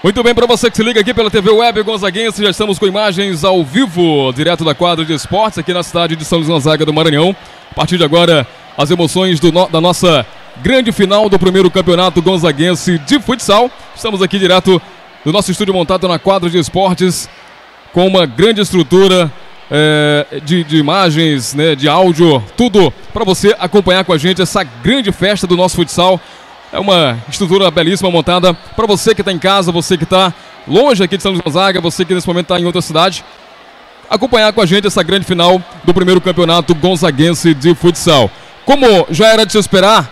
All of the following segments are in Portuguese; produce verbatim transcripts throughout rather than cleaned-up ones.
Muito bem, para você que se liga aqui pela T V Web Gonzaguense, já estamos com imagens ao vivo, direto da quadra de esportes aqui na cidade de São Luís Gonzaga do Maranhão. A partir de agora, as emoções do no, da nossa grande final do primeiro campeonato gonzaguense de futsal. Estamos aqui direto do nosso estúdio montado na quadra de esportes, com uma grande estrutura é, de, de imagens, né, de áudio, tudo para você acompanhar com a gente essa grande festa do nosso futsal. É uma estrutura belíssima montada para você que está em casa, você que está longe aqui de São Luís Gonzaga, você que nesse momento está em outra cidade, acompanhar com a gente essa grande final do primeiro campeonato gonzaguense de futsal. Como já era de se esperar,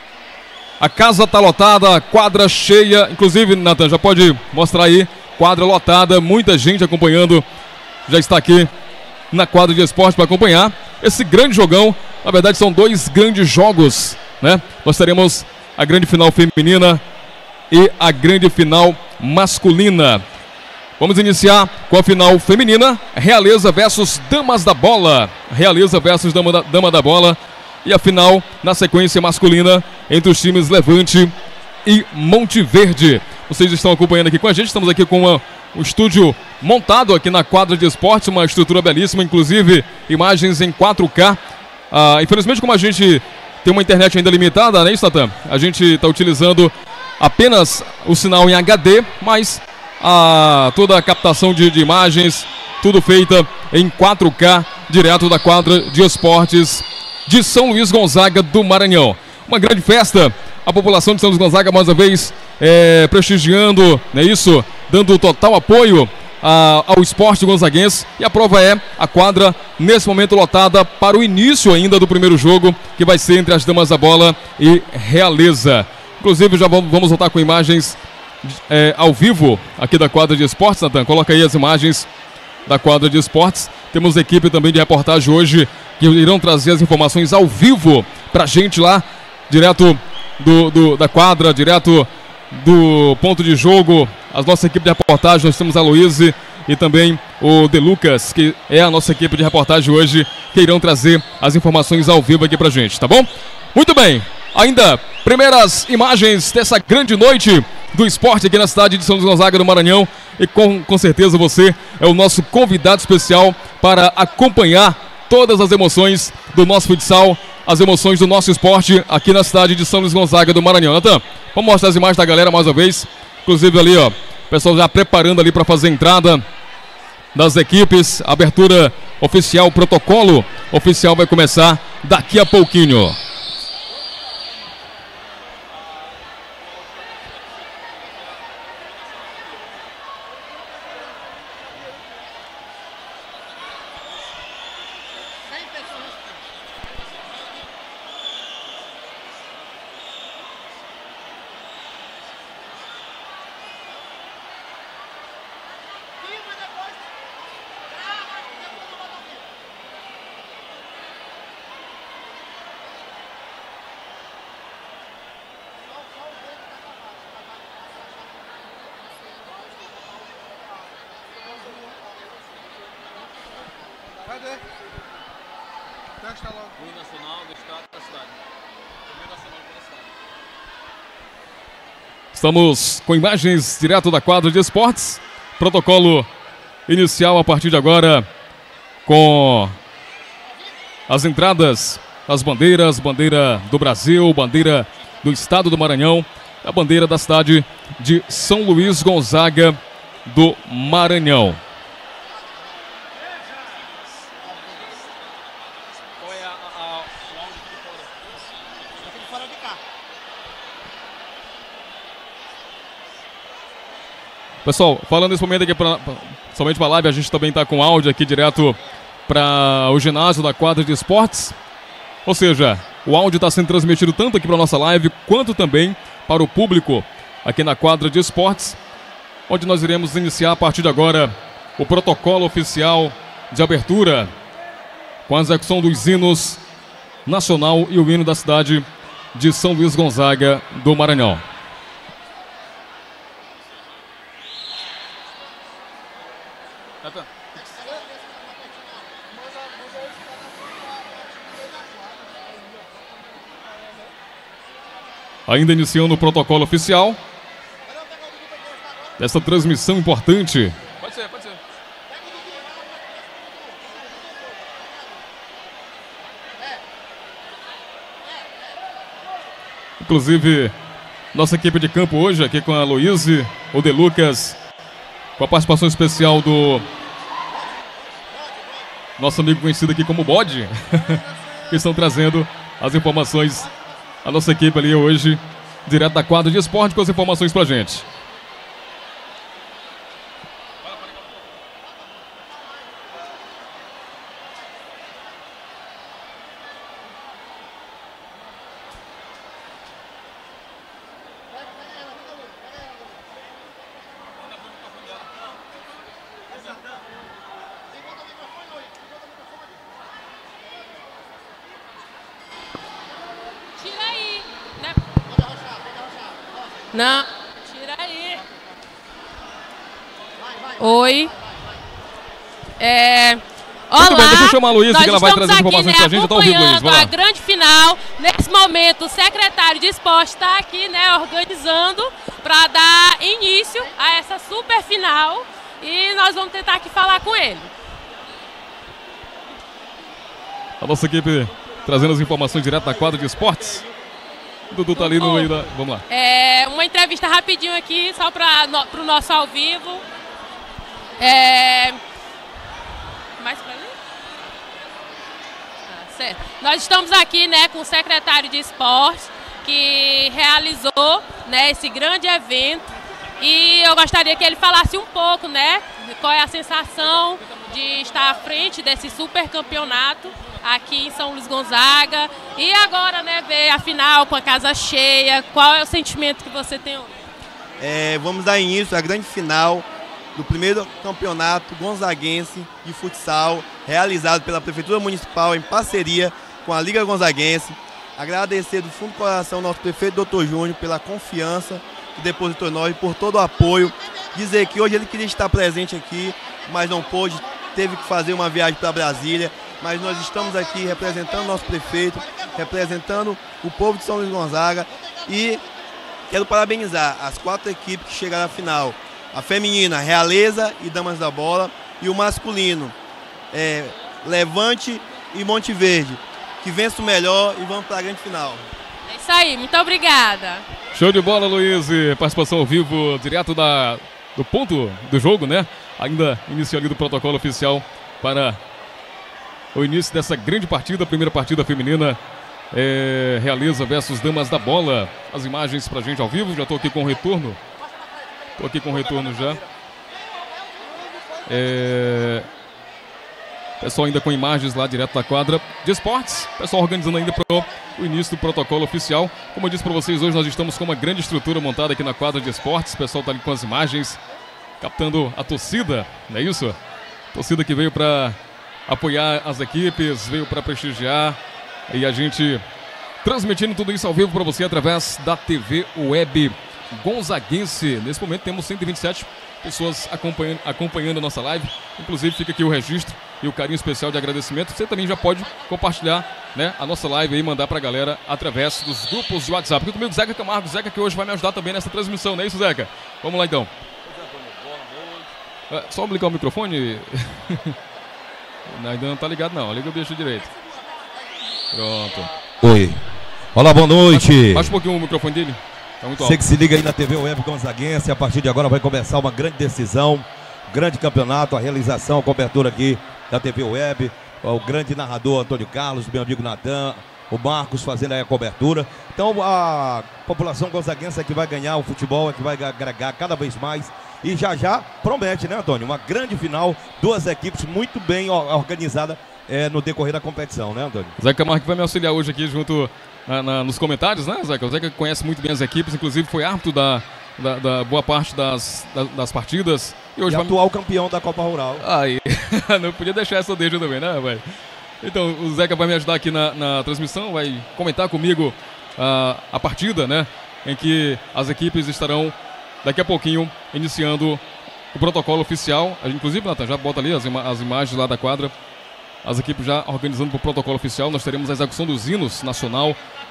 a casa está lotada, quadra cheia, inclusive, Nathan, já pode mostrar aí, quadra lotada, muita gente acompanhando, já está aqui na quadra de esporte para acompanhar esse grande jogão. Na verdade são dois grandes jogos, né? Nós teremos a grande final feminina e a grande final masculina. Vamos iniciar com a final feminina, Realeza versus Damas da Bola. Realeza versus Dama da, Dama da Bola. E a final, na sequência masculina, entre os times Levante e Monte Verde. Vocês estão acompanhando aqui com a gente, estamos aqui com uma, um estúdio montado aqui na quadra de esportes, uma estrutura belíssima, inclusive imagens em quatro K. Ah, infelizmente, como a gente tem uma internet ainda limitada, né, isso, Natan? A gente está utilizando apenas o sinal em H D, mas a, toda a captação de, de imagens, tudo feita em quatro K, direto da quadra de esportes de São Luís Gonzaga do Maranhão. Uma grande festa, a população de São Luís Gonzaga mais uma vez é, prestigiando, né, isso, dando total apoio a, ao esporte gonzaguense. E a prova é a quadra nesse momento lotada para o início ainda do primeiro jogo, que vai ser entre as Damas da Bola e Realeza. Inclusive já vamos, vamos voltar com imagens é, ao vivo aqui da quadra de esportes, Natan. Coloca aí as imagens da quadra de esportes. Temos equipe também de reportagem hoje que irão trazer as informações ao vivo pra gente lá, direto do, do, da quadra, direto do ponto de jogo. A nossa equipe de reportagem, nós temos a Luíse e também o De Lucas, que é a nossa equipe de reportagem hoje, que irão trazer as informações ao vivo aqui pra gente, tá bom? Muito bem, ainda primeiras imagens dessa grande noite do esporte aqui na cidade de São Luís Gonzaga do Maranhão, e com, com certeza você é o nosso convidado especial para acompanhar todas as emoções do nosso futsal, as emoções do nosso esporte aqui na cidade de São Luís Gonzaga do Maranhão. Natan, vamos mostrar as imagens da galera mais uma vez, inclusive ali, ó, o pessoal já preparando ali para fazer a entrada das equipes, abertura oficial, protocolo oficial vai começar daqui a pouquinho. Cadê? Testa logo. O Nacional do Estado da cidade. O Nacional da cidade. Estamos com imagens direto da quadra de esportes. Protocolo inicial a partir de agora, com as entradas das bandeiras, bandeira do Brasil, bandeira do estado do Maranhão, a bandeira da cidade de São Luís Gonzaga do Maranhão. Pessoal, falando nesse momento aqui pra, somente para a live, a gente também está com áudio aqui direto para o ginásio da quadra de esportes. Ou seja, o áudio está sendo transmitido tanto aqui para a nossa live, quanto também para o público aqui na quadra de esportes, onde nós iremos iniciar a partir de agora o protocolo oficial de abertura, com a execução dos hinos nacional e o hino da cidade de São Luís Gonzaga do Maranhão. Ainda iniciando o protocolo oficial. dessa transmissão importante. Pode ser, pode ser. Inclusive, nossa equipe de campo hoje aqui com a Luíse, o De Lucas, com a participação especial do nosso amigo conhecido aqui como Bode, que estão trazendo as informações, a nossa equipe ali hoje, direto da quadra de esporte, com as informações pra gente. Não, tira aí. Oi. É... Olá, Muito bem, deixa eu chamar a Luísa, que ela vai trazer aqui, informações né, pra gente. Eu tô ouvindo, Luísa, vai lá. A grande final. Nesse momento, o secretário de esporte está aqui, né, organizando para dar início a essa super final. E nós vamos tentar aqui falar com ele. A nossa equipe trazendo as informações direto da quadra de esportes. O Dudu tá ali no meio da... Vamos lá. É, uma entrevista rapidinho aqui, só para no, o nosso ao vivo. É... Mais para mim? Ah, certo. Nós estamos aqui, né, com o secretário de esporte, que realizou, né, esse grande evento. E eu gostaria que ele falasse um pouco, né, qual é a sensação de estar à frente desse super campeonato aqui em São Luís Gonzaga. E agora, né, ver a final com a casa cheia. Qual é o sentimento que você tem hoje? É, vamos dar início à grande final do primeiro campeonato gonzaguense de futsal, realizado pela Prefeitura Municipal em parceria com a Liga Gonzaguense. Agradecer do fundo do coração ao nosso prefeito doutor Júnior pela confiança que depositou em nós e por todo o apoio. Dizer que hoje ele queria estar presente aqui, mas não pôde, teve que fazer uma viagem para Brasília. Mas nós estamos aqui representando o nosso prefeito, representando o povo de São Luís Gonzaga. E quero parabenizar as quatro equipes que chegaram à final. A feminina, Realeza e Damas da Bola. E o masculino, é, Levante e Monte Verde. Que vença o melhor e vamos para a grande final. É isso aí, muito obrigada. Show de bola, Luiz. Participação ao vivo, direto da, do ponto do jogo, né? Ainda iniciou ali do protocolo oficial para o início dessa grande partida, a primeira partida feminina, é, Realeza versus Damas da Bola. As imagens pra gente ao vivo, já estou aqui com o retorno. Estou aqui com o retorno já. É... Pessoal ainda com imagens lá direto da quadra de esportes. Pessoal organizando ainda para o início do protocolo oficial. Como eu disse para vocês, hoje nós estamos com uma grande estrutura montada aqui na quadra de esportes. O pessoal está ali com as imagens, captando a torcida, não é isso? Torcida que veio para apoiar as equipes, veio para prestigiar, e a gente transmitindo tudo isso ao vivo para você através da T V Web Gonzaguense. Nesse momento temos cento e vinte e sete pessoas acompanhando, acompanhando a nossa live. Inclusive fica aqui o registro e o carinho especial de agradecimento. Você também já pode compartilhar, né, a nossa live e mandar para a galera através dos grupos de WhatsApp. Aqui comigo Zeca Camargo, Zeca que hoje vai me ajudar também nessa transmissão, não é isso, Zeca? Vamos lá então. É, só ligar o microfone. Não, ainda não tá ligado não, liga o bicho direito. Pronto. Oi. Olá, boa noite. Baixa, baixa um pouquinho o microfone dele. Tá muito alto. Você que se liga aí na T V Web Gonzaguense, a partir de agora vai começar uma grande decisão, grande campeonato, a realização, a cobertura aqui da T V Web, o grande narrador Antônio Carlos, meu amigo Natan, o Marcos fazendo aí a cobertura. Então a população gonzaguense é que vai ganhar o futebol, é que vai agregar cada vez mais. E já já promete, né, Antônio? Uma grande final, duas equipes muito bem organizadas é, no decorrer da competição, né, Antônio? Zeca Camargo vai me auxiliar hoje aqui junto na, na, nos comentários, né, Zeca? O Zeca conhece muito bem as equipes, inclusive foi árbitro da, da, da boa parte das, da, das partidas. E hoje e vai... atual campeão da Copa Rural. Aí, não podia deixar essa deixa também, né, velho? Então, o Zeca vai me ajudar aqui na, na transmissão, vai comentar comigo a, a partida, né, em que as equipes estarão daqui a pouquinho iniciando o protocolo oficial. A gente, inclusive, Nathan, já bota ali as, ima as imagens lá da quadra. As equipes já organizando para o protocolo oficial. Nós teremos a execução dos hinos nacional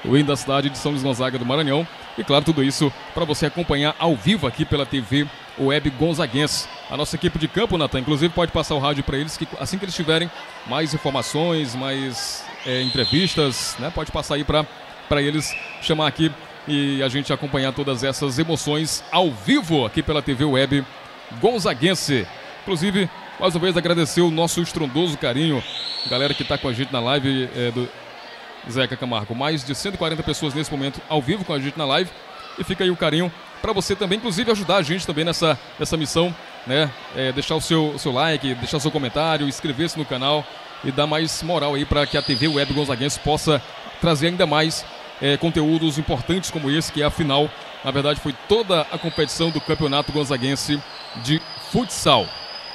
o hino da cidade de São Luís Gonzaga do Maranhão. E claro, tudo isso para você acompanhar ao vivo aqui pela T V Web Gonzaguense. A nossa equipe de campo, Natan, inclusive pode passar o rádio para eles, que assim que eles tiverem mais informações, mais é, entrevistas, né, pode passar aí para para eles chamar aqui e a gente acompanhar todas essas emoções ao vivo aqui pela T V Web Gonzaguense. Inclusive, mais uma vez agradecer o nosso estrondoso carinho, galera que está com a gente na live é, do Zeca Camargo. Mais de cento e quarenta pessoas nesse momento ao vivo com a gente na live. E fica aí o carinho para você também, inclusive ajudar a gente também nessa, nessa missão, né? É, deixar o seu, seu like, deixar o seu comentário, inscrever-se no canal e dar mais moral aí para que a T V Web Gonzaguense possa trazer ainda mais é, conteúdos importantes como esse, que é a final. Na verdade, foi toda a competição do Campeonato Gonzaguense de Futsal.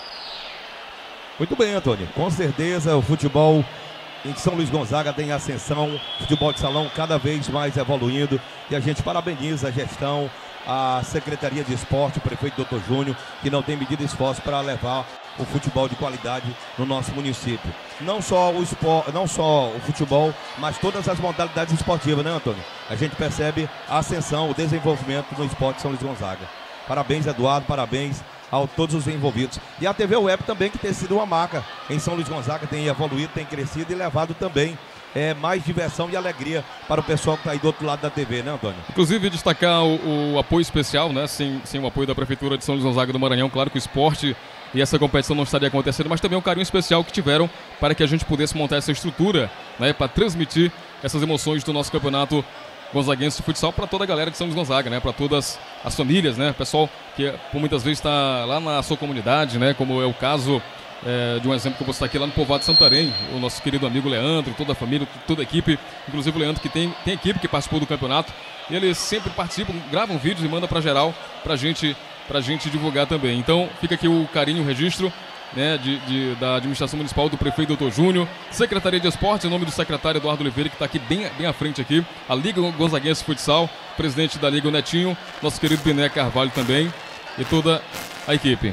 Muito bem, Antônio. Com certeza o futebol em São Luís Gonzaga tem ascensão, futebol de salão cada vez mais evoluindo. E a gente parabeniza a gestão, a Secretaria de Esporte, o prefeito doutor Júnior, que não tem medido esforço para levar o futebol de qualidade no nosso município. Não só o esporte, não só o futebol, mas todas as modalidades esportivas, né, Antônio? A gente percebe a ascensão, o desenvolvimento no esporte de São Luís Gonzaga. Parabéns, Eduardo, parabéns a todos os envolvidos. E a T V Web também, que tem sido uma marca em São Luís Gonzaga, tem evoluído, tem crescido e levado também é, mais diversão e alegria para o pessoal que está aí do outro lado da T V, né, Antônio? Inclusive, destacar o, o apoio especial, né? Sem, sem o apoio da Prefeitura de São Luís Gonzaga do Maranhão, claro que o esporte e essa competição não estaria acontecendo, mas também um carinho especial que tiveram para que a gente pudesse montar essa estrutura, né? Para transmitir essas emoções do nosso campeonato gonzaguense de futsal para toda a galera de São Luís Gonzaga, né? Para todas as famílias, né? Pessoal que por muitas vezes está lá na sua comunidade, né? Como é o caso é, de um exemplo que eu vou citar aqui lá no povoado de Santarém, o nosso querido amigo Leandro, toda a família, toda a equipe, inclusive o Leandro que tem, tem equipe que participou do campeonato, e eles sempre participam, gravam vídeos e mandam para geral, para gente, pra gente divulgar também. Então fica aqui o carinho, o registro, né, de, de, da administração municipal, do prefeito doutor Júnior, Secretaria de Esportes, em nome do secretário Eduardo Oliveira, que está aqui bem, bem à frente aqui, a Liga Gonzaguense Futsal, presidente da Liga, o Netinho, nosso querido Biné Carvalho também, e toda a equipe.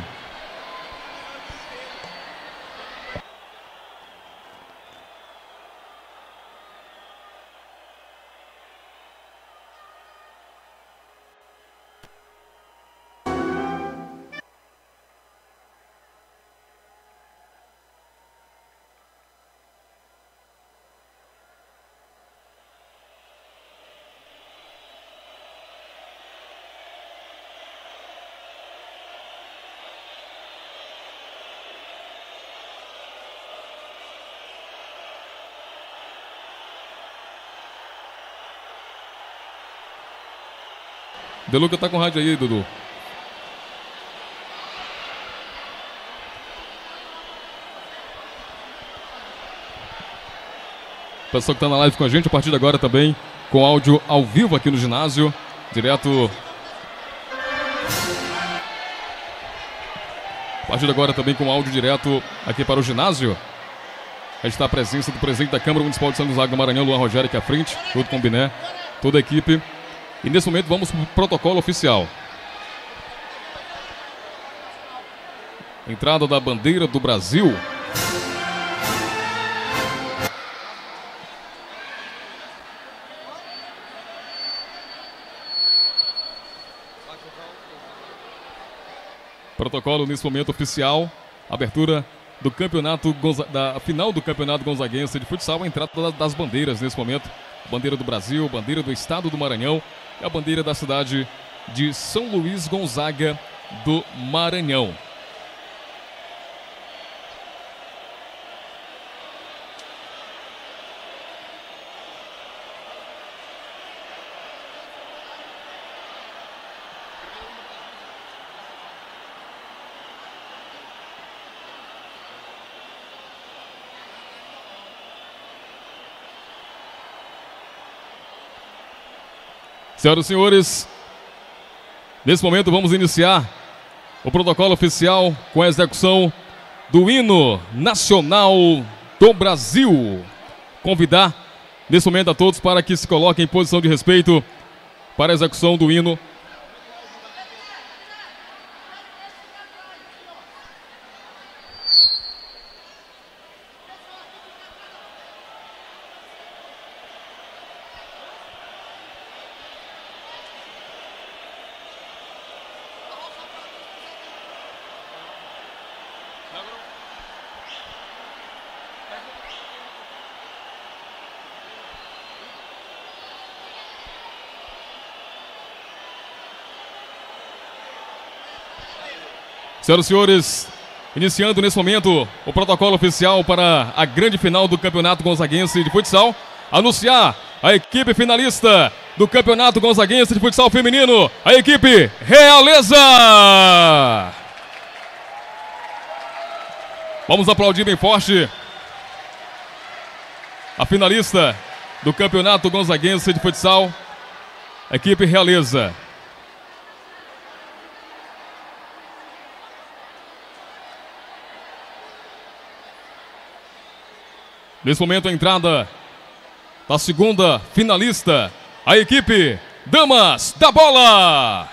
Deluca tá com rádio aí, Dudu. Pessoal que tá na live com a gente, a partir de agora também, com áudio ao vivo aqui no ginásio, direto. A partir de agora também com áudio direto aqui para o ginásio. A gente está a presença do presidente da Câmara Municipal de São Luís do Maranhão, Luan Rogério, aqui à frente, junto com o Biné, toda a equipe. E nesse momento vamos para o protocolo oficial. Entrada da bandeira do Brasil. Protocolo nesse momento oficial. Abertura do campeonato, da final do campeonato gonzaguense de futsal. A entrada das bandeiras nesse momento. Bandeira do Brasil, bandeira do estado do Maranhão e a bandeira da cidade de São Luís Gonzaga do Maranhão. Senhoras e senhores, nesse momento vamos iniciar o protocolo oficial com a execução do hino nacional do Brasil. Convidar nesse momento a todos para que se coloquem em posição de respeito para a execução do hino. Senhoras e senhores, iniciando nesse momento o protocolo oficial para a grande final do Campeonato Gonzaguense de Futsal. Anunciar a equipe finalista do Campeonato Gonzaguense de Futsal Feminino, a equipe Realeza. Vamos aplaudir bem forte a finalista do Campeonato Gonzaguense de Futsal, a equipe Realeza. Nesse momento a entrada da segunda finalista, a equipe Damas da Bola.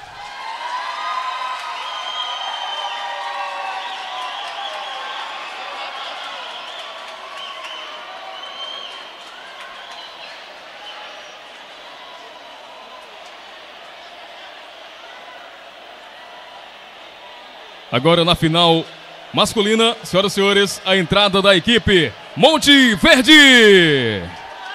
Agora na final masculina, senhoras e senhores, a entrada da equipe Monte Verde.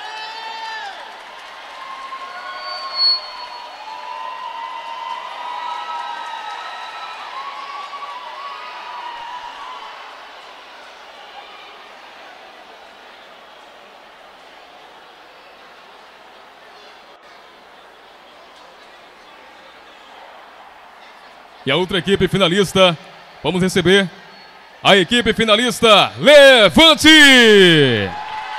E a outra equipe finalista, vamos receber a equipe finalista Levante!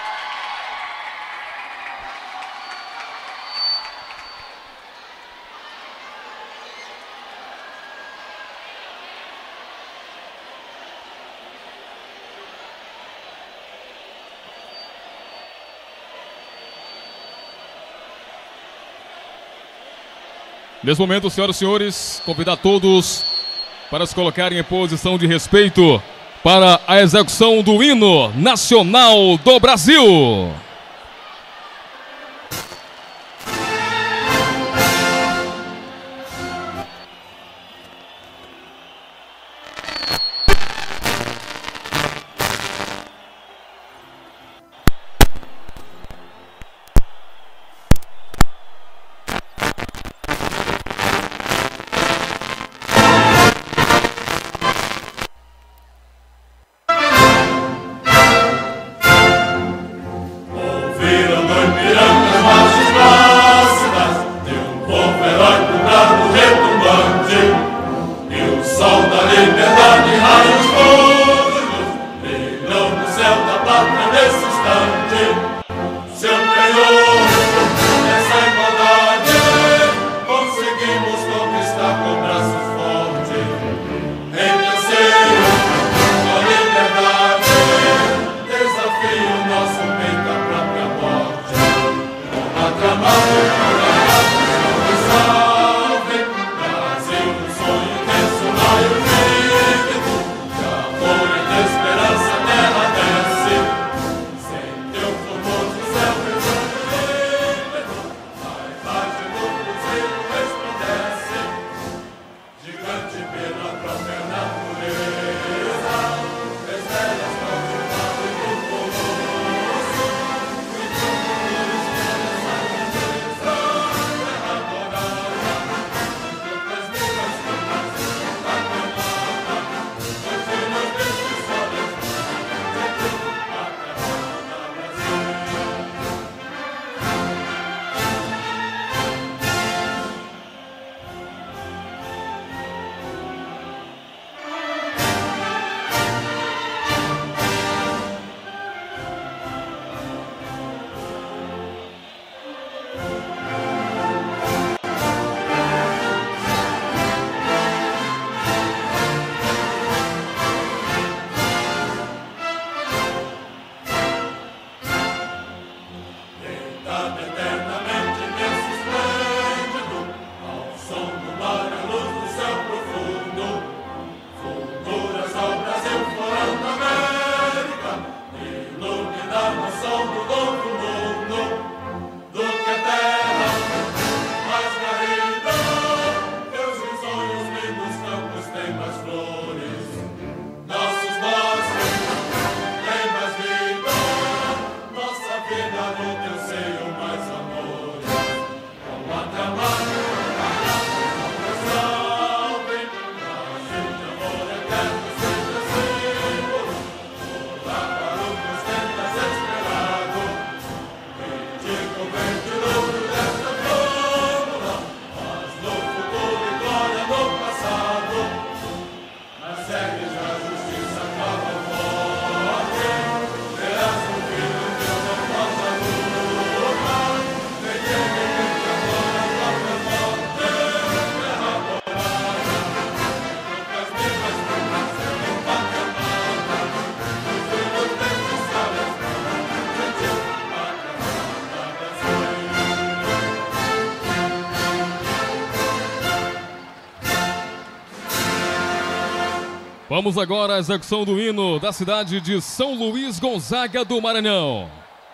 Nesse momento, senhoras e senhores, convidar todos para se colocarem em posição de respeito para a execução do hino nacional do Brasil. Vamos agora à execução do hino da cidade de São Luís Gonzaga do Maranhão.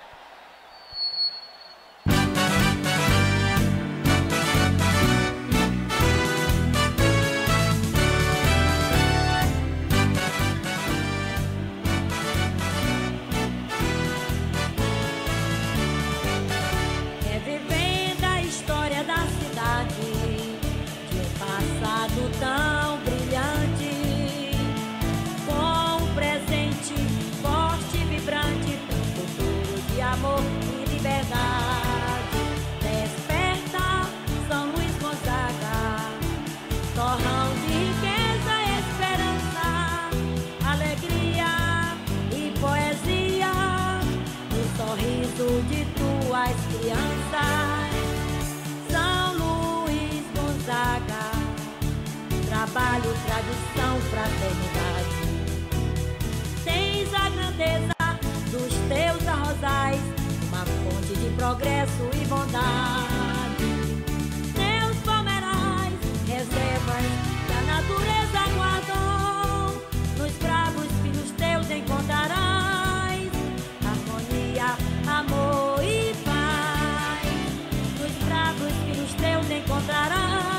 Tão brilhante, com um presente forte e vibrante, um futuro de amor e liberdade. Desperta São Luís Gonzaga, torrão de riqueza, esperança, alegria e poesia, no sorriso de tuas crianças. São Luís Gonzaga, trabalho, tradição, fraternidade. Tens a grandeza dos teus arrozais, uma fonte de progresso e bondade. Teus palmeirais, reservas que a natureza guardou, nos bravos filhos teus encontrarás harmonia, amor e paz. Nos bravos filhos teus encontrarás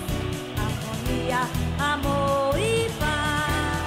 amor e paz.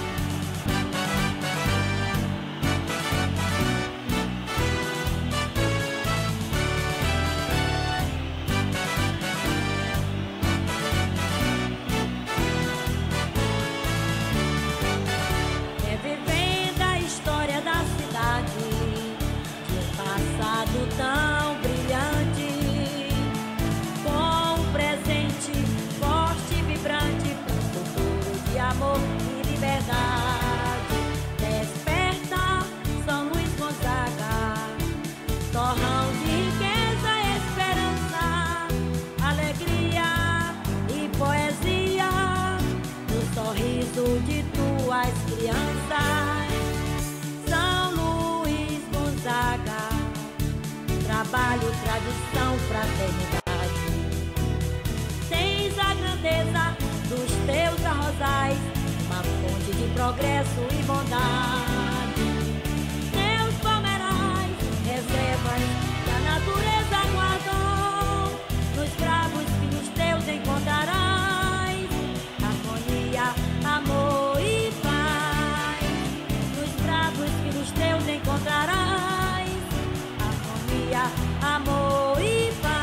Revivendo a história da cidade, de um passado tão brilhante, com um presente forte e vibrante, de amor e liberdade. Desperta São Luís Gonzaga, torrão de riqueza, esperança, alegria e poesia, no sorriso de tuas crianças. São Luís Gonzaga, trabalho, tradição, fraternidade. Tens a grandeza dos teus arrozais, uma fonte de progresso e bondade. Teus palmeirais, reservas que a natureza guardou, nos bravos filhos teus encontrarás harmonia, amor e paz. Nos bravos filhos teus encontrarás harmonia, amor e paz.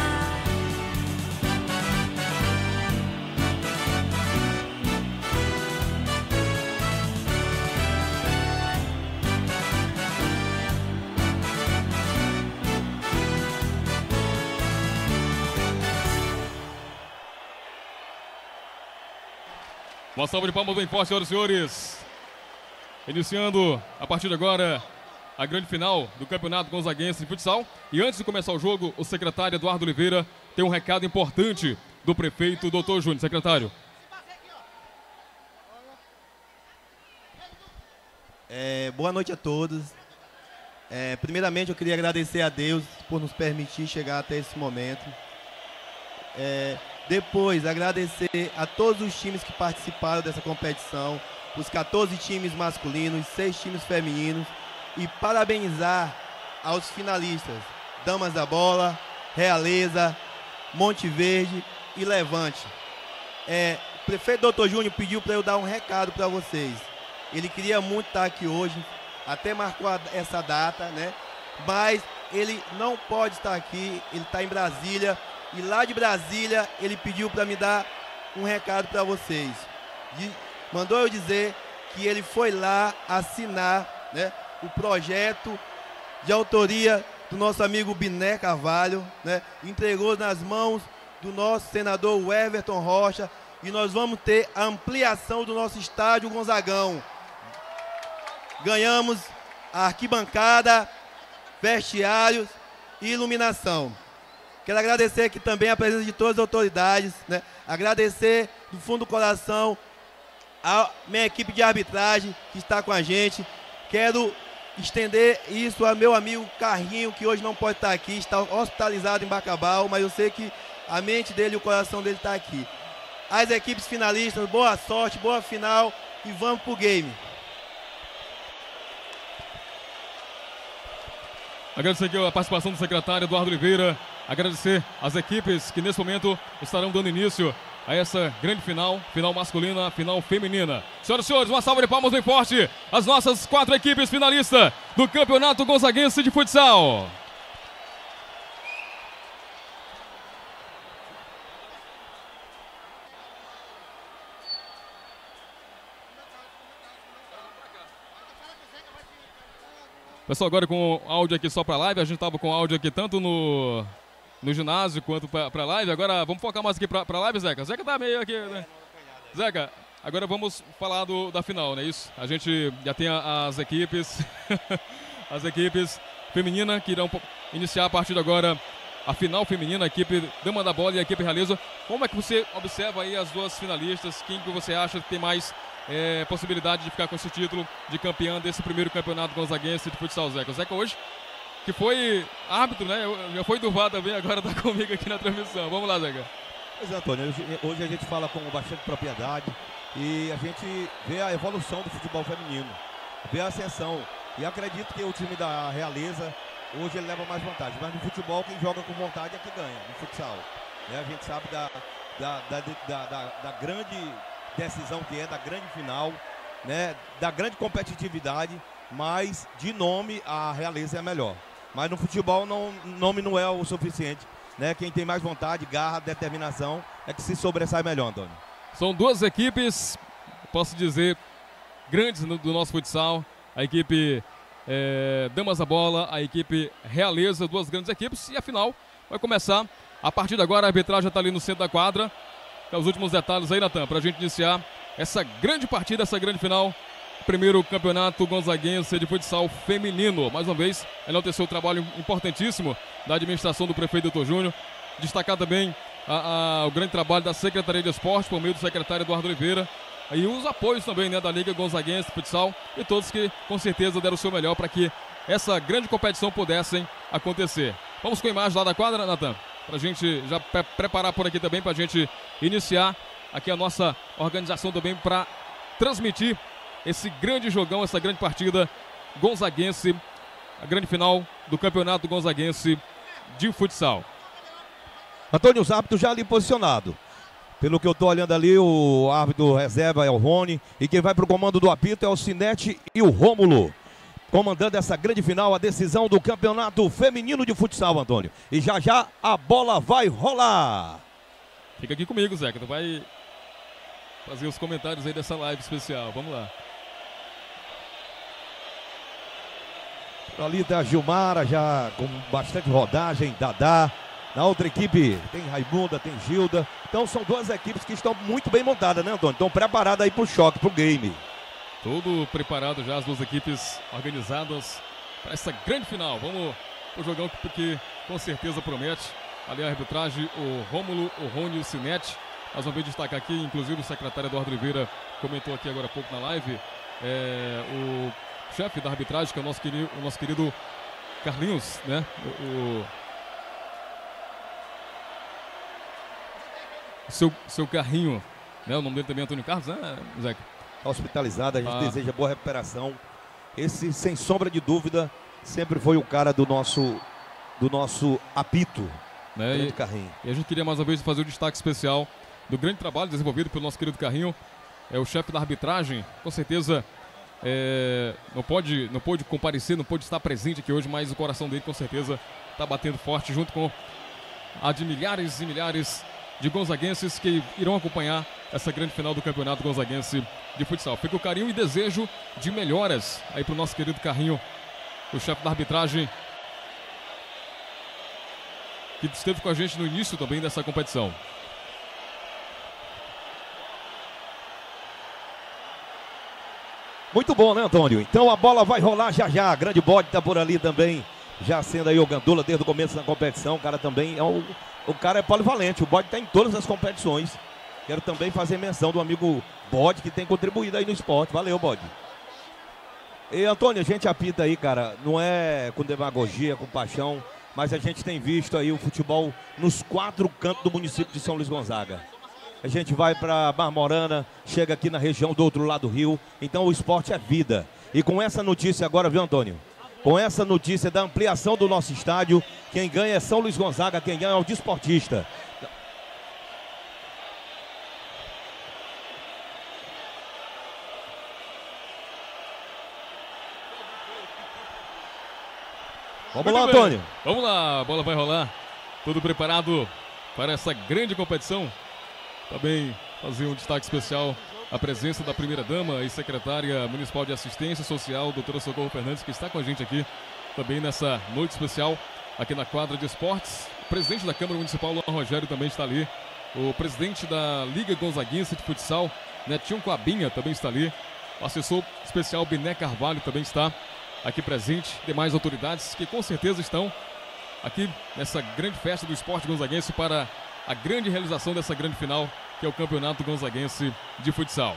Uma salva de palmas bem forte, senhoras e senhores. Iniciando a partir de agora a grande final do Campeonato Gonzaguense de Futsal. E antes de começar o jogo, o secretário Eduardo Oliveira tem um recado importante do prefeito doutor Júnior. Secretário. É, boa noite a todos. É, primeiramente, eu queria agradecer a Deus por nos permitir chegar até esse momento. É, depois, agradecer a todos os times que participaram dessa competição, os quatorze times masculinos, seis times femininos, e parabenizar aos finalistas, Damas da Bola, Realeza, Monte Verde e Levante. É, o prefeito doutor Júnior pediu para eu dar um recado para vocês. Ele queria muito estar aqui hoje, até marcou a, essa data, né? Mas ele não pode estar aqui, ele está em Brasília. E lá de Brasília, ele pediu para me dar um recado para vocês. De, mandou eu dizer que ele foi lá assinar, né, o projeto de autoria do nosso amigo Biné Carvalho, né, entregou nas mãos do nosso senador Everton Rocha, e nós vamos ter a ampliação do nosso estádio Gonzagão. Ganhamos a arquibancada, vestiários e iluminação. Quero agradecer aqui também a presença de todas as autoridades, né? Agradecer do fundo do coração a minha equipe de arbitragem que está com a gente. Quero estender isso ao meu amigo Carrinho, que hoje não pode estar aqui, está hospitalizado em Bacabal, mas eu sei que a mente dele e o coração dele está aqui. As equipes finalistas, boa sorte, boa final e vamos pro game. Agradecer aqui a participação do secretário Eduardo Oliveira, agradecer as equipes que nesse momento estarão dando início a essa grande final, final masculina, final feminina. Senhoras e senhores, uma salva de palmas bem forte, as nossas quatro equipes finalistas do Campeonato Gonzaguense de Futsal. Pessoal, agora com áudio aqui só para live, a gente estava com áudio aqui tanto no, no ginásio quanto para live. Agora vamos focar mais aqui para live, Zeca. Zeca tá meio aqui, né? Zeca, agora vamos falar do, da final, não é isso? A gente já tem a, as equipes, as equipes femininas que irão iniciar a partir de agora a final feminina, a equipe Dama da Bola e a equipe Realeza. Como é que você observa aí as duas finalistas? Quem que você acha que tem mais É, possibilidade de ficar com esse título de campeã desse primeiro campeonato gonzaguense de futsal, Zeca? O Zeca hoje, que foi árbitro, né? Já foi do V A R também, agora está comigo aqui na transmissão. Vamos lá, Zeca. Pois é, Antônio, hoje a gente fala com bastante propriedade e a gente vê a evolução do futebol feminino, vê a ascensão. E acredito que o time da Realeza, hoje ele leva mais vantagem. Mas no futebol, quem joga com vontade é que ganha, no futsal. Né? A gente sabe da, da, da, da, da, da grande decisão que é, da grande final, né, da grande competitividade, mas de nome a Realeza é melhor. Mas no futebol não, nome não é o suficiente, né? Quem tem mais vontade, garra, determinação é que se sobressai melhor, Antônio. São duas equipes, posso dizer, grandes no, do nosso futsal. A equipe é, Damas da Bola, a equipe Realeza, duas grandes equipes. E a final vai começar a partir de agora. A arbitragem já está ali no centro da quadra. Os últimos detalhes aí, Natan, para a gente iniciar essa grande partida, essa grande final. Primeiro campeonato gonzaguense de futsal feminino. Mais uma vez, enaltecer o trabalho importantíssimo da administração do prefeito doutor Júnior. Destacar também a, a, o grande trabalho da Secretaria de Esporte, por meio do secretário Eduardo Oliveira. E os apoios também, né, da Liga Gonzaguense de Futsal. E todos que com certeza deram o seu melhor para que essa grande competição pudesse acontecer. Vamos com a imagem lá da quadra, Natan? Para a gente já pre preparar por aqui também, para a gente iniciar aqui a nossa organização também para transmitir esse grande jogão, essa grande partida gonzaguense, a grande final do Campeonato Gonzaguense de Futsal. Antônio, os árbitros já ali posicionado. Pelo que eu estou olhando ali, o árbitro reserva é o Rony e quem vai para o comando do apito é o Sinete e o Rômulo. Comandando essa grande final, a decisão do Campeonato Feminino de Futsal, Antônio. E já já a bola vai rolar. Fica aqui comigo, Zeca. Tu vai fazer os comentários aí dessa live especial. Vamos lá. Ali da Gilmara, já com bastante rodagem, Dadá. Na outra equipe tem Raimunda, tem Gilda. Então são duas equipes que estão muito bem montadas, né, Antônio? Estão preparadas aí para o choque, para o game. Tudo preparado já, as duas equipes organizadas para essa grande final. Vamos o jogão que, que com certeza promete. Ali a arbitragem, o Rômulo, o Rony e o Sinete. Nós vamos destacar aqui, inclusive o secretário Eduardo Oliveira comentou aqui agora há pouco na live. É, o chefe da arbitragem, que é o nosso querido, o nosso querido Carlinhos, né? O, o seu, seu Carrinho, né? O nome dele também é Antônio Carlos, né, Zeca? Hospitalizada, a gente ah. deseja boa recuperação. Esse, sem sombra de dúvida, sempre foi o cara do nosso, do nosso apito, né? grande E, Carrinho. E a gente queria mais uma vez fazer o destaque especial do grande trabalho desenvolvido pelo nosso querido Carrinho. É o chefe da arbitragem, com certeza é, não, pode, não pode comparecer, não pode estar presente aqui hoje, mas o coração dele com certeza está batendo forte junto com a de milhares e milhares de gonzaguenses que irão acompanhar essa grande final do Campeonato Gonzaguense de Futsal. Fica o carinho e desejo de melhoras aí para o nosso querido Carrinho, o chefe da arbitragem, que esteve com a gente no início também dessa competição. Muito bom, né, Antônio? Então a bola vai rolar já já. Grande bode tá por ali também, já sendo aí o Gandula desde o começo da competição. O cara também é o, o cara é polivalente. O bode tá em todas as competições. Quero também fazer menção do amigo Bode, que tem contribuído aí no esporte. Valeu, Bode. E, Antônio, a gente apita aí, cara, não é com demagogia, com paixão, mas a gente tem visto aí o futebol nos quatro cantos do município de São Luís Gonzaga. a gente vai para Marmorana, chega aqui na região do outro lado do rio. Então o esporte é vida. E com essa notícia agora, viu, Antônio? Com essa notícia da ampliação do nosso estádio, quem ganha é São Luís Gonzaga, quem ganha é o desportista. Vamos Muito lá, bem. Antônio. Vamos lá, a bola vai rolar. Tudo preparado para essa grande competição. Também fazer um destaque especial a presença da primeira-dama e secretária municipal de assistência social, doutora Socorro Fernandes, que está com a gente aqui também nessa noite especial aqui na quadra de esportes. O presidente da Câmara Municipal, Luan Rogério, também está ali. O presidente da Liga Gonzaguense de Futsal, Netinho Coabinha, também está ali. O assessor especial Biné Carvalho também está aqui presente. Demais autoridades que com certeza estão aqui nessa grande festa do esporte gonzaguense para a grande realização dessa grande final, que é o Campeonato Gonzaguense de Futsal.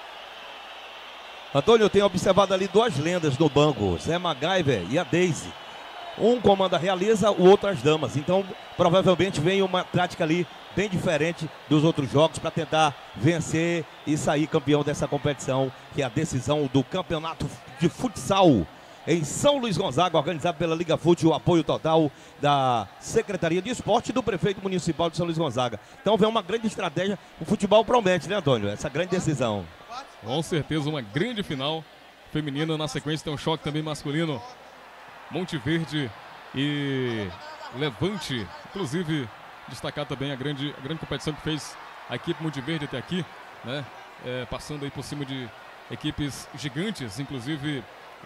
Antônio, eu tenho observado ali duas lendas no banco, Zé MacGyver e a Daisy. Um comanda a realeza, o outro as damas. Então, provavelmente vem uma tática ali bem diferente dos outros jogos para tentar vencer e sair campeão dessa competição, que é a decisão do Campeonato de Futsal em São Luís Gonzaga, organizado pela Liga Fute, o apoio total da Secretaria de Esporte e do Prefeito Municipal de São Luís Gonzaga. Então vem uma grande estratégia, o futebol promete, né, Antônio? Essa grande decisão. Com certeza uma grande final feminina, na sequência tem um choque também masculino, Monte Verde e Levante. Inclusive, destacar também a grande, a grande competição que fez a equipe Monte Verde até aqui, né? É, passando aí por cima de equipes gigantes, inclusive...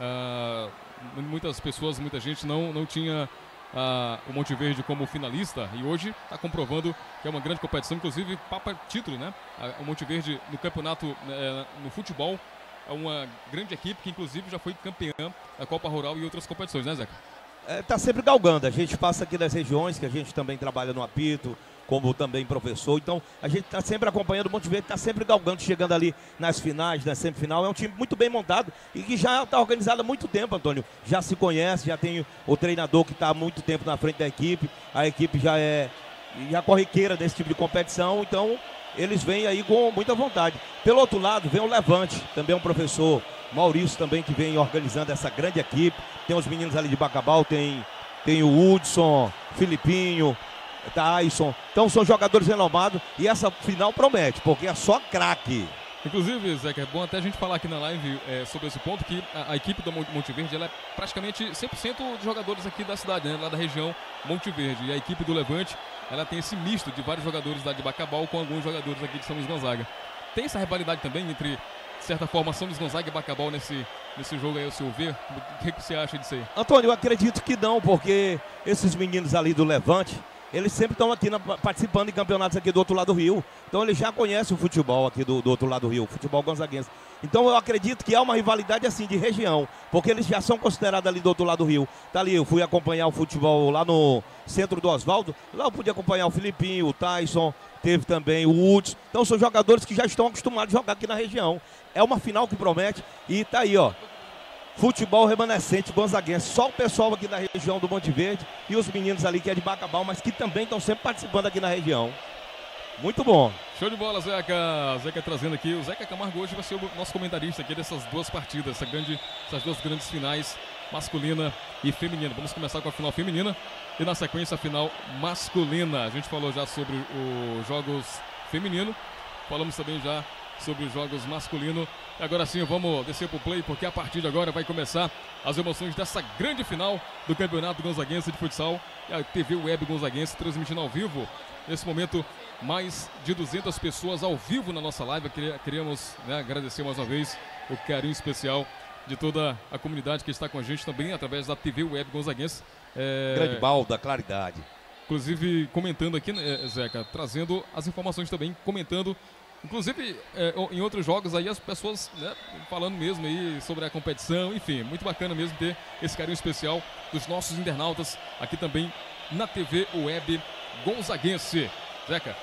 Uh, muitas pessoas, muita gente não, não tinha uh, o Monte Verde como finalista e hoje está comprovando que é uma grande competição, inclusive papa título, né? Uh, o Monte Verde no campeonato, uh, no futebol, é uma grande equipe que inclusive já foi campeã da Copa Rural e outras competições, né, Zeca? É, tá sempre galgando, a gente passa aqui nas regiões, que a gente também trabalha no apito, como também professor, então a gente está sempre acompanhando o Monte Verde, está sempre galgando, chegando ali nas finais, na semifinal. É um time muito bem montado e que já está organizado há muito tempo, Antônio. Já se conhece, já tem o treinador que está há muito tempo na frente da equipe, a equipe já é já corriqueira desse tipo de competição, então eles vêm aí com muita vontade. Pelo outro lado, vem o Levante, também um professor, Maurício também, que vem organizando essa grande equipe. Tem os meninos ali de Bacabal, tem, tem o Hudson, Filipinho, Tyson. Então são jogadores renomados e essa final promete, porque é só craque. Inclusive, Zeca, é bom até a gente falar aqui na live é, sobre esse ponto, que a, a equipe do Monte Verde ela é praticamente cem por cento de jogadores aqui da cidade, né, lá da região Monte Verde. E a equipe do Levante, ela tem esse misto de vários jogadores da de Bacabal com alguns jogadores aqui de São Luís Gonzaga. Tem essa rivalidade também entre, de certa forma, São Luís Gonzaga e Bacabal nesse, nesse jogo aí, ao seu ver? O que, que você acha disso aí? Antônio, eu acredito que não, porque esses meninos ali do Levante, eles sempre estão aqui na, participando de campeonatos aqui do outro lado do rio. Então eles já conhecem o futebol aqui do, do outro lado do rio, o futebol gonzaguense. Então eu acredito que há uma rivalidade assim de região, porque eles já são considerados ali do outro lado do rio. Tá ali, eu fui acompanhar o futebol lá no centro do Oswaldo, lá eu pude acompanhar o Filipinho, o Tyson, teve também o Hudson. Então são jogadores que já estão acostumados a jogar aqui na região. É uma final que promete e tá aí, ó. Futebol remanescente gonzaguense, só o pessoal aqui da região do Monte Verde e os meninos ali que é de Bacabal, mas que também estão sempre participando aqui na região. Muito bom. Show de bola, Zeca. Zeca trazendo aqui. O Zeca Camargo hoje vai ser o nosso comentarista aqui dessas duas partidas, essa grande, essas duas grandes finais, masculina e feminina. Vamos começar com a final feminina e na sequência a final masculina. A gente falou já sobre os jogos feminino, falamos também já sobre os jogos masculino. E agora sim, vamos descer pro play, porque a partir de agora vai começar as emoções dessa grande final do Campeonato Gonzaguense de Futsal. E a T V Web Gonzaguense transmitindo ao vivo. Nesse momento, mais de duzentas pessoas ao vivo na nossa live. Queríamos, né, agradecer mais uma vez o carinho especial de toda a comunidade que está com a gente também através da T V Web Gonzaguense. É... Grande balda, claridade. Inclusive, comentando aqui, né, Zeca, trazendo as informações também, comentando. Inclusive, é, em outros jogos aí, as pessoas, né, falando mesmo aí sobre a competição, enfim, muito bacana mesmo ter esse carinho especial dos nossos internautas aqui também na T V Web Gonzaguense. Zeca,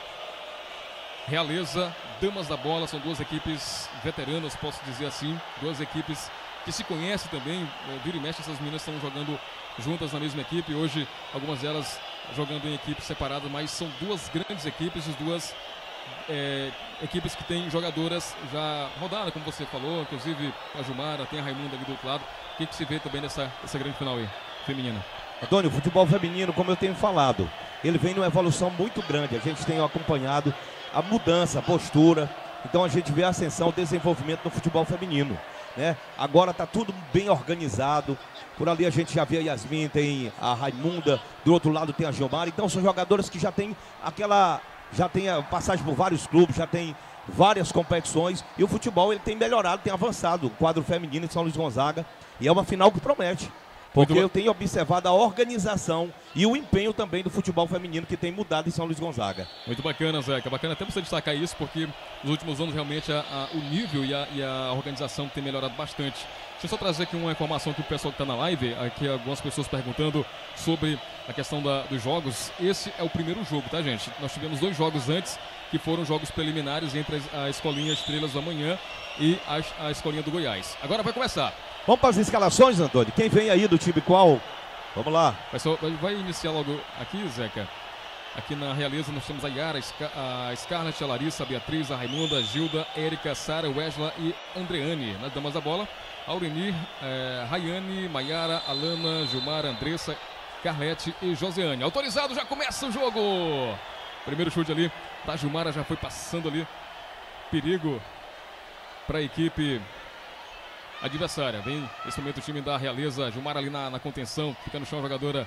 Realeza, Damas da Bola, são duas equipes veteranas, posso dizer assim, duas equipes que se conhecem também, vira e mexe, essas meninas estão jogando juntas na mesma equipe, hoje algumas delas jogando em equipes separadas, mas são duas grandes equipes, as duas é, equipes que têm jogadoras já rodadas, como você falou, inclusive a Jumara, tem a Raimunda ali do outro lado. O que, que se vê também nessa, nessa grande final aí, feminina? Antônio, o futebol feminino, como eu tenho falado, ele vem numa evolução muito grande. A gente tem acompanhado a mudança, a postura. Então a gente vê a ascensão, o desenvolvimento no futebol feminino, né? Agora está tudo bem organizado. Por ali a gente já vê a Yasmin, tem a Raimunda, do outro lado tem a Gilmar. Então são jogadoras que já tem aquela, já tem a passagem por vários clubes, já tem várias competições. E o futebol ele tem melhorado, tem avançado. O quadro feminino de São Luís Gonzaga. E é uma final que promete. Porque eu tenho observado a organização e o empenho também do futebol feminino que tem mudado em São Luís Gonzaga. Muito bacana, Zeca. Bacana até você destacar isso, porque nos últimos anos realmente a, a, o nível e a, e a organização tem melhorado bastante. Deixa eu só trazer aqui uma informação que o pessoal que está na live, aqui algumas pessoas perguntando sobre a questão da, dos jogos. Esse é o primeiro jogo, tá, gente? Nós tivemos dois jogos antes, que foram jogos preliminares entre a, a Escolinha Estrelas do Amanhã e a, a Escolinha do Goiás. Agora vai começar. Vamos para as escalações, Antônio? Quem vem aí do time qual? Vamos lá. Vai, só, vai iniciar logo aqui, Zeca. Aqui na Realeza nós temos a Yara, a Scarlett, a Larissa, a Beatriz, a Raimunda, a Gilda, Érica, Sara, Wesla e Andreane. Nas damas da bola, Aurenir, eh, Rayane, Maiara, Alana, Gilmar, Andressa, Carlete e Josiane. Autorizado, já começa o jogo. Primeiro chute ali da Gilmara, já foi passando ali. Perigo para a equipe adversária. Vem nesse momento o time da Realeza. Gilmar ali na, na contenção, fica no chão a jogadora.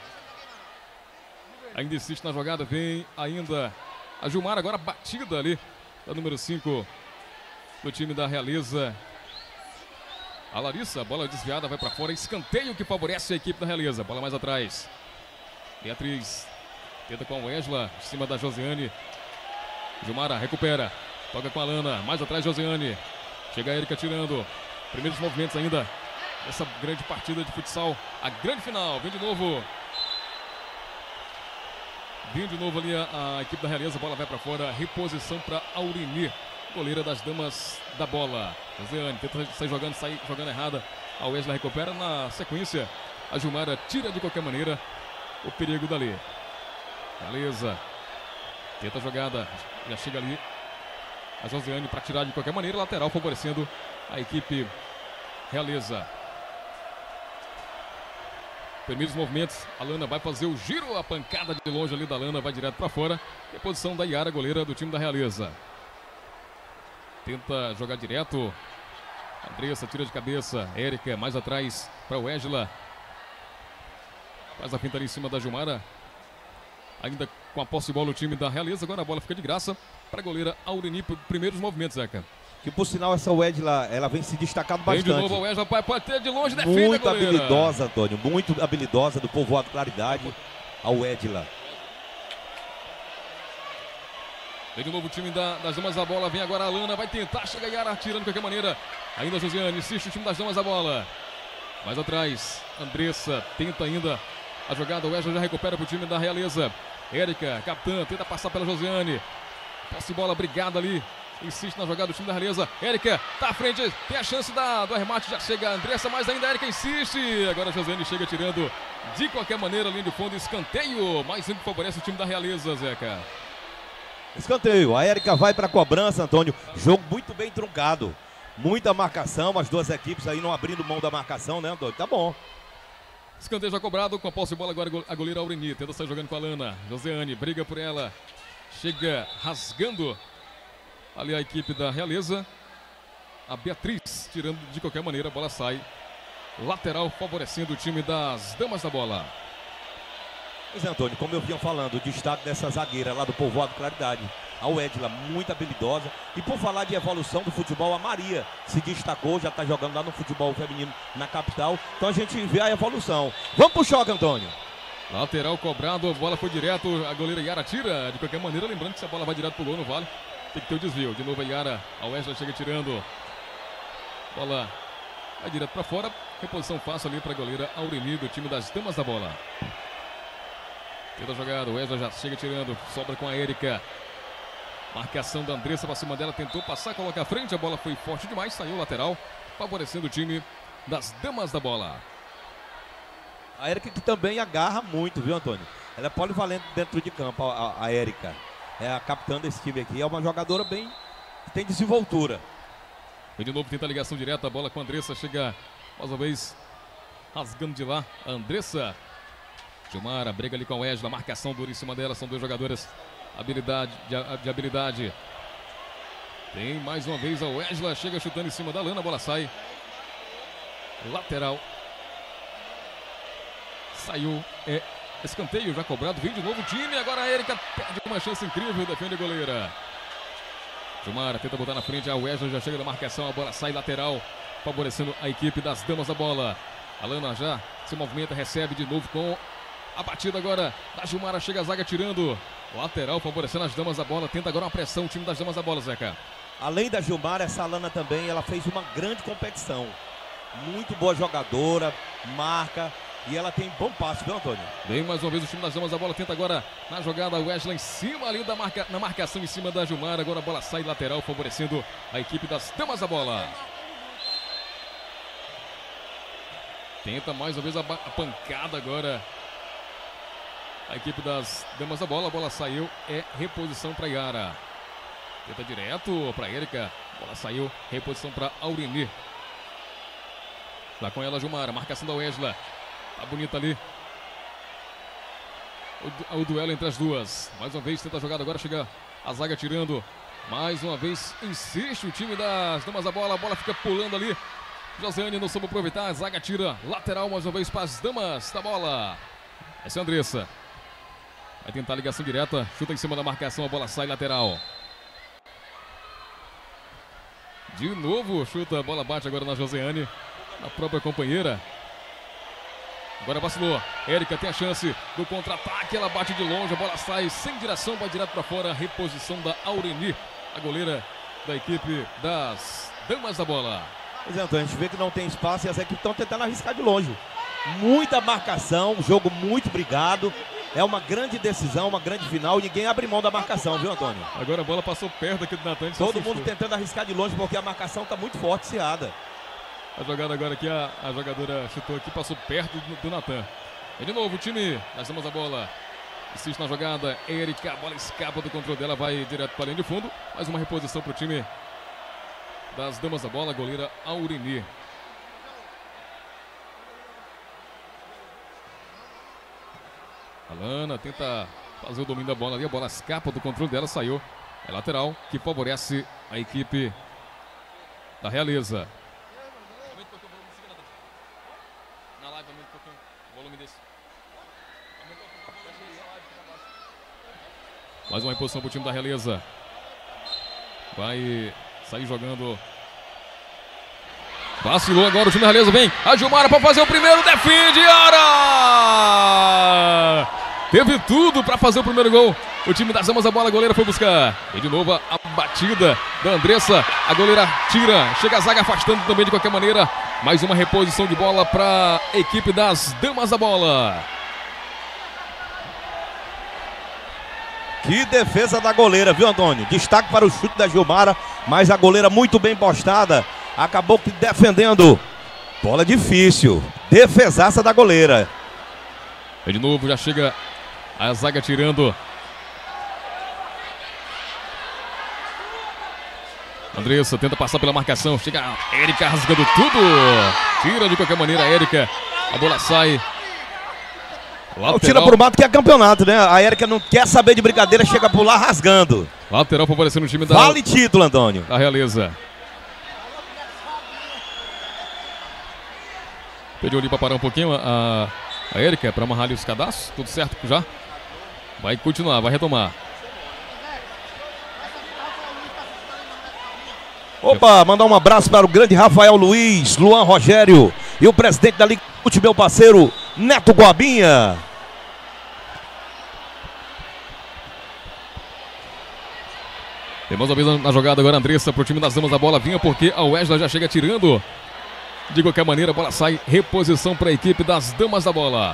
Ainda insiste na jogada, vem ainda a Gilmar, agora batida ali da número cinco do time da Realeza. A Larissa, bola desviada, vai para fora, escanteio que favorece a equipe da Realeza. Bola mais atrás. Beatriz tenta com a Wesla, em cima da Josiane. Gilmara recupera, toca com a Alana, mais atrás Josiane. Chega a Érica tirando. Primeiros movimentos ainda dessa grande partida de futsal. A grande final, vem de novo. Vem de novo ali a, a equipe da Realeza, a bola vai para fora, reposição para Aurenir, goleira das damas da bola. Josiane tenta sair jogando, sai jogando errada. A Wesley recupera, na sequência a Gilmara tira de qualquer maneira o perigo dali. Realeza tenta a jogada, já chega ali a Josiane para tirar de qualquer maneira, lateral favorecendo a equipe Realeza. Primeiros movimentos, a Lana vai fazer o giro, a pancada de longe ali da Lana vai direto para fora. E a posição da Yara, goleira do time da Realeza. Tenta jogar direto. Andressa tira de cabeça. Érica mais atrás para o Wesla. Faz a finta ali em cima da Gilmara. Ainda com a posse de bola o time da Realeza. Agora a bola fica de graça para a goleira Aurenir. Primeiros movimentos, Zeca. Que por sinal essa Wedla, ela vem se destacando bastante. Vem de novo a Wedla, pode ter de longe, defende muito a goleira. Habilidosa, Antônio, muito habilidosa do povoado Claridade, a Wedla. Vem de novo o time da, das damas da bola, vem agora a Alana, vai tentar chegar a Yara, tirando de qualquer maneira. Ainda a Josiane, insiste o time das damas da bola. Mais atrás, Andressa tenta ainda a jogada, o Wesley já recupera para o time da Realeza. Érica, capitã, tenta passar pela Josiane. Posse de bola, brigada ali. Insiste na jogada do time da Realeza. Érica tá à frente, tem a chance da, do arremate, já chega a Andressa, mas ainda a Érica insiste. Agora a Josiane chega tirando de qualquer maneira, linha de fundo, escanteio. Mais um que favorece o time da Realeza, Zeca. Escanteio, a Érica vai para a cobrança, Antônio. Jogo muito bem truncado. Muita marcação, as duas equipes aí não abrindo mão da marcação, né, Antônio? Tá bom. Escanteio já cobrado, com a posse de bola agora a goleira Aurenir. Tenta sair jogando com a Lana. Josiane briga por ela. Chega rasgando ali a equipe da Realeza. A Beatriz tirando de qualquer maneira, a bola sai. Lateral favorecendo o time das damas da bola. Pois é, Antônio, como eu vinha falando, o destaque dessa zagueira lá do povoado Claridade. A Wedla, muito habilidosa. E por falar de evolução do futebol, a Maria se destacou, já está jogando lá no futebol feminino na capital. Então a gente vê a evolução. Vamos pro choque, Antônio. Lateral cobrado, a bola foi direto. A goleira Yara tira de qualquer maneira. Lembrando que se a bola vai direto pro gol, não vale. Tem que ter o desvio. De novo a Yara. A Wesley chega tirando. Bola vai direto para fora. Reposição fácil ali para a goleira Aurenir do time das damas da bola. Tenta a jogada. O Wesley já chega tirando. Sobra com a Érica. Marcação da Andressa para cima dela. Tentou passar, colocar à frente. A bola foi forte demais. Saiu lateral. Favorecendo o time das damas da bola. A Érica que também agarra muito, viu, Antônio? Ela é polivalente dentro de campo, a, a Érica. é a capitã desse time aqui. É uma jogadora bem que tem desenvoltura. E de novo tenta a ligação direta, a bola com a Andressa, chega mais uma vez rasgando de lá a Andressa. Gilmara briga ali com a Wesley, a marcação dura em cima dela, são duas jogadoras habilidade, de, de habilidade. Tem mais uma vez a Wesley, chega chutando em cima da Lana, a bola sai. Lateral. Saiu, é escanteio já cobrado, vem de novo o time, agora a Érica perde uma chance incrível, defende a goleira. Gilmara tenta botar na frente, a Wesley já chega da marcação, a bola sai lateral, favorecendo a equipe das damas da bola. A Lana já se movimenta, recebe de novo com a batida agora da Gilmara, chega a zaga tirando. Lateral favorecendo as damas da bola, tenta agora uma pressão o time das damas da bola, Zeca. Além da Gilmara, essa Lana também, ela fez uma grande competição. Muito boa jogadora, marca e ela tem bom passe, viu, Antônio? Vem mais uma vez o time das damas da bola, tenta agora na jogada a Wesley em cima ali da marca, na marcação em cima da Gilmara, agora a bola sai lateral favorecendo a equipe das damas da bola. Tenta mais uma vez a, a pancada agora a equipe das damas da bola, a bola saiu, é reposição para Yara. Tenta direto para Érica, a bola saiu, reposição para Aureni. Lá com ela Gilmara, marcação da Wesley. Tá bonita ali o, o duelo entre as duas. Mais uma vez tenta a jogada, agora chega a zaga tirando. Mais uma vez insiste o time das damas da bola. A bola fica pulando ali. Josiane não soube aproveitar, a zaga tira lateral mais uma vez para as damas da bola. Essa é a Andressa. Vai tentar a ligação direta, chuta em cima da marcação, a bola sai lateral. De novo chuta, a bola bate agora na Josiane, na própria companheira. Agora vacilou, Érica tem a chance do contra-ataque, ela bate de longe, a bola sai sem direção, vai direto para fora, reposição da Aureni, a goleira da equipe das damas da bola. Pois é, Antônio, a gente vê que não tem espaço e as equipes estão tentando arriscar de longe. Muita marcação, jogo muito brigado, é uma grande decisão, uma grande final e ninguém abre mão da marcação, viu, Antônio? Agora a bola passou perto aqui do Natan. Todo mundo tentando arriscar de longe porque a marcação está muito forte, Seada. A jogada agora aqui, a, a jogadora chutou aqui, passou perto do, do Natan. E de novo o time, nós temos a bola, insiste na jogada, Érica, a bola escapa do controle dela, vai direto para a linha de fundo. Mais uma reposição para o time das damas da bola, goleira Aureni. A Lana tenta fazer o domínio da bola ali, a bola escapa do controle dela, saiu. É lateral, que favorece a equipe da Realeza. Mais uma reposição para o time da Realeza. Vai sair jogando. Vacilou agora o time da Realeza. Vem a Gilmara para fazer o primeiro. Defende. Ara! Teve tudo para fazer o primeiro gol. O time das damas da bola, a goleira foi buscar. E de novo a batida da Andressa. A goleira tira. Chega a zaga afastando também de qualquer maneira. Mais uma reposição de bola para a equipe das damas da bola. Que defesa da goleira, viu, Antônio? Destaque para o chute da Gilmara, mas a goleira muito bem postada. Acabou que defendendo. Bola difícil. Defesaça da goleira. E de novo já chega a zaga tirando. Andressa tenta passar pela marcação. Chega a Érica rasgando tudo. Tira de qualquer maneira a Érica. A bola sai. Lateral. Tira por mato que é campeonato, né? A Érica não quer saber de brincadeira, chega por lá rasgando. Lateral favorecendo o time da... Vale título, Antônio. Da Realeza. Pediu ali para parar um pouquinho a, a Érica para amarrar ali os cadastros. Tudo certo já? Vai continuar, vai retomar. Opa, mandar um abraço para o grande Rafael Luiz, Luan Rogério e o presidente da Liga Fute, meu parceiro Neto Guabinha. Tem mais uma vez na jogada agora a Andressa para o time das damas da bola. Vinha porque a Wesley já chega tirando. De qualquer maneira, a bola sai. Reposição para a equipe das damas da bola.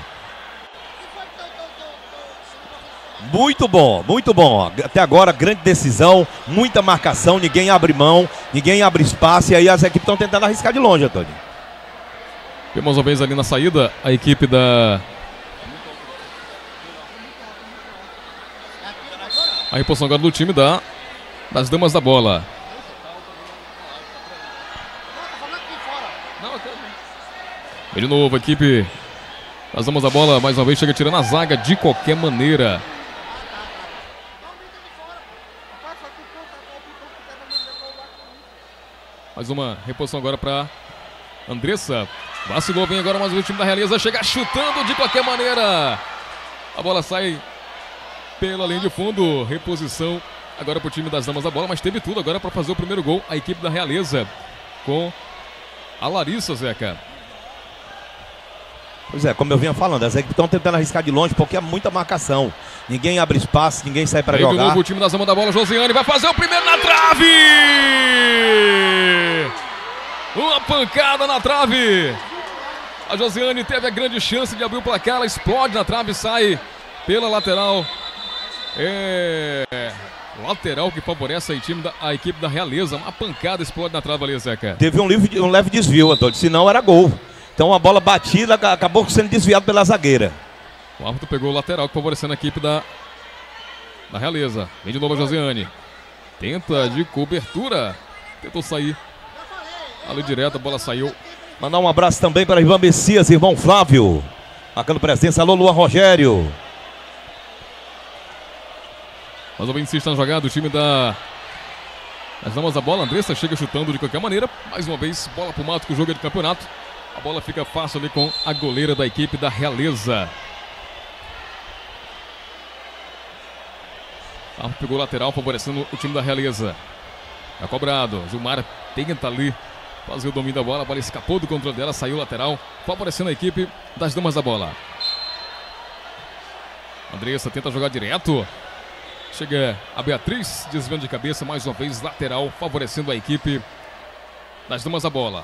Muito bom, muito bom. Até agora, grande decisão, muita marcação, ninguém abre mão, ninguém abre espaço. E aí as equipes estão tentando arriscar de longe, Antônio. Tem mais uma vez ali na saída a equipe da... A reposição agora do time da, das damas da bola. E de novo, a equipe das damas da bola mais uma vez chega tirando a zaga de qualquer maneira. Mais uma reposição agora para Andressa. Vacilou bem agora, mas o time da Realeza chega chutando de qualquer maneira. A bola sai pela linha de fundo. Reposição agora para o time das damas da bola, mas teve tudo agora para fazer o primeiro gol. A equipe da Realeza com a Larissa, Zeca. Pois é, como eu vinha falando, as equipes estão tentando arriscar de longe porque é muita marcação. Ninguém abre espaço, ninguém sai para jogar. De novo o time das damas da bola, Josiane vai fazer o primeiro na trave! Uma pancada na trave! A Josiane teve a grande chance de abrir o placar, ela explode na trave, sai pela lateral. É... Lateral que favorece a, time da, a equipe da Realeza. Uma pancada explode na trave ali, Zeca. Teve um leve, um leve desvio, Antônio, senão era gol. Então a bola batida acabou sendo desviada pela zagueira. O árbitro pegou o lateral, favorecendo a equipe da, da Realeza. Vem de novo a Josiane. Tenta de cobertura. Tentou sair ali direto, a bola saiu. Mandar um abraço também para Ivan Messias, irmão Flávio. Marcando presença. Alô, Luan Rogério. Mais ou menos insiste na jogada o time da... As damas da bola. Andressa chega chutando de qualquer maneira. Mais uma vez, bola pro mato, que o jogo é de campeonato. A bola fica fácil ali com a goleira da equipe da Realeza. Ah, pegou o lateral, favorecendo o time da Realeza. Tá cobrado. Gilmar tenta ali fazer o domínio da bola. A bola escapou do controle dela, saiu lateral, favorecendo a equipe das damas da bola. Andressa tenta jogar direto. Chega a Beatriz, desviando de cabeça, mais uma vez lateral, favorecendo a equipe das damas da bola.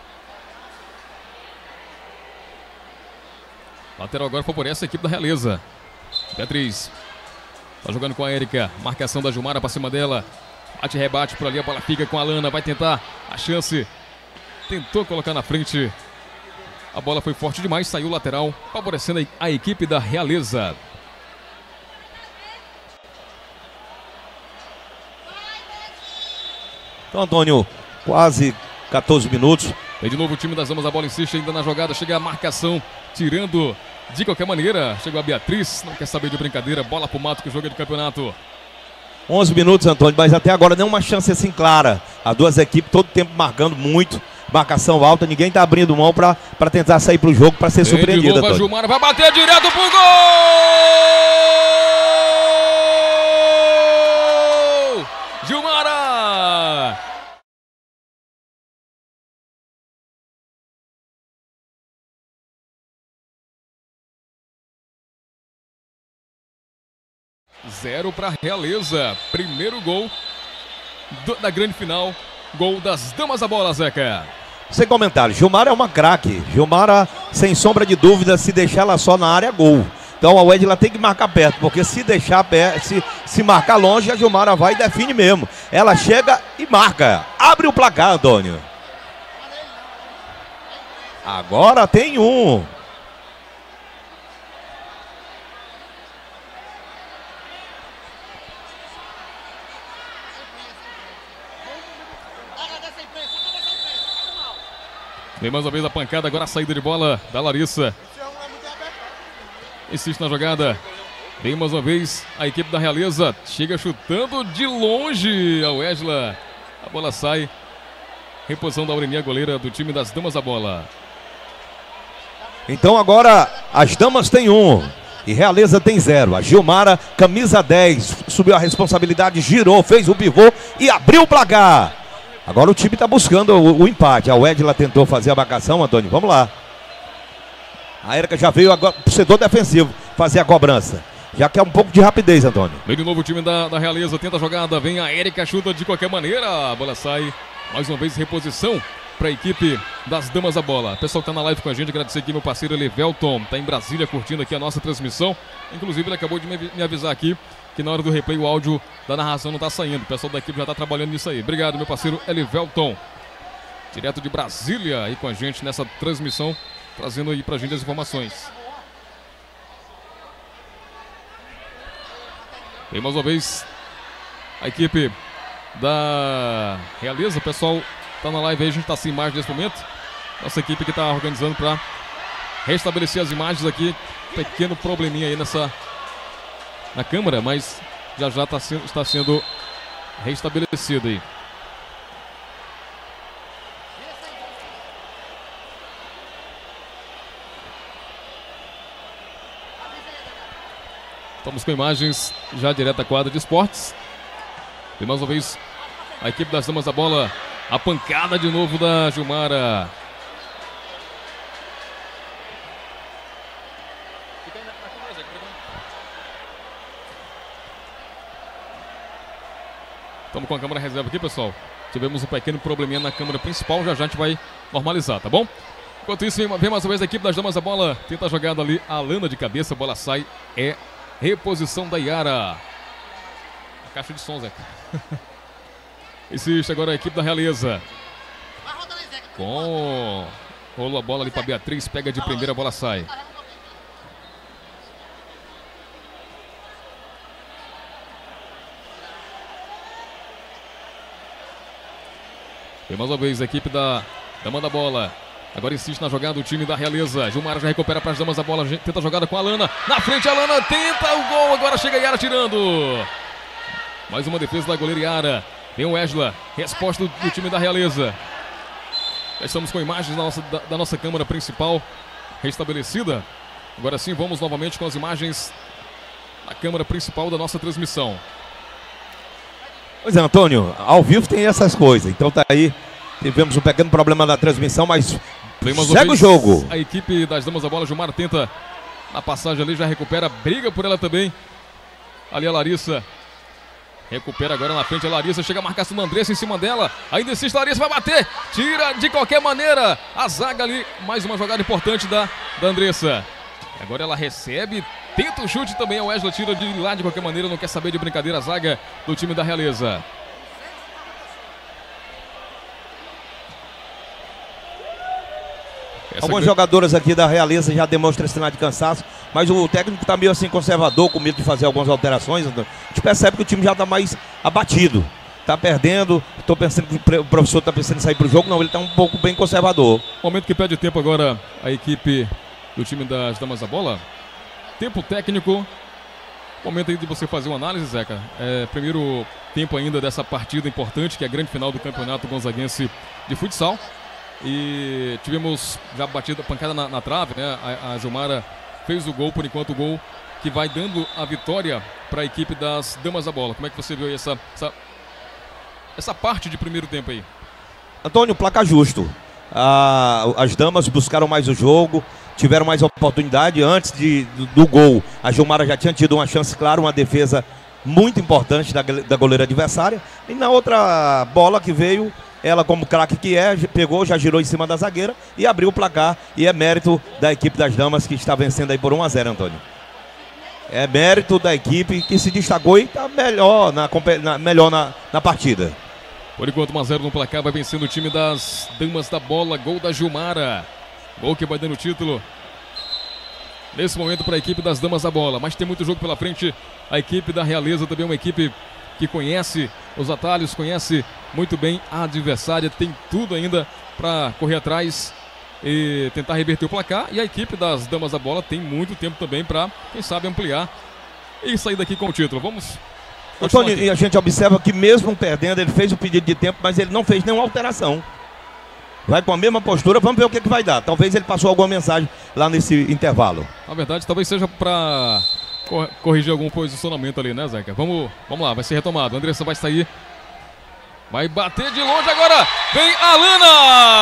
Lateral agora favorece a equipe da Realeza. Beatriz tá jogando com a Érica. Marcação da Gilmara para cima dela. Bate e rebate por ali. A bola fica com a Lana. Vai tentar a chance. Tentou colocar na frente. A bola foi forte demais. Saiu lateral, favorecendo a equipe da Realeza. Então, Antônio, quase quatorze minutos. Vem de novo o time das damas da bola, insiste ainda na jogada. Chega a marcação, tirando de qualquer maneira. Chegou a Beatriz, não quer saber de brincadeira. Bola pro mato, que o jogo é de campeonato. onze minutos, Antônio, mas até agora nenhuma chance assim clara. As duas equipes todo tempo marcando muito. Marcação alta, ninguém tá abrindo mão pra, pra tentar sair pro jogo, pra ser Vem surpreendido, de novo a Antônio. Gilmara vai bater direto pro gol! Gilmara! Zero para Realeza. Primeiro gol do, da grande final. Gol das damas da bola, Zeca. Sem comentário, Gilmara é uma craque. Gilmara, sem sombra de dúvida, se deixar ela só na área, gol. Então a Wedla tem que marcar perto, porque se deixar perto, se, se marcar longe, a Gilmara vai e define mesmo. Ela chega e marca. Abre o placar, Antônio. Agora tem um. Vem mais uma vez a pancada, agora a saída de bola da Larissa. Insiste na jogada. Vem mais uma vez a equipe da Realeza. Chega chutando de longe a Wesley. A bola sai. Reposição da Aurenia, goleira do time das damas da bola. Então agora as damas têm um e Realeza tem zero. A Gilmara, camisa dez, subiu a responsabilidade, girou, fez o pivô e abriu o placar. Agora o time está buscando o, o empate. A Wedla tentou fazer a marcação, Antônio. Vamos lá. A Érica já veio agora pro setor defensivo fazer a cobrança. Já quer um pouco de rapidez, Antônio. Vem de novo o time da, da Realeza, tenta a jogada. Vem a Érica, chuta de qualquer maneira. A bola sai. Mais uma vez reposição para a equipe das damas da bola. Pessoal que está na live com a gente, agradecer aqui meu parceiro Elivelton. Está em Brasília curtindo aqui a nossa transmissão. Inclusive ele acabou de me avisar aqui que na hora do replay o áudio da narração não está saindo. O pessoal da equipe já está trabalhando nisso aí. Obrigado, meu parceiro Elivelton. Direto de Brasília aí com a gente nessa transmissão, trazendo aí pra gente as informações. E mais uma vez a equipe da Realeza. O pessoal tá na live aí, a gente tá sem imagem nesse momento. Nossa equipe que tá organizando para restabelecer as imagens aqui. Pequeno probleminha aí nessa na câmera, mas já já tá sendo, está sendo restabelecido aí. Estamos com imagens já direto da quadra de esportes. E mais uma vez a equipe das damas da bola. A pancada de novo da Gilmara. Estamos com a câmera reserva aqui, pessoal. Tivemos um pequeno probleminha na câmera principal. Já já a gente vai normalizar, tá bom? Enquanto isso, vem mais uma vez a equipe das damas da bola. Tenta a jogada ali. A Lana de cabeça. A bola sai. É reposição da Yara. A caixa de som, Zeca. Insiste agora a equipe da Realeza. Com... Rola a bola ali para Beatriz. Pega de primeira, a bola sai. Vem mais uma vez a equipe da Dama da Bola. Agora insiste na jogada o time da Realeza. Gilmara já recupera para as damas da bola. Tenta a jogada com a Lana. Na frente a Lana tenta o gol. Agora chega a Yara tirando. Mais uma defesa da goleira Yara. Vem o Esla. Resposta do, do time da Realeza. Já estamos com imagens da nossa, da, da nossa câmera principal restabelecida. Agora sim vamos novamente com as imagens da câmera principal da nossa transmissão. Pois é, Antônio. Ao vivo tem essas coisas. Então tá aí. Tivemos um pequeno problema na transmissão, mas segue o jogo. A equipe das damas da bola, Gilmar tenta na passagem ali, já recupera, briga por ela também. Ali a Larissa. Recupera agora na frente a Larissa, chega a marcação da Andressa em cima dela. Ainda insiste a Larissa, vai bater. Tira de qualquer maneira a zaga ali. Mais uma jogada importante da, da Andressa. Agora ela recebe, tenta o chute também. A Wesley tira de lá de qualquer maneira, não quer saber de brincadeira a zaga do time da Realeza. Essa Algumas jogadoras aqui da Realeza já demonstram sinal de cansaço, mas o técnico está meio assim conservador, com medo de fazer algumas alterações. A gente percebe que o time já está mais abatido, está perdendo. Estou pensando que o professor está pensando em sair para o jogo, não, ele está um pouco bem conservador. Momento que perde tempo agora a equipe do time das damas da bola. Tempo técnico. Momento aí de você fazer uma análise, Zeca. É, primeiro tempo ainda dessa partida importante, que é a grande final do Campeonato Gonzaguense de Futsal. E tivemos já batida, pancada na, na trave, né? A, a Gilmara fez o gol, por enquanto o gol que vai dando a vitória para a equipe das damas da bola. Como é que você viu essa, essa, essa parte de primeiro tempo aí? Antônio, placar justo. Ah, as damas buscaram mais o jogo, tiveram mais oportunidade antes de, do, do gol. A Gilmara já tinha tido uma chance clara, uma defesa muito importante da, da goleira adversária. E na outra bola que veio, ela, como craque que é, pegou, já girou em cima da zagueira e abriu o placar. E é mérito da equipe das damas que está vencendo aí por um a zero, Antônio. É mérito da equipe que se destacou e está melhor, na, na, melhor na, na partida. Por enquanto, um a zero no placar, vai vencendo o time das damas da bola. Gol da Gilmara. Gol que vai dando o título nesse momento para a equipe das damas da bola. Mas tem muito jogo pela frente. A equipe da Realeza também é uma equipe que conhece os atalhos, conhece muito bem a adversária, tem tudo ainda para correr atrás e tentar reverter o placar. E a equipe das damas da bola tem muito tempo também para, quem sabe, ampliar e sair daqui com o título. Vamos... Antônio, e a gente observa que mesmo perdendo, ele fez o pedido de tempo, mas ele não fez nenhuma alteração. Vai com a mesma postura, vamos ver o que, que vai dar. Talvez ele passou alguma mensagem lá nesse intervalo. Na verdade, talvez seja para corrigir algum posicionamento ali, né, Zeca? Vamos, vamos lá, vai ser retomado. A Andressa vai sair. Vai bater de longe agora. Vem a Lana!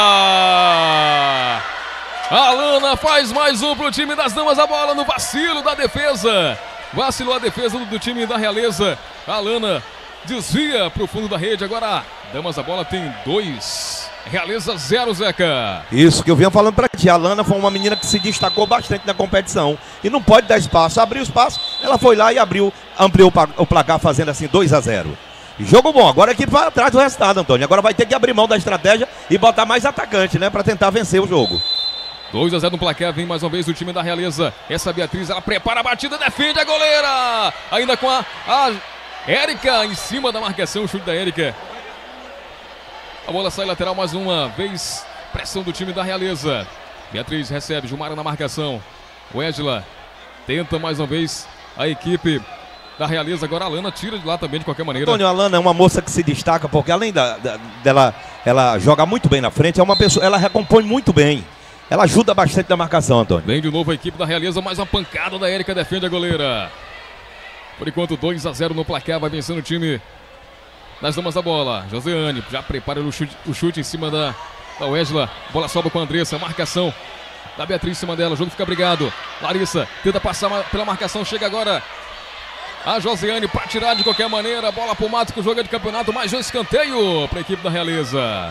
A Lana faz mais um pro time das damas da bola no vacilo da defesa. Vacilou a defesa do, do time da Realeza. A Lana desvia pro fundo da rede. Agora, damas da bola tem dois. Realeza zero, Zeca. Isso que eu vinha falando pra ti. A Lana foi uma menina que se destacou bastante na competição. E não pode dar espaço. Abriu espaço, ela foi lá e abriu, ampliou o placar, fazendo assim dois a zero. Jogo bom. Agora a equipe vai atrás do resultado, Antônio. Agora vai ter que abrir mão da estratégia e botar mais atacante, né? Pra tentar vencer o jogo. dois a zero no placar, vem mais uma vez o time da Realeza. Essa Beatriz, ela prepara a batida, defende a goleira. Ainda com a, a Érica em cima da marcação, o chute da Érica. A bola sai lateral mais uma vez. Pressão do time da Realeza. Beatriz recebe, Gilmara na marcação. Wesley tenta mais uma vez a equipe da Realeza. Agora a Alana tira de lá também de qualquer maneira. Antônio, a Alana é uma moça que se destaca porque além da, da, dela ela joga muito bem na frente, é uma pessoa, ela recompõe muito bem. Ela ajuda bastante na marcação, Antônio. Vem de novo a equipe da Realeza, mais uma pancada da Érica, defende a goleira. Por enquanto dois a zero no placar, vai vencendo o time das damas da bola. Joseane já prepara o chute, o chute em cima da, da Wesley. Bola sobra com a Andressa, marcação da Beatriz em cima dela, o jogo fica brigado. Larissa tenta passar pela marcação, chega agora a Josiane para tirar de qualquer maneira. Bola pro mato, que o jogo é de campeonato, mais um escanteio para a equipe da Realeza.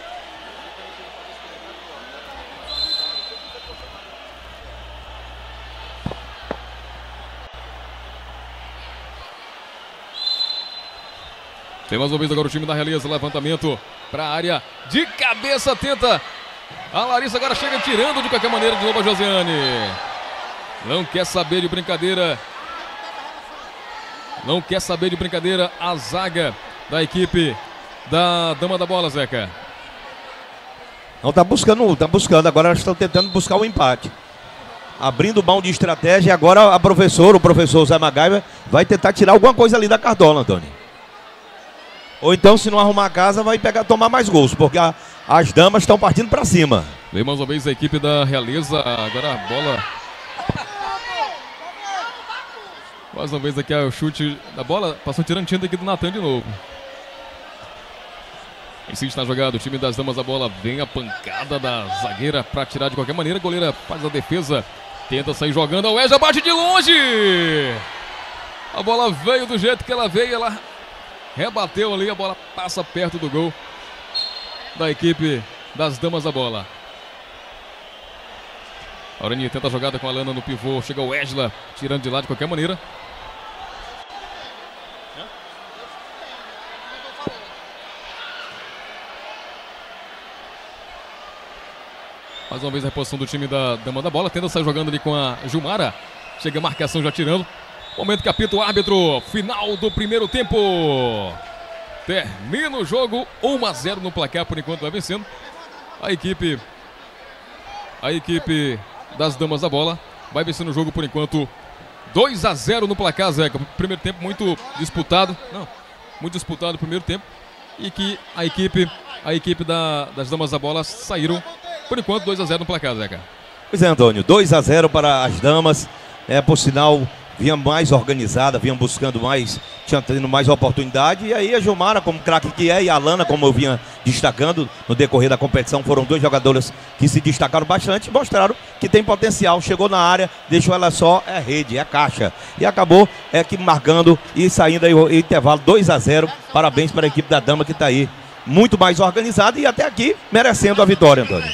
Tem mais uma vez agora o time da Realeza, levantamento para a área de cabeça, tenta. A Larissa agora chega tirando de qualquer maneira de novo a Josiane. Não quer saber de brincadeira. Não quer saber de brincadeira a zaga da equipe da Dama da Bola, Zeca. Não, tá buscando, tá buscando. Agora elas estão tentando buscar o empate. Abrindo mão de estratégia. Agora a professora, o professor Zé Magaiva, vai tentar tirar alguma coisa ali da cartola, Antônio. Ou então, se não arrumar a casa, vai pegar, tomar mais gols, porque a, as damas estão partindo para cima. Vem mais uma vez a equipe da Realeza. Agora a bola. Mais uma vez aqui o chute da bola. Passou tirando tinta aqui do Natan de novo. Insiste na jogada. O time das damas da bola. Vem a pancada da zagueira para tirar de qualquer maneira. A goleira faz a defesa. Tenta sair jogando. A Weja bate de longe. A bola veio do jeito que ela veio. Ela rebateu ali. A bola passa perto do gol da equipe das damas da bola. A Aurani tenta a jogada com a Alana no pivô. Chega o Wesley tirando de lá de qualquer maneira. Mais uma vez a reposição do time da Dama da Bola. Tenta sair jogando ali com a Gilmara. Chega a marcação já tirando. Momento que apita o árbitro. Final do primeiro tempo. Termina o jogo. um a zero no placar. Por enquanto vai vencendo a equipe. A equipe das Damas da Bola. Vai vencendo o jogo por enquanto. dois a zero no placar, Zeca. Primeiro tempo muito disputado. Não, muito disputado o primeiro tempo. E que a equipe, a equipe da, das Damas da Bola saíram. Por enquanto, dois a zero no placar, Zeca. Pois é, Antônio, dois a zero para as damas. É, por sinal, vinha mais organizada, vinham buscando mais, tinha tendo mais oportunidade. E aí a Gilmara, como craque que é, e a Alana, como eu vinha destacando no decorrer da competição, foram dois jogadores que se destacaram bastante e mostraram que tem potencial. Chegou na área, deixou ela só, é rede, é caixa. E acabou é que marcando e saindo aí o intervalo dois a zero. Parabéns para a equipe da dama que está aí muito mais organizada e até aqui merecendo a vitória, Antônio.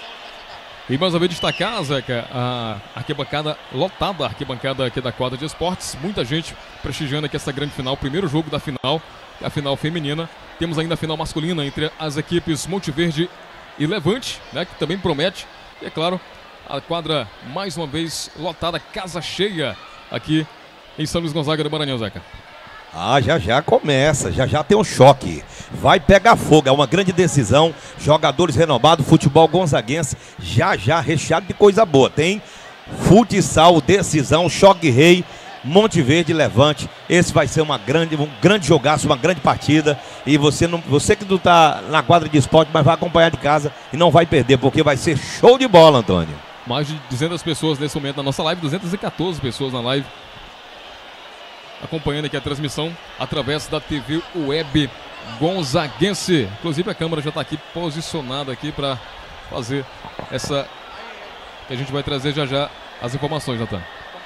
E mais uma vez destacar, Zeca, a arquibancada lotada, a arquibancada aqui da quadra de esportes. Muita gente prestigiando aqui essa grande final, primeiro jogo da final, a final feminina. Temos ainda a final masculina entre as equipes Monte Verde e Levante, né, que também promete. E é claro, a quadra mais uma vez lotada, casa cheia aqui em São Luís Gonzaga do Maranhão, Zeca. Ah, já já começa, já já tem um choque. Vai pegar fogo, é uma grande decisão. Jogadores renovados, futebol gonzaguense, já já recheado de coisa boa. Tem futsal, decisão, choque rei, Monte Verde, Levante. Esse vai ser uma grande, um grande jogaço, uma grande partida. E você, não, você que não está na quadra de esporte, mas vai acompanhar de casa e não vai perder, porque vai ser show de bola, Antônio. Mais de duzentas pessoas nesse momento na nossa live, duzentas e quatorze pessoas na live, acompanhando aqui a transmissão através da T V Web Gonzaguense. Inclusive a câmera já está aqui posicionada aqui para fazer essa, que a gente vai trazer já já as informações, Natan.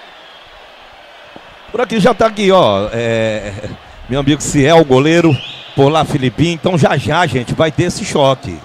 Por aqui já está aqui, ó, é, meu amigo Ciel, goleiro, por lá Filipinho. Então já já, gente, vai ter esse choque.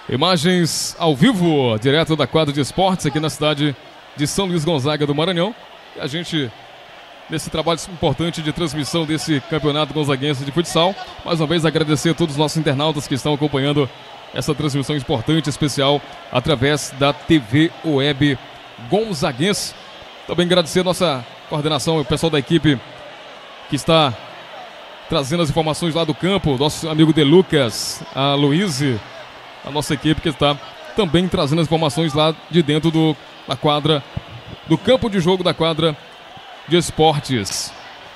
Imagens ao vivo, direto da quadra de esportes aqui na cidade de São Luís Gonzaga do Maranhão. E a gente, nesse trabalho importante de transmissão desse campeonato gonzaguense de futsal, mais uma vez agradecer a todos os nossos internautas que estão acompanhando essa transmissão importante, especial, através da T V Web Gonzaguense. Também agradecer a nossa coordenação, o pessoal da equipe que está trazendo as informações lá do campo, nosso amigo De Lucas, a Luíse, a nossa equipe que está também trazendo as informações lá de dentro do, da quadra, do campo de jogo da quadra de esportes.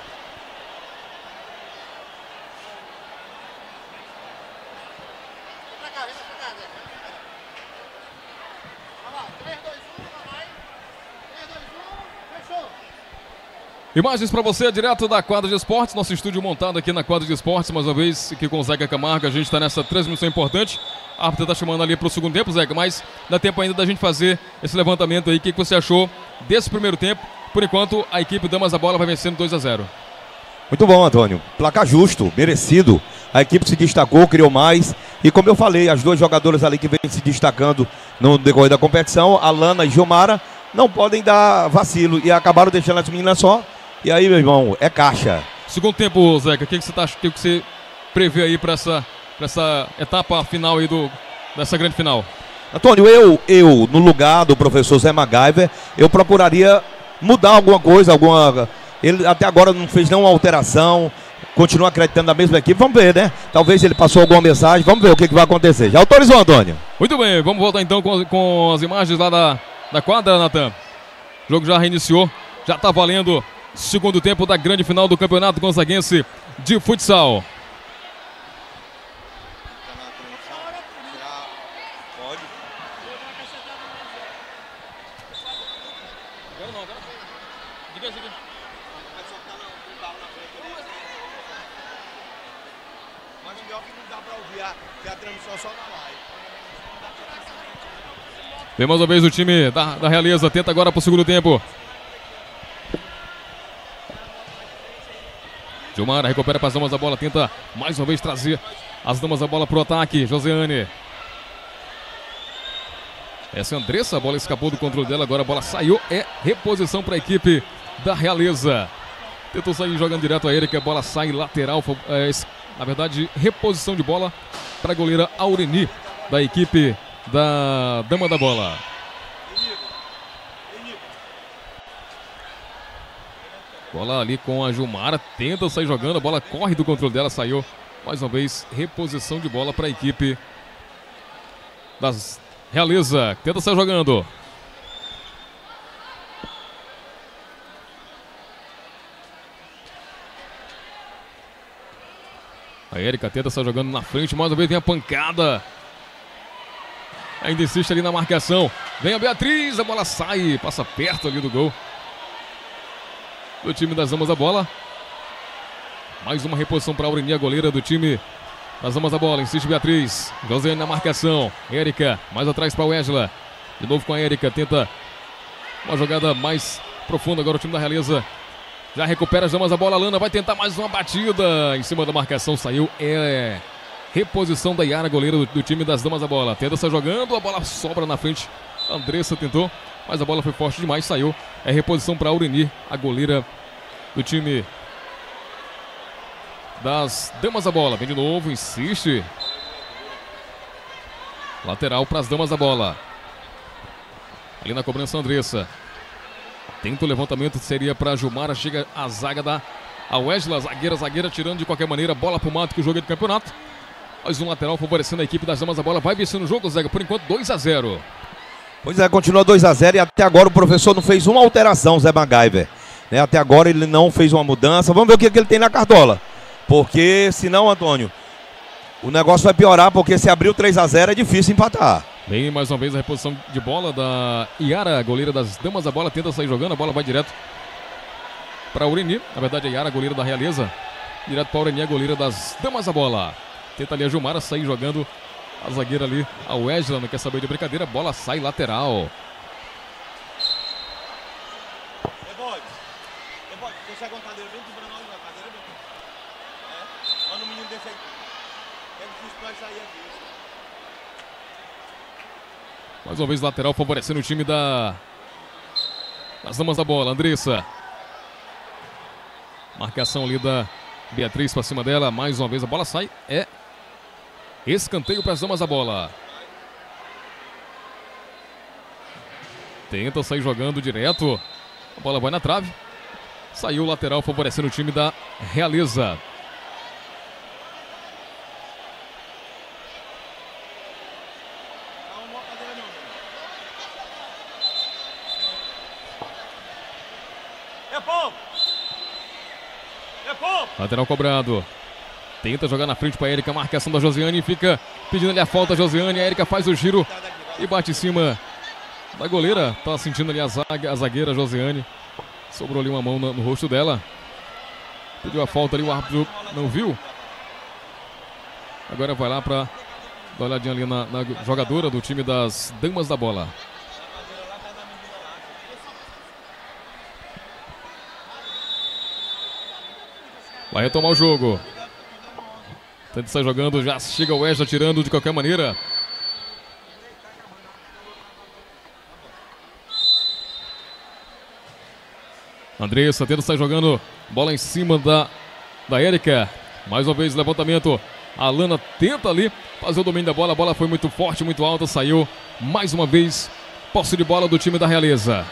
Imagens para você direto da quadra de esportes, nosso estúdio montado aqui na quadra de esportes, mais uma vez aqui com o Zeca Camargo. A gente está nessa transmissão importante. A árbitra está chamando ali para o segundo tempo, Zeca, mas dá tempo ainda da gente fazer esse levantamento aí. O que, que você achou desse primeiro tempo? Por enquanto, a equipe Damas da Bola vai vencendo dois a zero. Muito bom, Antônio. Placar justo, merecido. A equipe se destacou, criou mais. E como eu falei, as duas jogadoras ali que vêm se destacando no decorrer da competição, a Lana e Gilmara, não podem dar vacilo. E acabaram deixando as meninas só. E aí, meu irmão, é caixa. Segundo tempo, Zeca, o que, que você tá, que, que você prevê aí para essa, pra essa etapa final aí do, dessa grande final? Antônio, eu, eu, no lugar do professor Zé MacGyver, eu procuraria mudar alguma coisa, alguma... Ele até agora não fez nenhuma alteração, continua acreditando na mesma equipe. Vamos ver, né? Talvez ele passou alguma mensagem, vamos ver o que, que vai acontecer. Já autorizou, Antônio? Muito bem, vamos voltar então com, com as imagens lá da, da quadra, Natan. O jogo já reiniciou, já está valendo segundo tempo da grande final do Campeonato Gonzaguense de Futsal. Vem mais uma vez o time da, da Realeza, tenta agora para o segundo tempo. Gilmara recupera para as damas da bola, tenta mais uma vez trazer as damas da bola para o ataque. Josiane. Essa é a Andressa, a bola escapou do controle dela, agora a bola saiu. É reposição para a equipe da Realeza. Tentou sair jogando direto a Erika, a bola sai lateral. É, na verdade, reposição de bola para a goleira Aureni, da equipe da dama da bola. Bola ali com a Gilmara, tenta sair jogando, a bola corre do controle dela, saiu. Mais uma vez, reposição de bola para a equipe das Realeza, tenta sair jogando. A Erika tenta sair jogando na frente, mais uma vez vem a pancada. Ainda insiste ali na marcação. Vem a Beatriz, a bola sai, passa perto ali do gol do time das damas da bola. Mais uma reposição para a Aureni, a goleira do time das damas da bola. Insiste Beatriz. Josiane na marcação. Érica, mais atrás para a Wesley. De novo com a Érica. Tenta uma jogada mais profunda. Agora o time da Realeza já recupera as damas da bola. A Lana vai tentar mais uma batida. Em cima da marcação saiu. É reposição da Yara, goleira do, do time das damas da bola. Tenta sair jogando. A bola sobra na frente. A Andressa tentou, mas a bola foi forte demais, saiu. É reposição para a Aureni, a goleira do time das damas da bola. Vem de novo, insiste. Lateral para as damas da bola. Ali na cobrança, Andressa. Tenta o levantamento, seria para a Gilmara. Chega a zaga da a Wesley, zagueira, zagueira, tirando de qualquer maneira. Bola para o mato, que o jogo é do campeonato. Mais um lateral favorecendo a equipe das damas da bola. Vai vencendo o jogo, Zega, por enquanto dois a zero. Pois é, continua dois a zero e até agora o professor não fez uma alteração, Zé MacGyver. Né? Até agora ele não fez uma mudança. Vamos ver o que, que ele tem na cartola. Porque senão, Antônio, o negócio vai piorar, porque se abrir o três a zero é difícil empatar. Vem mais uma vez a reposição de bola da Yara, goleira das damas da bola. Tenta sair jogando, a bola vai direto para a Aureni. Na verdade, a Yara, goleira da Realeza. Direto para a Aureni, a goleira das damas da bola. Tenta ali a Gilmara sair jogando. A zagueira ali, a Wesley, não quer saber de brincadeira. Bola sai lateral. Rebote. Rebote. Consegue uma cadeira bem de Branão, uma cadeira bem. É. Manda o menino desse aí. É difícil pra sair aqui. Mais uma vez lateral favorecendo o time da... das damas da bola. Andressa. Marcação ali da Beatriz para cima dela. Mais uma vez a bola sai. É escanteio para as damas da bola. Tenta sair jogando direto. A bola vai na trave. Saiu o lateral favorecendo o time da Realeza. Lateral cobrado. Tenta jogar na frente para a Érica. Marcação da Josiane. Fica pedindo ali a falta a Josiane. A Érica faz o giro e bate em cima da goleira. Tá sentindo ali a, zaga, a zagueira Josiane. Sobrou ali uma mão no, no rosto dela. Pediu a falta ali, o árbitro não viu. Agora vai lá para dar uma olhadinha ali na, na jogadora do time das damas da bola. Vai retomar o jogo. Tenta sair jogando, já chega o Wesley tirando de qualquer maneira. Andressa tenta sair jogando, bola em cima da, da Érica. Mais uma vez levantamento. A Alana tenta ali fazer o domínio da bola. A bola foi muito forte, muito alta, saiu. Mais uma vez, posse de bola do time da Realeza.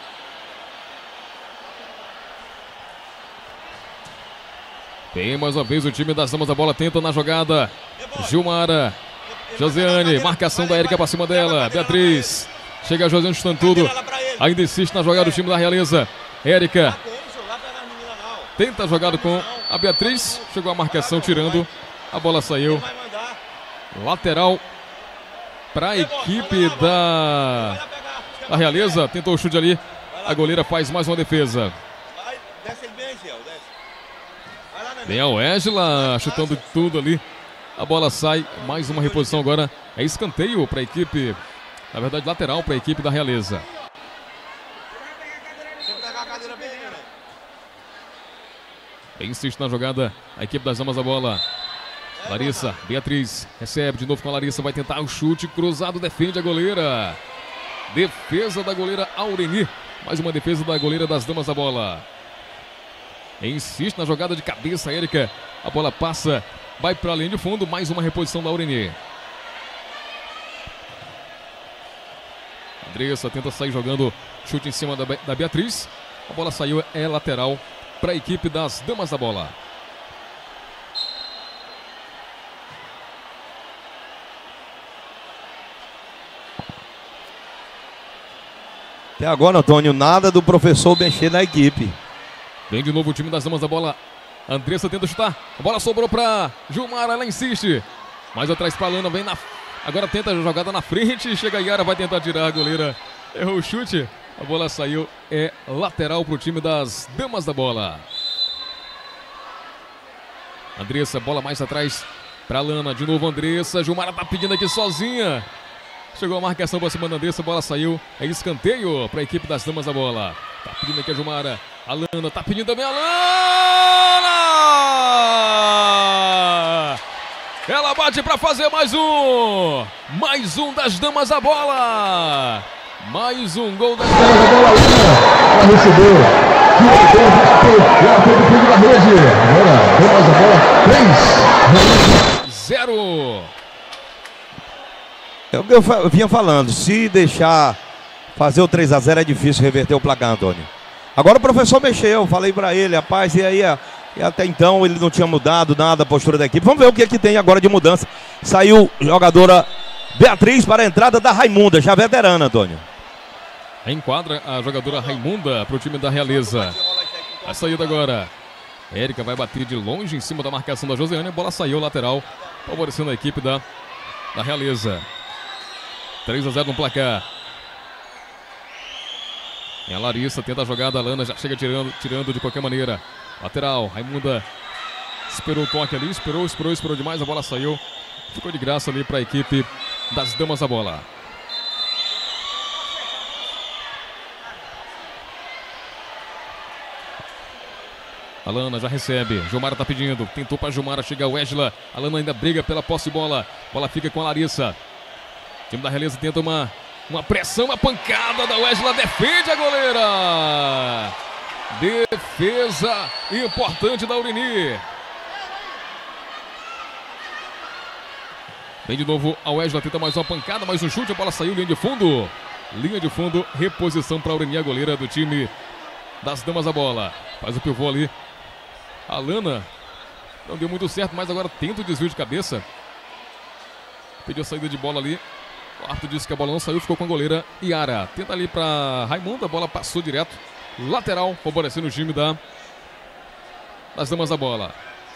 Tem mais uma vez o time das damas da bola, tenta na jogada. Gilmara, Josiane, marcação da Érica para cima dela. Beatriz, chega a Josiane chutando tudo. Ainda insiste na jogada do time da Realeza. Érica tenta a jogada com a Beatriz. Chegou a marcação tirando. A bola saiu. Lateral para a equipe da, da Realeza. Tentou o chute ali. A goleira faz mais uma defesa. Vem a Wesley chutando tudo ali. A bola sai. Mais uma reposição agora. É escanteio para a equipe. Na verdade, lateral para a equipe da Realeza. Insiste na jogada a equipe das damas da bola. Larissa, Beatriz recebe de novo com a Larissa. Vai tentar o chute cruzado. Defende a goleira. Defesa da goleira Aureni. Mais uma defesa da goleira das damas da bola. Insiste na jogada de cabeça, Érica. A bola passa, vai para a linha de fundo. Mais uma reposição da Aureni. Andressa tenta sair jogando. Chute em cima da, da Beatriz. A bola saiu, é lateral para a equipe das damas da bola. Até agora, Antônio, nada do professor mexer na equipe. Vem de novo o time das damas da bola. Andressa tenta chutar. A bola sobrou para Gilmara. Ela insiste. Mais atrás para a Lana. Vem na... Agora tenta a jogada na frente. Chega a Yara. Vai tentar tirar a goleira. Errou o chute. A bola saiu. É lateral para o time das damas da bola. Andressa. Bola mais atrás para a Lana. De novo Andressa. Gilmara tá pedindo aqui sozinha. Chegou a marcação para cima da Andressa. A bola saiu. É escanteio para a equipe das damas da bola. Tá pedindo aqui a Gilmara. A Lana tá pedindo também a Lana! Ela bate para fazer mais um! Mais um das damas da bola! Mais um gol das damas da bola. Ela recebeu. Ela foi do fundo da rede. Agora, damas da bola. três. zero. É o que eu vinha falando. Se deixar fazer o três a zero é difícil reverter o placar, Antônio. Agora o professor mexeu, falei para ele, rapaz, e aí e até então ele não tinha mudado nada a postura da equipe. Vamos ver o que é que tem agora de mudança. Saiu jogadora Beatriz para a entrada da Raimunda, já veterana, Antônio. Enquadra a jogadora Raimunda para o time da Realeza. A saída agora. Érica vai bater de longe em cima da marcação da Josiane. A bola saiu lateral, favorecendo a equipe da, da Realeza. três a zero no placar. E a Larissa tenta a jogada, a Lana já chega tirando, tirando de qualquer maneira. Lateral, Raimunda esperou o toque ali, esperou, esperou, esperou demais, a bola saiu. Ficou de graça ali para a equipe das damas da bola. A Lana já recebe, Gilmara tá pedindo, tentou para Gilmara, chega a Wesley. A Lana ainda briga pela posse de bola, bola fica com a Larissa. O time da Realeza tenta uma Uma pressão, uma pancada da Wesley, defende a goleira. Defesa importante da Ureni. Vem de novo a Wesley, tenta mais uma pancada, mais um chute, a bola saiu, linha de fundo. Linha de fundo, reposição para a Ureni, a goleira do time das damas da bola. Faz o pivô ali. A Lana não deu muito certo, mas agora tenta o desvio de cabeça. Pediu a saída de bola ali. O árbitro disse que a bola não saiu, ficou com a goleira Yara. Tenta ali para Raimunda, a bola passou direto. Lateral, favorecendo o time da, das damas da bola.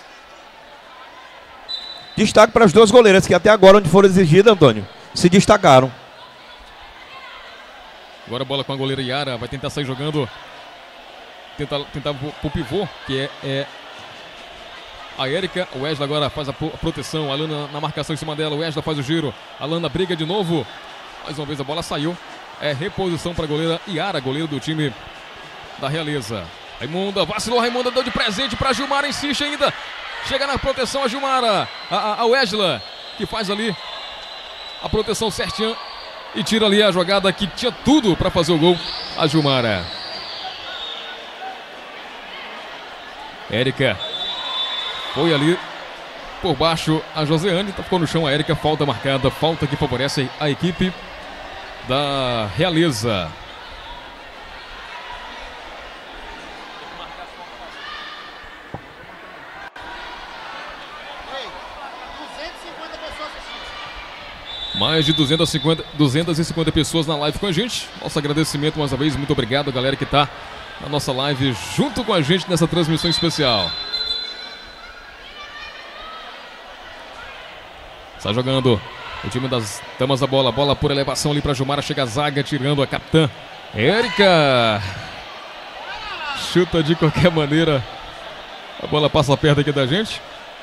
Destaque para as duas goleiras que até agora, onde foram exigidas, Antônio, se destacaram. Agora a bola com a goleira Yara, vai tentar sair jogando. Tentar, tentar pro pivô, que é, é a Érica. O Wesley agora faz a, a proteção. A Lana na marcação em cima dela. O Wesley faz o giro. A Lana briga de novo. Mais uma vez a bola saiu. É reposição para a goleira Yara, goleiro do time da Realeza. Raimunda, vacilou. Raimunda deu de presente para Gilmara. Insiste ainda. Chega na proteção a Gilmara. A, a, a Wesley, que faz ali a proteção certinha. E tira ali a jogada que tinha tudo para fazer o gol. A Gilmara. Érica foi ali por baixo a Joseane, ficou no chão a Érica, falta marcada, falta que favorece a equipe da Realeza. Mais de duzentas e cinquenta, duzentas e cinquenta pessoas na live com a gente. Nosso agradecimento mais uma vez, muito obrigado galera que está na nossa live junto com a gente nessa transmissão especial. Está jogando o time das damas da bola. Bola por elevação ali para Gilmara. Chega a zaga tirando a capitã Érica. Chuta de qualquer maneira. A bola passa perto aqui da gente.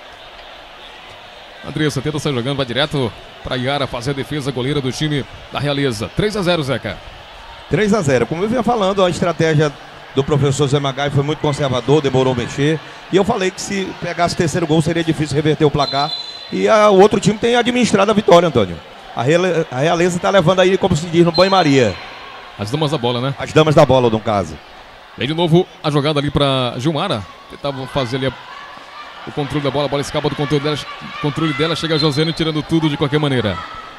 Andressa tenta sair jogando. Vai direto para Yara fazer a defesa. Goleira do time da Realeza. três a zero, Zeca. três a zero. Como eu vinha falando, a estratégia do professor Zé Magai foi muito conservador, demorou a mexer. E eu falei que se pegasse o terceiro gol seria difícil reverter o placar. E a, o outro time tem administrado a vitória, Antônio. A, Reale, a Realeza está levando aí, como se diz, no banho-maria. As damas da bola, né? As damas da bola, no caso. Vem de novo a jogada ali para Gilmara. Tentava fazer ali a, o controle da bola. A bola escapa do controle dela. Controle dela, chega a Josiane tirando tudo de qualquer maneira.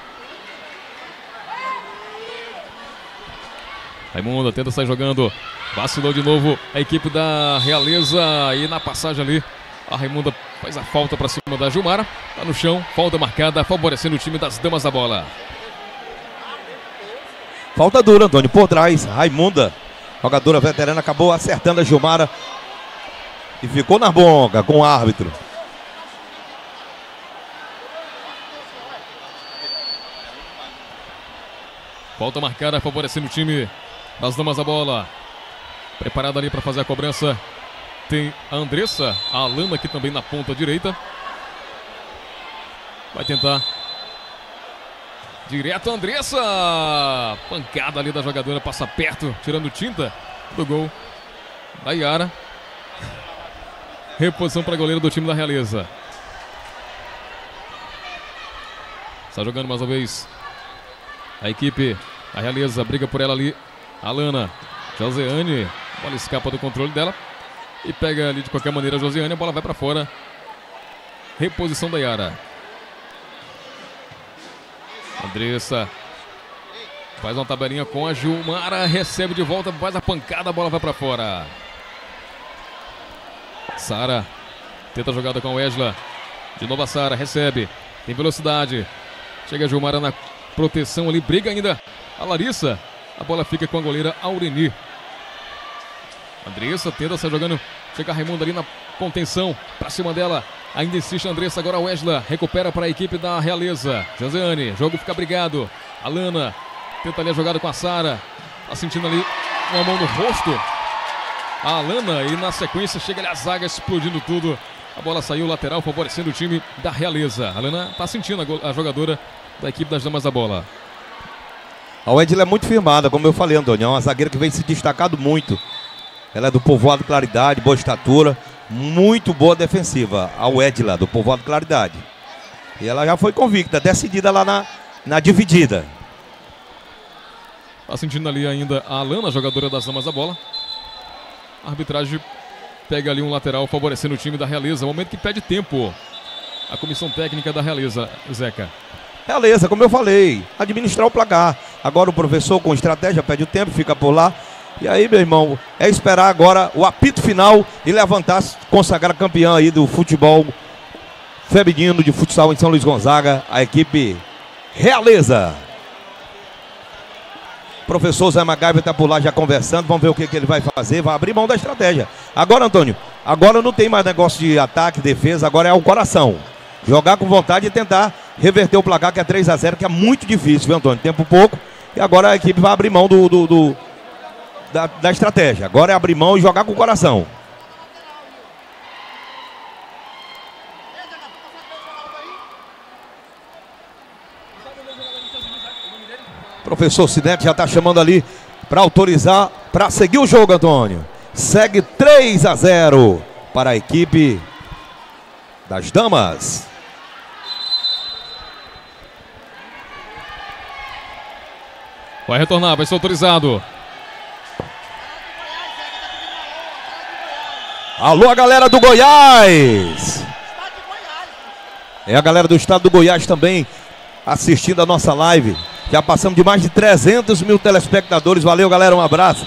Raimunda tenta sair jogando. Vacilou de novo a equipe da Realeza. E na passagem ali, a Raimunda faz a falta para cima da Gilmara. Tá no chão, falta marcada, favorecendo o time das damas da bola. Falta dura, Antônio, por trás. Raimunda, jogadora veterana, acabou acertando a Gilmara. E ficou na bonga com o árbitro. Falta marcada, favorecendo o time das damas da bola. Preparada ali para fazer a cobrança. Tem a Andressa, a Alana aqui também na ponta direita. Vai tentar. Direto a Andressa. Pancada ali da jogadora, passa perto, tirando tinta do gol da Yara. Reposição para a goleira do time da Realeza. Está jogando mais uma vez a equipe da Realeza, briga por ela ali. Alana, Joseane, a bola escapa do controle dela. E pega ali de qualquer maneira a Josiane, a bola vai para fora. Reposição da Yara. Andressa faz uma tabelinha com a Gilmara, recebe de volta, faz a pancada, a bola vai para fora. Sara tenta a jogada com a Wesley. De novo a Sara, recebe, tem velocidade. Chega a Gilmara na proteção ali, briga ainda a Larissa. A bola fica com a goleira Aureni. Andressa tenta sair jogando. Chega a Raimunda ali na contenção. Pra cima dela. Ainda insiste a Andressa. Agora a Wesley. Recupera para a equipe da Realeza. Josiane. Jogo fica brigado. Alana. Tenta ali a jogada com a Sara. Tá sentindo ali uma mão no rosto. A Alana. E na sequência chega ali a zaga explodindo tudo. A bola saiu lateral favorecendo o time da Realeza. A Alana tá sentindo a, a jogadora da equipe das damas da bola. A Wesley é muito firmada, como eu falei, Antônio. É uma zagueira que vem se destacando muito. Ela é do Povoado Claridade, boa estatura, muito boa defensiva. A Wesley, do Povoado Claridade. E ela já foi convicta, decidida lá na, na dividida. Tá sentindo ali ainda a Alana, jogadora das damas da bola. A arbitragem pega ali um lateral favorecendo o time da Realeza. Momento que pede tempo. A comissão técnica da Realeza, Zeca. Realeza, como eu falei, administrar o placar. Agora o professor com estratégia pede o tempo, fica por lá. E aí, meu irmão, é esperar agora o apito final e levantar, consagrar campeão aí do futebol feminino de futsal em São Luís Gonzaga, a equipe Realeza. O professor Zé MacGyver está por lá já conversando, vamos ver o que, que ele vai fazer, vai abrir mão da estratégia. Agora, Antônio, agora não tem mais negócio de ataque, defesa, agora é o coração. Jogar com vontade e tentar reverter o placar, que é três a zero, que é muito difícil, viu, Antônio? Tempo pouco, e agora a equipe vai abrir mão do, do, do, da, da estratégia. Agora é abrir mão e jogar com o coração. Professor Sinete já está chamando ali para autorizar, para seguir o jogo, Antônio. Segue três a zero para a equipe das damas. Vai retornar, vai ser autorizado. Alô, a galera do Goiás. É a galera do estado do Goiás também assistindo a nossa live. Já passamos de mais de trezentos mil telespectadores. Valeu, galera, um abraço.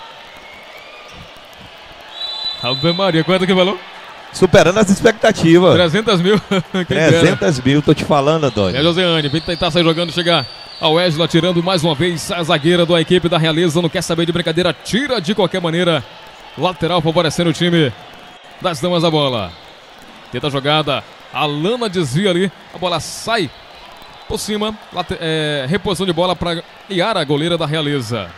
Ave Maria, quanto que falou? Superando as expectativas. trezentos mil. trezentos mil, tô te falando, Antônio. É a Joseane, vem tentar sair jogando, chegar ao Wesley, tirando mais uma vez a zagueira da equipe da Realeza. Não quer saber de brincadeira, tira de qualquer maneira. Lateral favorecendo o time das damas da bola. Tenta a jogada, a Lana desvia ali, a bola sai por cima, late, é, reposição de bola para Yara, goleira da Realeza.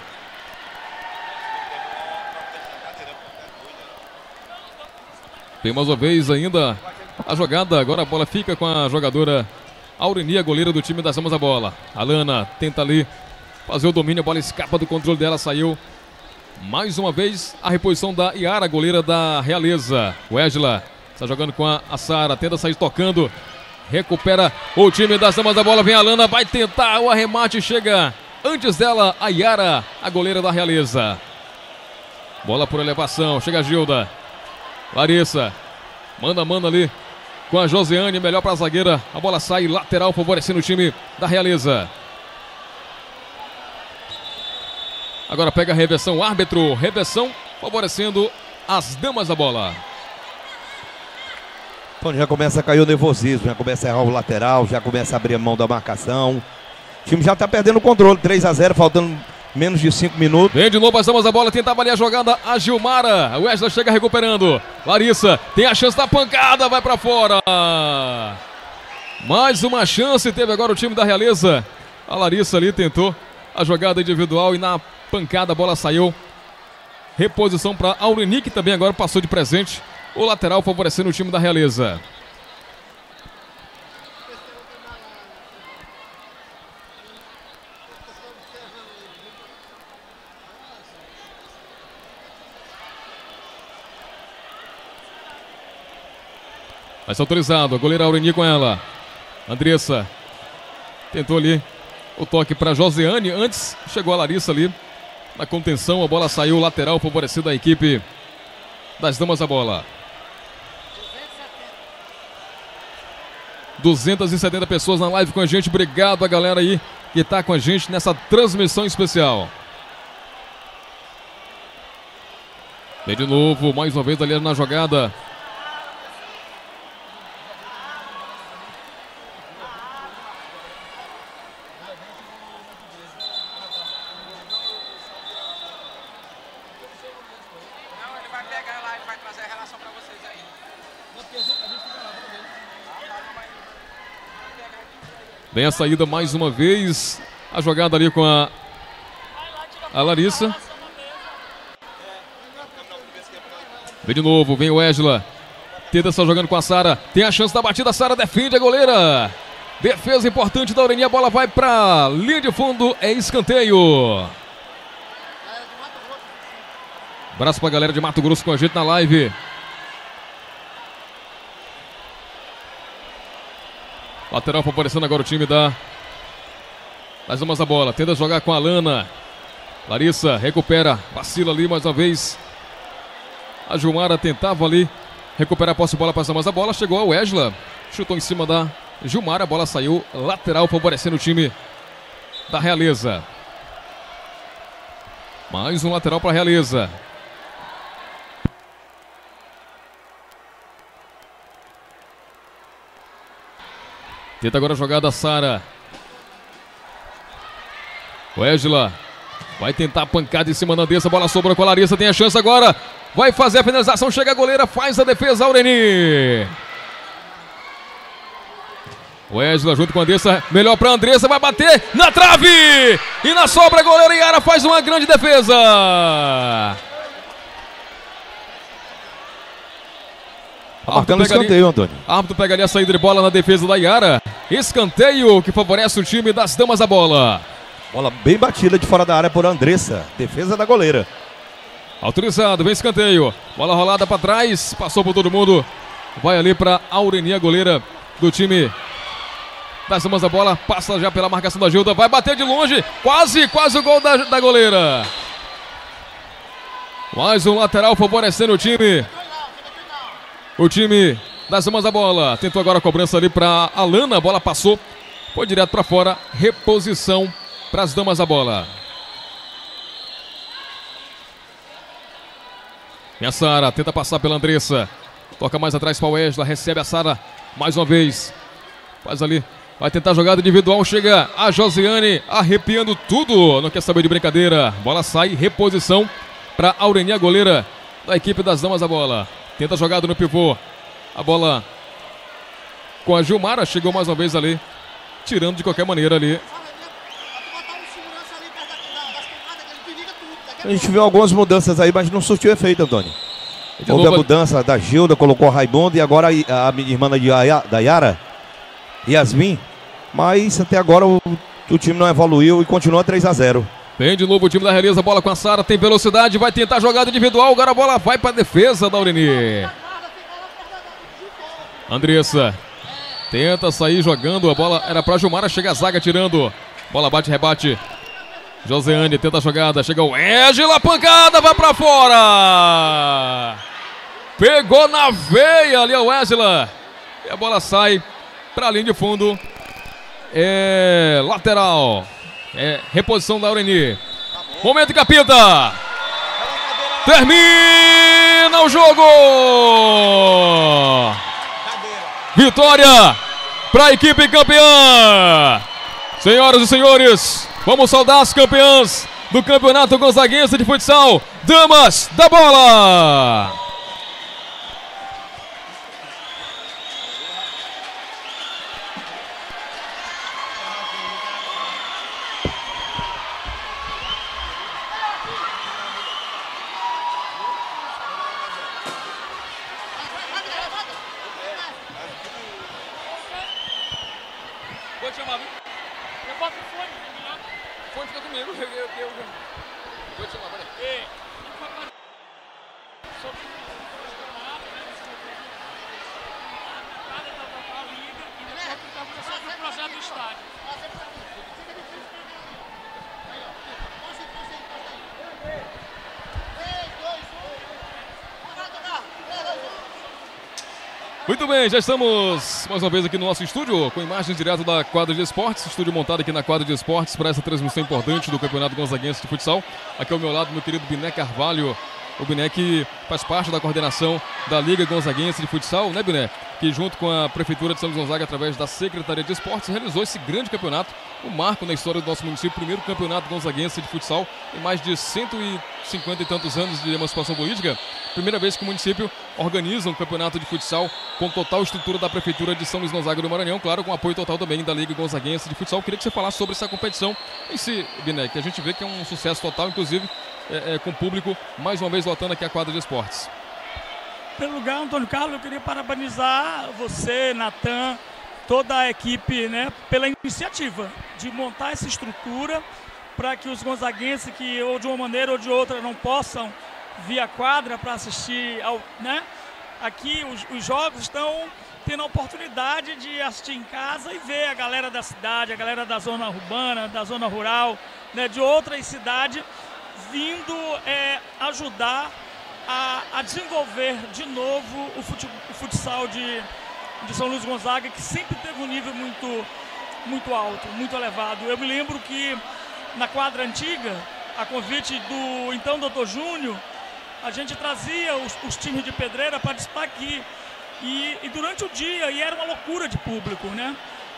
Tem mais uma vez ainda a jogada, agora a bola fica com a jogadora Aurenia, goleira do time das damas da bola. A Lana tenta ali fazer o domínio, a bola escapa do controle dela, saiu. Mais uma vez a reposição da Yara, goleira da Realeza. O Égila está jogando com a, a Sara, tenta sair tocando. Recupera o time das damas da bola, vem a Lana, vai tentar o arremate, chega antes dela a Yara, a goleira da Realeza. Bola por elevação, chega a Gilda. Larissa, manda, manda ali com a Josiane, melhor para a zagueira. A bola sai lateral, favorecendo o time da Realeza. Agora pega a reversão, árbitro, reversão, favorecendo as damas da bola. Então já começa a cair o nervosismo, já começa a errar o lateral, já começa a abrir a mão da marcação. O time já está perdendo o controle, três a zero, faltando menos de cinco minutos. Vem de novo as damas da bola, tentava ali a jogada a Gilmara. O Wesley chega recuperando. Larissa tem a chance da pancada, vai para fora. Mais uma chance teve agora o time da Realeza. A Larissa ali tentou a jogada individual e na pancada a bola saiu. Reposição para Aureni, que também agora passou de presente. O lateral favorecendo o time da Realeza. Vai ser autorizado, a goleira Aureni com ela. Andressa tentou ali o toque para Josiane. Antes chegou a Larissa ali na contenção. A bola saiu lateral, favorecendo a equipe das damas da bola. duzentas e setenta pessoas na live com a gente. Obrigado a galera aí que está com a gente nessa transmissão especial. Vem de novo, mais uma vez ali na jogada. Vem a saída mais uma vez. A jogada ali com a, a Larissa. Vem de novo, vem o Égila. Tenta só jogando com a Sara. Tem a chance da batida, a Sara defende a goleira. Defesa importante da Aureni. A bola vai para linha de fundo, é escanteio. Abraço para a galera de Mato Grosso com a gente na live. Lateral favorecendo agora o time da das damas da bola. Tenta jogar com a Lana. Larissa recupera, vacila ali mais uma vez. A Gilmara tentava ali recuperar a posse de bola para mas a bola chegou ao Esla. Chutou em cima da Gilmara, a bola saiu lateral, favorecendo o time da Realeza. Mais um lateral para a Realeza. Tenta agora a jogada a Sara. O Esla vai tentar a pancada em cima da Andressa. A bola sobrou com a Larissa, tem a chance agora. Vai fazer a finalização, chega a goleira, faz a defesa, Aureni. O Esla junto com a Andressa, melhor para a Andressa, vai bater na trave. E na sobra a goleira Yara faz uma grande defesa. Tá marcando escanteio, Antônio. Árbitro pega ali a saída de bola na defesa da Yara. Escanteio que favorece o time das damas da bola. Bola bem batida de fora da área por Andressa. Defesa da goleira. Autorizado, vem escanteio. Bola rolada para trás, passou por todo mundo. Vai ali para Aureni, a goleira do time das damas da bola. Passa já pela marcação da Gilda. Vai bater de longe, quase, quase o gol da, da goleira. Mais um lateral favorecendo o time. O time das damas da bola. Tentou agora a cobrança ali para Alana. A bola passou, foi direto para fora. Reposição para as damas da bola. E a Sara tenta passar pela Andressa. Toca mais atrás para o Esla. Recebe a Sara mais uma vez. Faz ali. Vai tentar jogada individual. Chega a Josiane arrepiando tudo. Não quer saber de brincadeira. Bola sai. Reposição para Aureni, a goleira da equipe das damas da bola. Tenta a jogada no pivô. A bola com a Gilmara. Chegou mais uma vez ali. Tirando de qualquer maneira ali. A gente viu algumas mudanças aí, mas não surtiu efeito, Antônio. De Houve novo a mudança da Gilda, colocou a Raimundo e agora a, a minha irmã da Yara, Yasmin. Mas até agora o, o time não evoluiu e continua três a zero. Vem de novo o time da Realeza, bola com a Sara, tem velocidade, vai tentar jogada individual, agora a bola vai para a defesa da Aureni. Andressa tenta sair jogando, a bola era para Gilmara, chega a zaga tirando. Bola bate, rebate. Joseane tenta a jogada, chega o Égila, pancada, vai pra fora! Pegou na veia ali o Égila. E a bola sai pra linha de fundo. É lateral. É reposição da Aureni. Momento que apita. Termina o jogo! Vitória pra equipe campeã! Senhoras e senhores, vamos saudar as campeãs do Campeonato Gonzaguense de Futsal, Damas da Bola! Vou te chamar, viu? Eu boto o fone, melhor. O fone fica comigo. Eu, eu, eu, eu. Vou te chamar, peraí. Ei, sobre o campeonato, né? A liga e depois sobre o projeto do estádio. Muito bem, já estamos mais uma vez aqui no nosso estúdio, com imagens direto da quadra de esportes, estúdio montado aqui na quadra de esportes para essa transmissão importante do Campeonato Gonzaguense de Futsal. Aqui ao meu lado, meu querido Biné Carvalho, o Biné que faz parte da coordenação da Liga Gonzaguense de Futsal, né, Biné? Que junto com a Prefeitura de São Luís Gonzaga, através da Secretaria de Esportes, realizou esse grande campeonato, um marco na história do nosso município, primeiro campeonato gonzaguense de futsal em mais de cento e cinquenta e tantos anos de emancipação política. Primeira vez que o município organiza um campeonato de futsal com total estrutura da Prefeitura de São Luís Gonzaga do Maranhão, claro, com apoio total também da Liga Gonzaguense de Futsal. Queria que você falasse sobre essa competição em si, Biné, que a gente vê que é um sucesso total, inclusive é, é, com o público mais uma vez lotando aqui a quadra de esportes. Em primeiro lugar, Antônio Carlos, eu queria parabenizar você, Natan, toda a equipe, né, pela iniciativa de montar essa estrutura para que os gonzaguenses que ou de uma maneira ou de outra não possam vir à quadra para assistir ao, né? Aqui os, os jogos estão tendo a oportunidade de assistir em casa e ver a galera da cidade, a galera da zona urbana, da zona rural, né, de outras cidades vindo é, ajudar a, a desenvolver de novo o, fute, o futsal de, de São Luís Gonzaga, que sempre teve um nível muito, muito alto, muito elevado. Eu me lembro que na quadra antiga, a convite do então doutor Júnior, a gente trazia os, os times de pedreira para disputar aqui. E, e durante o dia, e era uma loucura de público, né?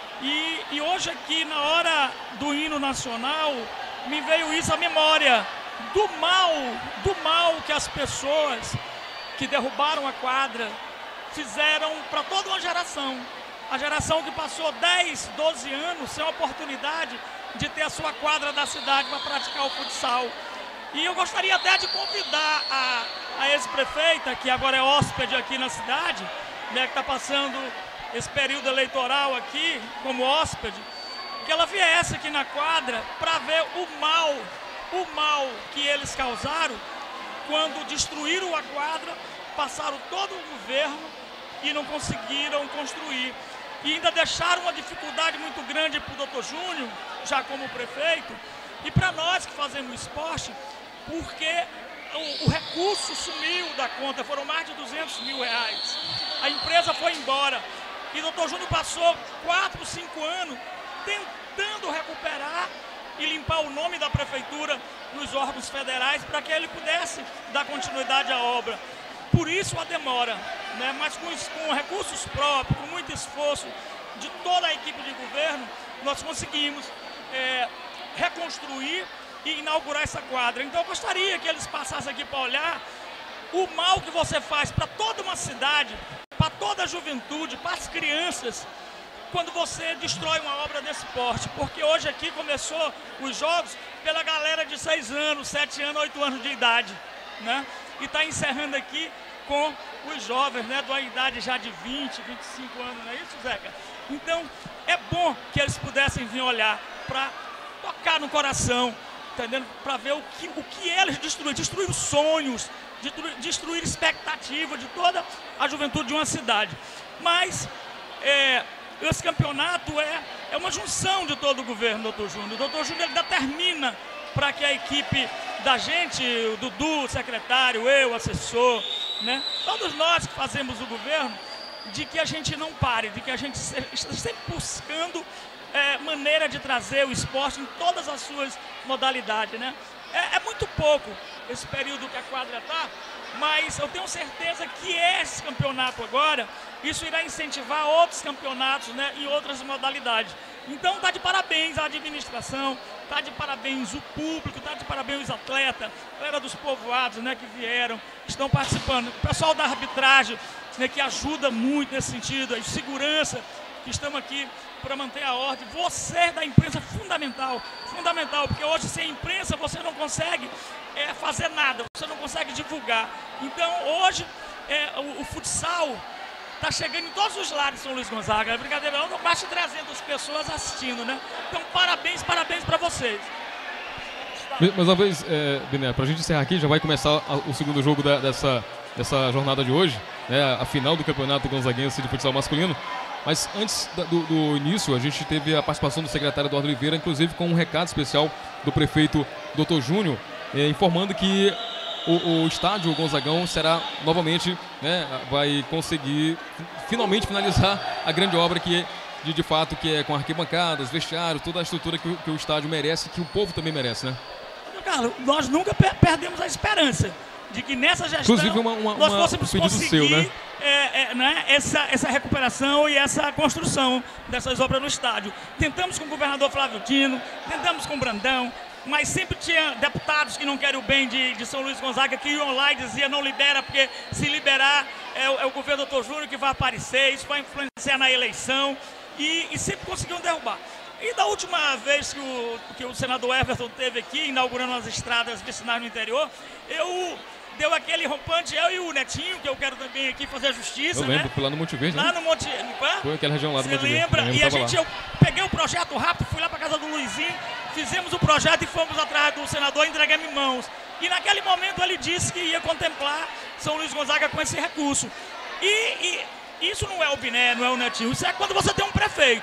E, e hoje aqui, na hora do hino nacional, me veio isso à memória, do mal, do mal que as pessoas que derrubaram a quadra fizeram para toda uma geração. A geração que passou dez, doze anos sem a oportunidade de ter a sua quadra da cidade para praticar o futsal. E eu gostaria até de convidar a, a ex-prefeita, que agora é hóspede aqui na cidade, né, que está passando esse período eleitoral aqui como hóspede, que ela viesse aqui na quadra para ver o mal, o mal que eles causaram quando destruíram a quadra, passaram todo o governo e não conseguiram construir. E ainda deixaram uma dificuldade muito grande para o doutor Júnior, já como prefeito, e para nós que fazemos esporte, porque o, o recurso sumiu da conta, foram mais de duzentos mil reais. A empresa foi embora e o doutor Júnior passou quatro, cinco anos tentando recuperar e limpar o nome da prefeitura nos órgãos federais para que ele pudesse dar continuidade à obra. Por isso a demora, né? Mas com, com recursos próprios, com muito esforço de toda a equipe de governo, nós conseguimos é, reconstruir e inaugurar essa quadra. Então eu gostaria que eles passassem aqui para olhar o mal que você faz para toda uma cidade, para toda a juventude, para as crianças, quando você destrói uma obra desse porte. Porque hoje aqui começou os jogos pela galera de seis anos, sete anos, oito anos de idade, né? E está encerrando aqui com os jovens, né, de uma idade já de vinte, vinte e cinco anos, não é isso, Zeca? Então, é bom que eles pudessem vir olhar para tocar no coração, entendendo? Para ver o que, o que eles destruíram, destruíram sonhos, destruir, destruir expectativa de toda a juventude de uma cidade. Mas é, esse campeonato é, é uma junção de todo o governo, doutor Júnior. O doutor Júnior ele determina para que a equipe da gente, o Dudu, o secretário, eu, o assessor, né, todos nós que fazemos o governo, de que a gente não pare, de que a gente esteja sempre buscando é, maneira de trazer o esporte em todas as suas modalidades, né? É, é muito pouco esse período que a quadra está, mas eu tenho certeza que esse campeonato agora, isso irá incentivar outros campeonatos, né, em outras modalidades. Então está de parabéns a administração, está de parabéns o público, está de parabéns os atletas, a galera dos povoados, né, que vieram, estão participando. O pessoal da arbitragem, né, que ajuda muito nesse sentido, a segurança, que estamos aqui para manter a ordem. Você da imprensa, fundamental, fundamental, porque hoje sem imprensa você não consegue é, fazer nada, você não consegue divulgar. Então hoje é, o, o futsal está chegando em todos os lares de São Luís Gonzaga. É brincadeira, não, mais de trezentas pessoas assistindo, né? Então parabéns, parabéns para vocês. Mais uma vez, é, Biné, para a gente encerrar aqui, já vai começar a, o segundo jogo da, dessa, dessa jornada de hoje, né, a final do Campeonato Gonzaguense de Futsal Masculino. Mas antes da, do, do início, a gente teve a participação do secretário Eduardo Oliveira, inclusive com um recado especial do prefeito doutor Júnior, é, informando que o, o estádio Gonzagão será novamente, né, vai conseguir finalmente finalizar a grande obra que é de, de fato, que é com arquibancadas, vestiários, toda a estrutura que o, que o estádio merece, que o povo também merece, né? Carlos, nós nunca per perdemos a esperança de que nessa gestão inclusive uma, uma, nós uma, fôssemos um conseguir seu, né? é, é, né, essa, essa recuperação e essa construção dessas obras no estádio. Tentamos com o governador Flávio Dino, tentamos com o Brandão, mas sempre tinha deputados que não querem o bem de, de São Luís Gonzaga, que iam lá e diziam não libera, porque se liberar é, é o governo do doutor Júnior que vai aparecer, isso vai influenciar na eleição, e, e sempre conseguiam derrubar. E da última vez que o, que o senador Everton esteve aqui, inaugurando as estradas vicinais no interior, eu deu aquele rompante, eu e o Netinho, que eu quero também aqui fazer a justiça, eu lembro, né? foi lá no Monte Verde, lá né? no Monte Foi aquela região lá do Você Monte Verde. lembra? E a gente, lá. eu peguei o projeto rápido, fui lá para casa do Luizinho, fizemos o projeto e fomos atrás do senador, entregamos em mãos. E naquele momento ele disse que ia contemplar São Luís Gonzaga com esse recurso. E, e isso não é o Biné, não é o Netinho, isso é quando você tem um prefeito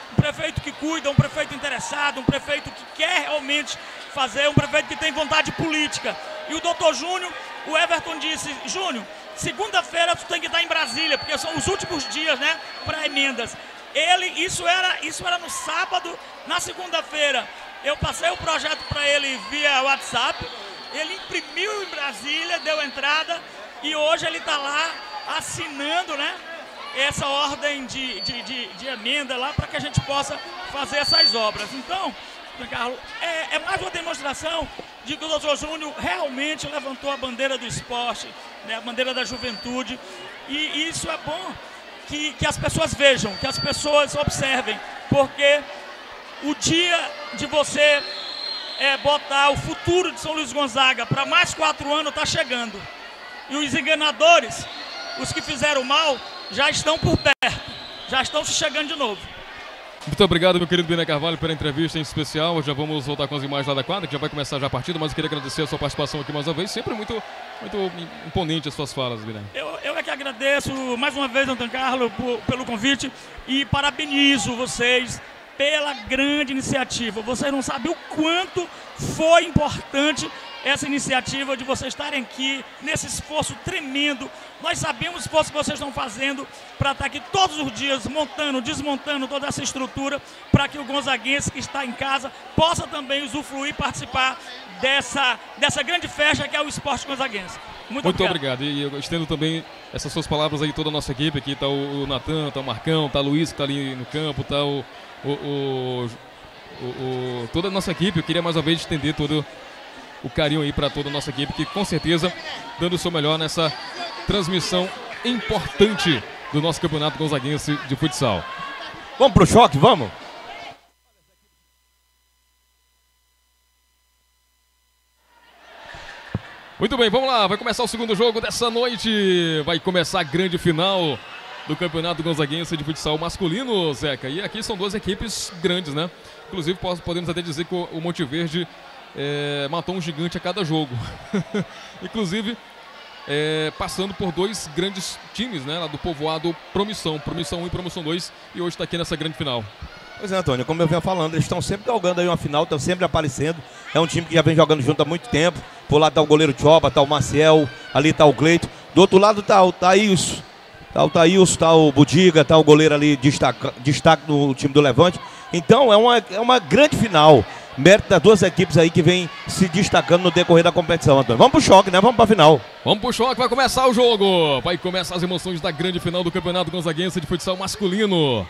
um prefeito que cuida, um prefeito interessado, um prefeito que quer realmente fazer, um prefeito que tem vontade política. E o doutor Júnior, o Everton disse, Júnior, segunda-feira tu tem que estar em Brasília, porque são os últimos dias, né, para emendas. Ele, isso era, isso era no sábado, na segunda-feira eu passei o projeto para ele via WhatsApp, ele imprimiu em Brasília, deu entrada e hoje ele está lá assinando, né, essa ordem de, de, de, de emenda lá para que a gente possa fazer essas obras. Então, Carlos, é, é mais uma demonstração de que o doutor Júnior realmente levantou a bandeira do esporte, né, a bandeira da juventude, e, e isso é bom que, que as pessoas vejam, que as pessoas observem, porque o dia de você é, botar o futuro de São Luís Gonzaga para mais quatro anos está chegando. E os enganadores, os que fizeram mal, já estão por perto, já estão se chegando de novo. Muito obrigado, meu querido Biner Carvalho, pela entrevista em especial. Já vamos voltar com as imagens lá da quadra, que já vai começar já a partida, mas eu queria agradecer a sua participação aqui mais uma vez. Sempre muito, muito imponente as suas falas, Biner. Eu, eu é que agradeço mais uma vez, Antônio Carlos, por, pelo convite e parabenizo vocês pela grande iniciativa. Vocês não sabem o quanto foi importante essa iniciativa de vocês estarem aqui nesse esforço tremendo. Nós sabemos o esforço que vocês estão fazendo para estar aqui todos os dias montando, desmontando toda essa estrutura para que o gonzaguense que está em casa possa também usufruir e participar dessa, dessa grande festa que é o esporte gonzaguense. Muito, Muito obrigado. obrigado. E eu estendo também essas suas palavras aí, toda a nossa equipe. Aqui está o, o Natan, está o Marcão, está o Luiz que está ali no campo, está o, o, o, o, o, toda a nossa equipe. Eu queria mais uma vez estender todo o carinho aí para toda a nossa equipe, que com certeza dando o seu melhor nessa transmissão importante do nosso campeonato gonzaguense de futsal. Vamos pro choque, vamos? Muito bem, vamos lá, vai começar o segundo jogo dessa noite, vai começar a grande final do campeonato gonzaguense de futsal masculino, Zeca, e aqui são duas equipes grandes, né? Inclusive podemos até dizer que o Monte Verde É, matou um gigante a cada jogo. Inclusive é, passando por dois grandes times, né, lá do povoado Promissão, Promissão um e Promissão dois, e hoje está aqui nessa grande final. Pois é, Antônio, como eu venho falando, eles estão sempre galgando aí uma final, estão sempre aparecendo. É um time que já vem jogando junto há muito tempo. Por lá está o goleiro Tchoba, está o Maciel, ali está o Cleito. Do outro lado está o Thaís, está o Thaís, está o Budiga, está o goleiro ali, destaque, destaque no time do Levante. Então é uma, é uma grande final. Mérito das duas equipes aí que vem se destacando no decorrer da competição, Antônio. Vamos pro choque, né? Vamos pra final. Vamos pro choque, vai começar o jogo. Vai começar as emoções da grande final do Campeonato Gonzaguense de Futsal Masculino.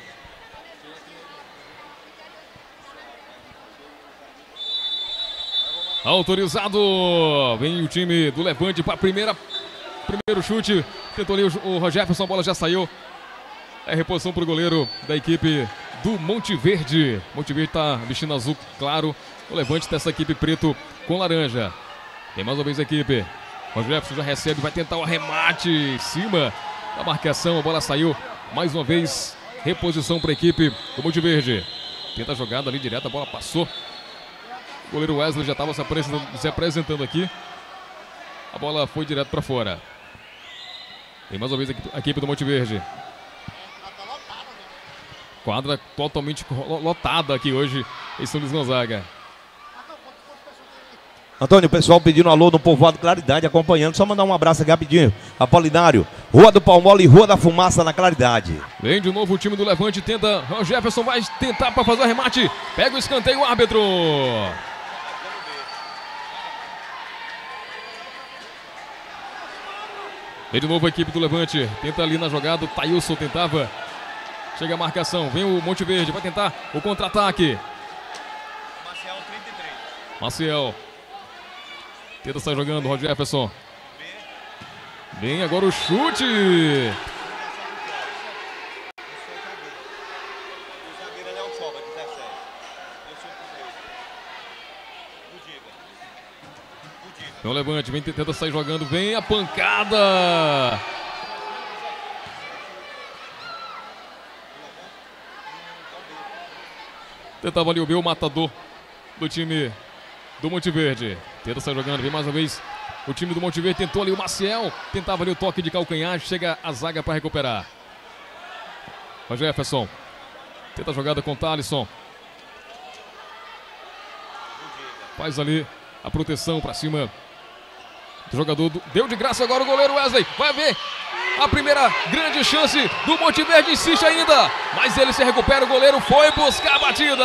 Autorizado. Vem o time do Levante para a primeira. Primeiro chute. Tentou ali o Rogerson, a bola já saiu. É reposição pro goleiro da equipe do Monte Verde. Monte Verde tá vestindo azul claro. O Levante dessa equipe preto com laranja. Tem mais uma vez a equipe. O Jefferson já recebe, vai tentar o arremate em cima da marcação. A bola saiu. Mais uma vez, reposição para a equipe do Monte Verde. Tenta a jogada ali direto, a bola passou. O goleiro Wesley já estava se apresentando, se apresentando aqui. A bola foi direto para fora. Tem mais uma vez a equipe do Monte Verde. Quadra totalmente lotada aqui hoje em São Luís Gonzaga. Antônio, o pessoal pedindo um alô no povoado Claridade, acompanhando. Só mandar um abraço aqui rapidinho. Apolinário, Rua do Palmole e Rua da Fumaça na Claridade. Vem de novo o time do Levante, tenta. O Jefferson vai tentar para fazer o arremate. Pega o escanteio, o árbitro. Vem de novo a equipe do Levante. Tenta ali na jogada, o Thailson tentava. Chega a marcação, vem o Monte Verde, vai tentar o contra-ataque. Maciel, trinta e três. Maciel. Tenta sair jogando, Roger Jefferson. Vem agora o chute. Então Levante, vem, tenta sair jogando, vem a pancada. Tentava ali o meu matador do time do Monte Verde. Tenta sair jogando, vem mais uma vez. O time do Monte Verde tentou ali o Maciel. Tentava ali o toque de calcanhar. Chega a zaga para recuperar. O Jefferson. Tenta a jogada com o Thalisson. Faz ali a proteção para cima do jogador. Do... Deu de graça agora o goleiro Wesley. Vai ver a primeira grande chance do Monte Verde. Insiste ainda, mas ele se recupera. O goleiro foi buscar a batida.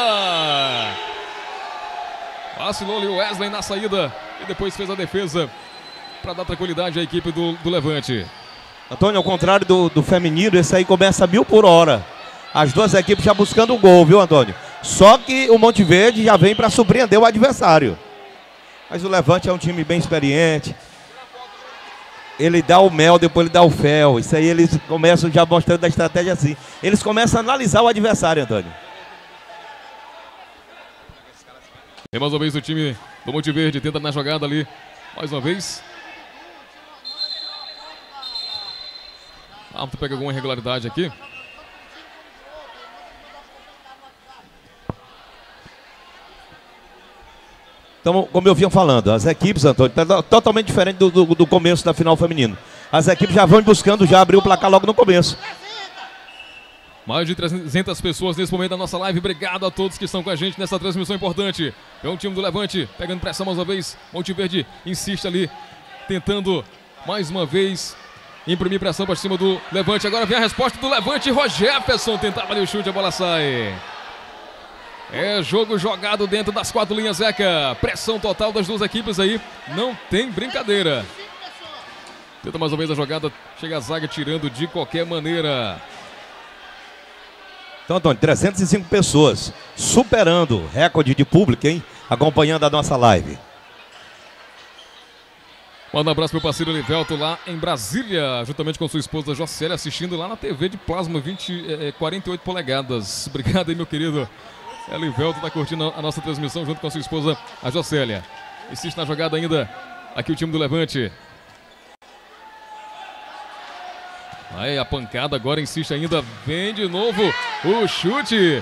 Vacilou ali o Wesley na saída e depois fez a defesa para dar tranquilidade à equipe do, do Levante. Antônio, ao contrário do, do feminino, esse aí começa a mil por hora. As duas equipes já buscando o gol, viu, Antônio? Só que o Monte Verde já vem para surpreender o adversário. Mas o Levante é um time bem experiente. Ele dá o mel, depois ele dá o fel. Isso aí eles começam já mostrando a estratégia assim. Eles começam a analisar o adversário, Antônio. Tem mais uma vez o time do Monte Verde, tenta na jogada ali. Mais uma vez. Ah, tu pega alguma irregularidade aqui. Então, como eu vinha falando, as equipes, Antônio, tá totalmente diferente do, do, do começo da final feminino. As equipes já vão buscando, já abrir o placar logo no começo. Mais de trezentas pessoas nesse momento da nossa live. Obrigado a todos que estão com a gente nessa transmissão importante. É um time do Levante pegando pressão mais uma vez. Monte Verde insiste ali, tentando mais uma vez imprimir pressão para cima do Levante. Agora vem a resposta do Levante. Rogerson tentava ali o chute, a bola sai. É jogo jogado dentro das quatro linhas, Zeca. Pressão total das duas equipes aí. Não tem brincadeira. Tenta mais uma vez a jogada. Chega a zaga tirando de qualquer maneira. Então, Antônio, trezentas e cinco pessoas superando o recorde de público, hein? Acompanhando a nossa live. Manda um abraço pro parceiro Livelto lá em Brasília, juntamente com sua esposa Jocélia, assistindo lá na T V de plasma vinte, é, quarenta e oito polegadas. Obrigado aí, meu querido. É, Livelto tá curtindo a nossa transmissão junto com a sua esposa, a Jocélia. Insiste na jogada ainda aqui o time do Levante. Aí a pancada agora, insiste ainda, vem de novo o chute.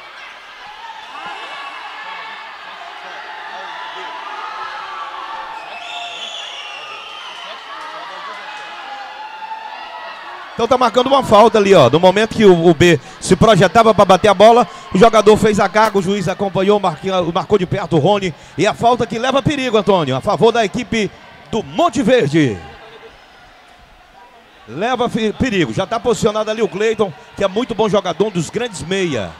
Então tá marcando uma falta ali, ó. No momento que o, o B se projetava para bater a bola, o jogador fez a carga, o juiz acompanhou, marcou, marcou de perto o Rony. E a falta que leva perigo, Antônio, a favor da equipe do Monte Verde. Leva perigo, já tá posicionado ali o Cleiton, que é muito bom jogador, um dos grandes meia.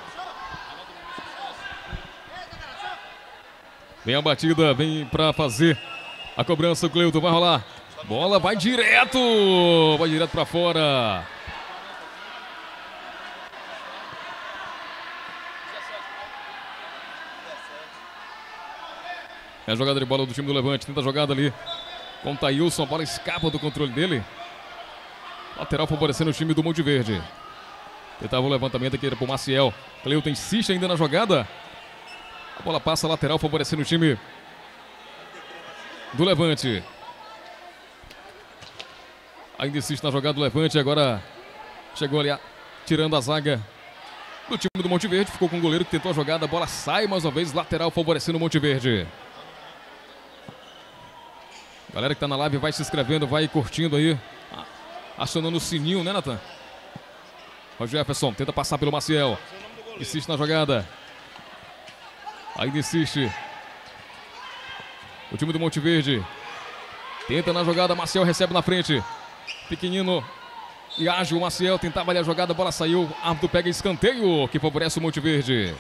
Vem a batida, vem para fazer a cobrança, o Cleiton vai rolar. Bola vai direto, vai direto para fora. É a jogada de bola do time do Levante, tenta a jogada ali com o Thailson, a bola escapa do controle dele. Lateral favorecendo o time do Monte Verde. Tentava o levantamento aqui para o Maciel. Cleiton insiste ainda na jogada. A bola passa lateral favorecendo o time do Levante. Ainda insiste na jogada do Levante. Agora chegou ali tirando a zaga do time do Monte Verde. Ficou com o goleiro que tentou a jogada. A bola sai mais uma vez. Lateral favorecendo o Monte Verde. Galera que tá na live vai se inscrevendo, vai curtindo aí. Acionando o sininho, né, Nathan? O Jefferson tenta passar pelo Maciel. Insiste na jogada. Ainda insiste. O time do Monte Verde tenta na jogada. Maciel recebe na frente. Pequenino e ágil. O Maciel tentava ali a jogada. A bola saiu. Árbitro pega escanteio que favorece o Monte Verde.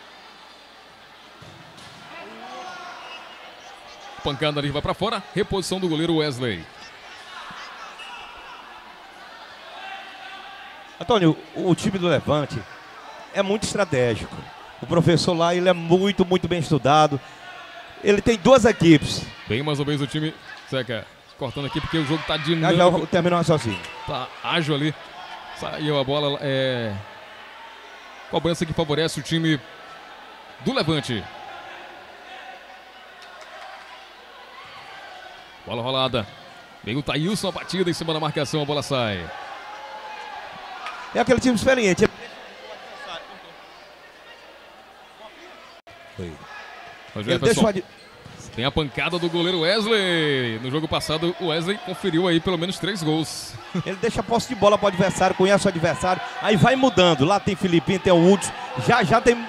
Pancada ali vai para fora. Reposição do goleiro Wesley. Antônio, o time do Levante é muito estratégico. O professor lá, ele é muito, muito bem estudado. Ele tem duas equipes. Bem mais ou menos o time, Zeca, cortando aqui porque o jogo tá dinâmico. Já, já terminou sozinho. Tá ágil ali. Saiu a bola. É... Cobrança que favorece o time do Levante. Bola rolada. Vem o Thailson, a batida em cima da marcação, a bola sai. É aquele time experiente. Foi. Deixa... Tem a pancada do goleiro Wesley. No jogo passado, o Wesley conferiu aí pelo menos três gols. Ele deixa a posse de bola para o adversário, conhece o adversário, aí vai mudando. Lá tem Filipinho, tem o Hudson. Já já tem...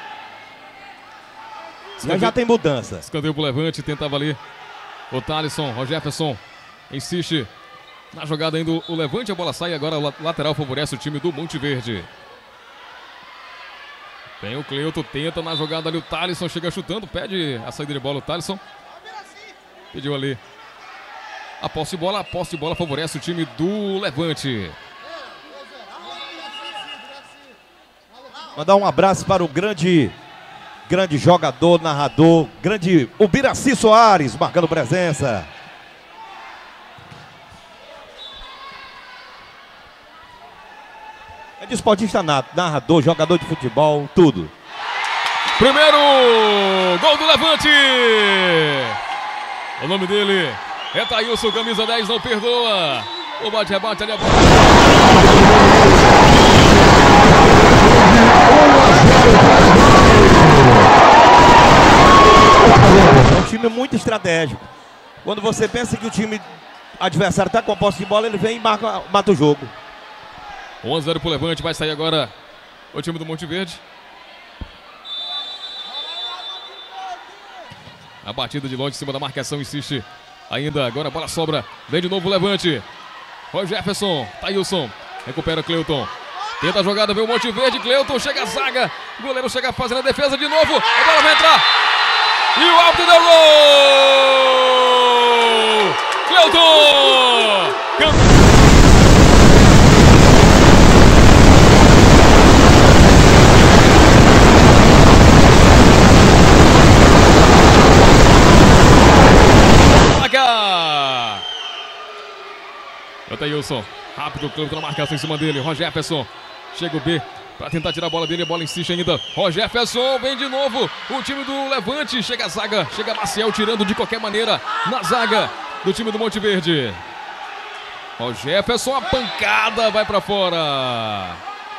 Já já tem mudança. Escanteio pro Levante, tentava ali o Thalisson, o Jefferson insiste na jogada ainda o Levante, a bola sai agora o lateral favorece o time do Monte Verde. Tem o Cleuto, tenta na jogada ali o Thalisson, chega chutando, pede a saída de bola o Thalisson. Pediu ali a posse de bola, a posse de bola favorece o time do Levante. Mandar um abraço para o grande, grande jogador, narrador, grande Ubiraci Soares, marcando presença. É de esportista nato, narrador, jogador de futebol, tudo. Primeiro gol do Levante. O nome dele é Thailson, camisa dez, não perdoa. O bate-rebate ali a bola. É um time muito estratégico. Quando você pensa que o time adversário está com a posse de bola, ele vem e marca, mata o jogo. um a zero pro Levante, vai sair agora o time do Monte Verde. A batida de longe em cima da marcação, insiste ainda, agora a bola sobra, vem de novo o Levante. O Jefferson, Thailson, recupera o Cleuton. Tenta a jogada, vem o Monte Verde, Cleuton, chega a zaga, o goleiro chega fazendo a defesa de novo, a bola vai entrar. E o árbitro deu gol! Cleuton! O Thailson, rápido, o Cleuton na marcação em cima dele. Jefferson, chega o B para tentar tirar a bola dele, a bola insiste ainda. Jefferson, vem de novo o time do Levante, chega a zaga, chega Maciel tirando de qualquer maneira na zaga do time do Monte Verde. Jefferson, a pancada vai para fora.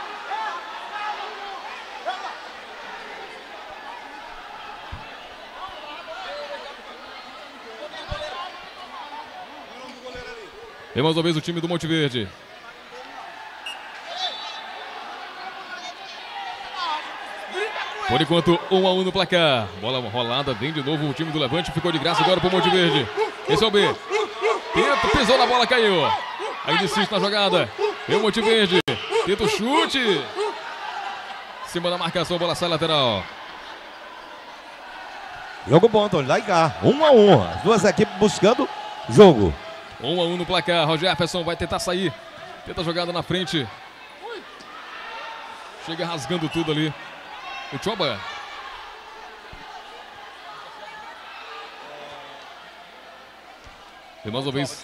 Vem mais uma vez o time do Monte Verde. Por enquanto, um a um no placar. Bola rolada, vem de novo o time do Levante. Ficou de graça agora pro Monte Verde. Esse é o B. Tenta, pisou na bola, caiu. Ainda insiste na jogada. Vem o Monte Verde. Tenta o chute. Em cima da marcação, bola sai lateral. Jogo bom, Antônio. Lá e cá. Um a um. As duas equipes buscando jogo. um a um no placar. O Jefferson vai tentar sair. Tenta a jogada na frente. Chega rasgando tudo ali. O Choba. E mais uma vez.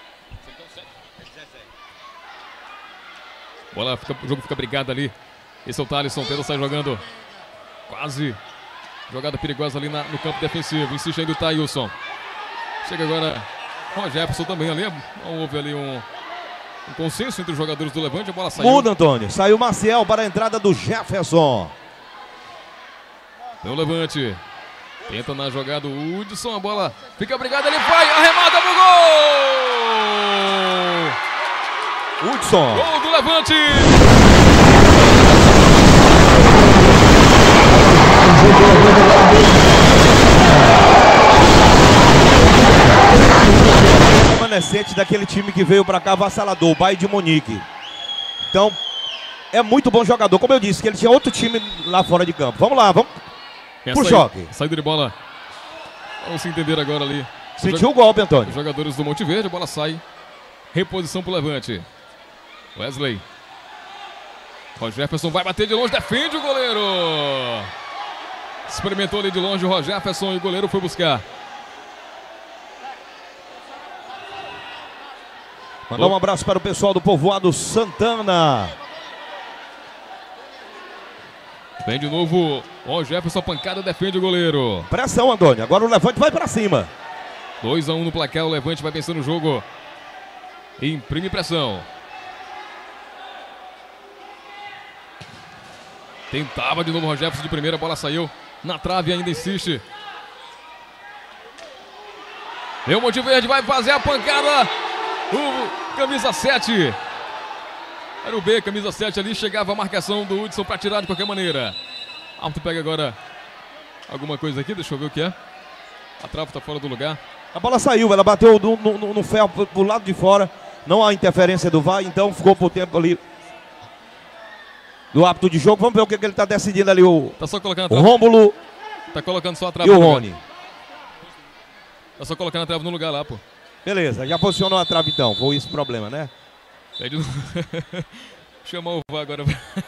Bola fica, o jogo fica brigado ali. Esse é o Thalisson. Tenta sair jogando. Quase. Jogada perigosa ali na, no campo defensivo. Insiste ainda o Thailson. Chega agora. O Jefferson também ali, não houve ali um, um consenso entre os jogadores do Levante, a bola saiu. Muda, Antônio, saiu Maciel para a entrada do Jefferson. Tem o Levante, tenta na jogada o Hudson, a bola fica brigada, ele vai, arremata pro gol! Hudson. Gol do Levante! Remanescente daquele time que veio para cá avassalador, o Bayern de Munique. Então, é muito bom jogador. Como eu disse, que ele tinha outro time lá fora de campo. Vamos lá, vamos pro choque. Saída de bola. Vamos se entender agora ali. Sentiu o golpe, Antônio. Os jogadores do Monte Verde, a bola sai. Reposição pro Levante. Wesley. O Jefferson vai bater de longe, defende o goleiro. Experimentou ali de longe o Jefferson e o goleiro foi buscar. Mandar um abraço para o pessoal do povoado Santana. Vem de novo o Jefferson, pancada, defende o goleiro. Pressão, Antônio. Agora o Levante vai para cima. dois a um no placar, o Levante vai pensando no jogo. Imprime pressão. Tentava de novo o Jefferson de primeira, a bola saiu. Na trave ainda insiste. Vem o Monte Verde, vai fazer a pancada. O camisa sete. Era o B, camisa sete ali, chegava a marcação do Hudson para tirar de qualquer maneira. Árbitro pega agora alguma coisa aqui, deixa eu ver o que é. A trave está fora do lugar. A bola saiu, ela bateu no, no, no ferro pro lado de fora. Não há interferência do V A R, então ficou por tempo ali do árbitro de jogo. Vamos ver o que, que ele está decidindo ali. O, tá só colocando a o trave. Rômulo. Tá colocando só a trave e o no Rony. lugar. Tá só colocando a trave no lugar lá, pô. Beleza, já posicionou a trave então. Foi esse problema, né? Pede no... Chamar o V A R agora.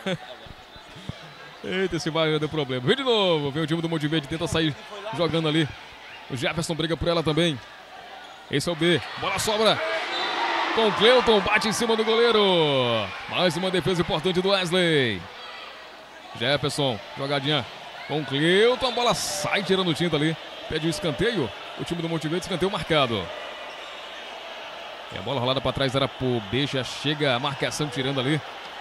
Eita, esse V A R deu problema. Vem de novo. Vem o time do Monte Verde, tenta sair jogando ali. O Jefferson briga por ela também. Esse é o B. Bola sobra com o Cleuton. Bate em cima do goleiro. Mais uma defesa importante do Wesley. Jefferson. Jogadinha com o Cleuton. A bola sai tirando tinta ali. Pede o escanteio. O time do Monte Verde, escanteio marcado. E a bola rolada para trás era pro B. Já chega a marcação tirando ali.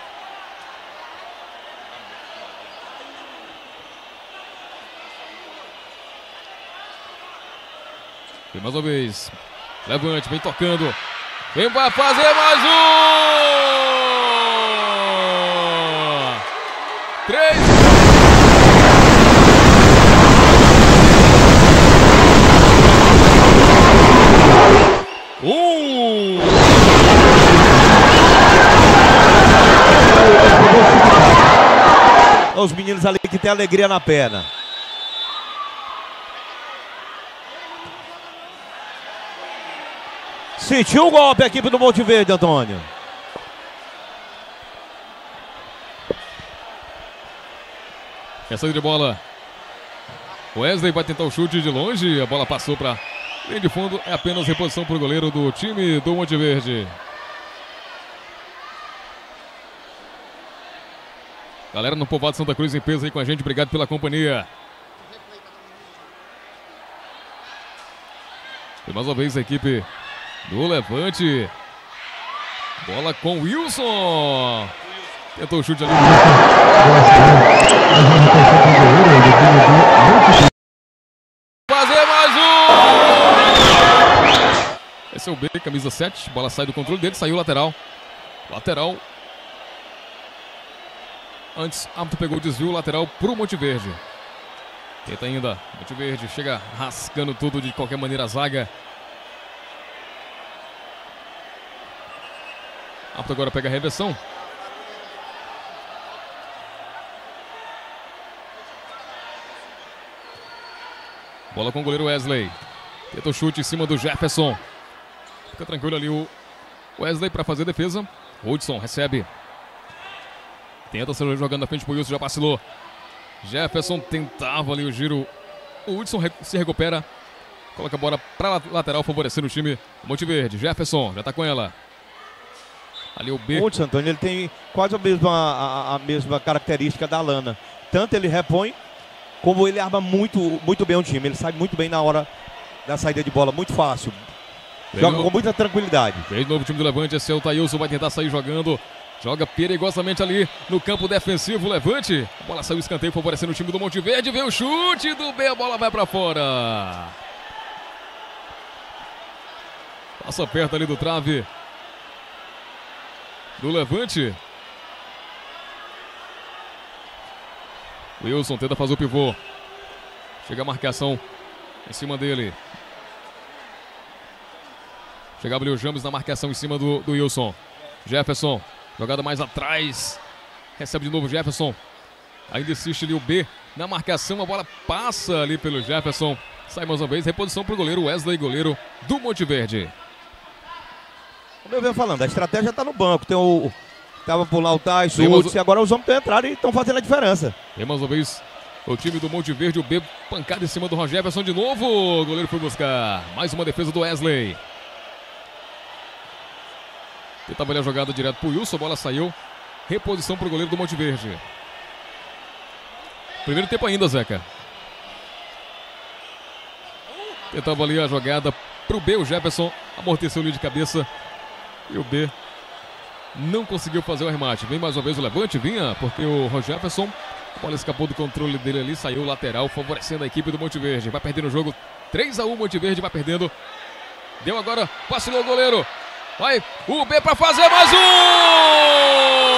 E mais uma vez. Levante, vem tocando. Vem para fazer mais um! Três. Um. Os meninos ali que tem alegria na perna. Sentiu o golpe a equipe do Monte Verde, Antônio. É saída de bola. Wesley vai tentar o chute de longe. A bola passou para linha de fundo. É apenas reposição para o goleiro do time do Monte Verde. Galera no Povoado Santa Cruz em peso aí com a gente. Obrigado pela companhia. E mais uma vez a equipe do Levante. Bola com Wilson. Tentou o chute ali. Fazer mais um. Esse é o B, camisa sete. Bola sai do controle dele, saiu lateral. Lateral. Antes, árbitro pegou o desvio lateral pro Monte Verde. Tenta ainda. Monte Verde chega rascando tudo de qualquer maneira a zaga. Árbitro agora pega a reversão. Bola com o goleiro Wesley. Tenta o chute em cima do Jefferson. Fica tranquilo ali o Wesley para fazer a defesa. Hudson recebe. Tenta ser jogando na frente pro Wilson, já vacilou. Jefferson tentava ali o giro. O Hudson se recupera. Coloca a bola para lateral, favorecendo o time Monte Verde. Jefferson já tá com ela. Ali o B. O Hudson, Antônio, ele tem quase a mesma, a, a mesma característica da Lana. Tanto ele repõe, como ele arma muito, muito bem o time. Ele sai muito bem na hora da saída de bola, muito fácil. Joga com muita tranquilidade. Fez novo time do Levante, esse é o Thailson, vai tentar sair jogando. Joga perigosamente ali no campo defensivo, Levante. A bola saiu escanteio, favorecendo o time do Monte Verde. Vem o chute do B, a bola vai pra fora. Passa perto ali do trave do Levante. Wilson tenta fazer o pivô. Chega a marcação em cima dele. Chegava ali o James na marcação em cima do, do Wilson. Jefferson, jogada mais atrás. Recebe de novo Jefferson. Ainda insiste ali o B na marcação. A bola passa ali pelo Jefferson. Sai mais uma vez. Reposição para o goleiro Wesley, goleiro do Monte Verde. Como eu venho falando, a estratégia está no banco. Tem o... Tava por lá o Tyson, o Hudson, e agora os homens estão entrando e estão fazendo a diferença. E mais uma vez o time do Monte Verde, o B pancada em cima do Ron Jefferson de novo. O goleiro foi buscar. Mais uma defesa do Wesley. Tentava ali a jogada direto pro Wilson, a bola saiu. Reposição pro goleiro do Monte Verde. Primeiro tempo ainda, Zeca. Tentava ali a jogada pro B, o Jefferson amorteceu ali de cabeça. E o B não conseguiu fazer o arremate. Vem mais uma vez o Levante, vinha, porque o Ron Jefferson, a bola escapou do controle dele ali, saiu lateral, favorecendo a equipe do Monte Verde. Vai perdendo o jogo, três a um, Monte Verde vai perdendo. Deu agora, vacilou o goleiro. Vai, o B para fazer mais um!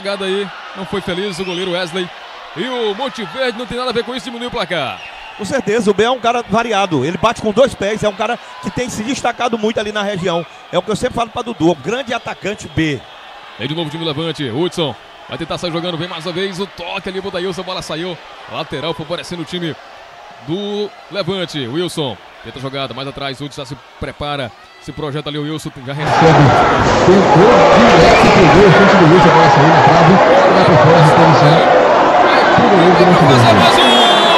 jogada aí não foi feliz o goleiro Wesley. E o Monte Verde não tem nada a ver com isso, diminuiu o placar. Com certeza, o B é um cara variado. Ele bate com dois pés, é um cara que tem se destacado muito ali na região. É o que eu sempre falo para Dudu, o grande atacante B. Aí de novo o time Levante, Hudson vai tentar sair jogando, vem mais uma vez o toque ali, Bodailson, a bola saiu. Lateral favorecendo o time do Levante. Wilson tenta a jogada, mais atrás, Hudson já se prepara, se projeta ali o Wilson, já recebe. Tentou direto, pegou, o chute do Wilson, a bola saiu na trave, vai para fora, reposição. Pro goleiro do Monte Verde.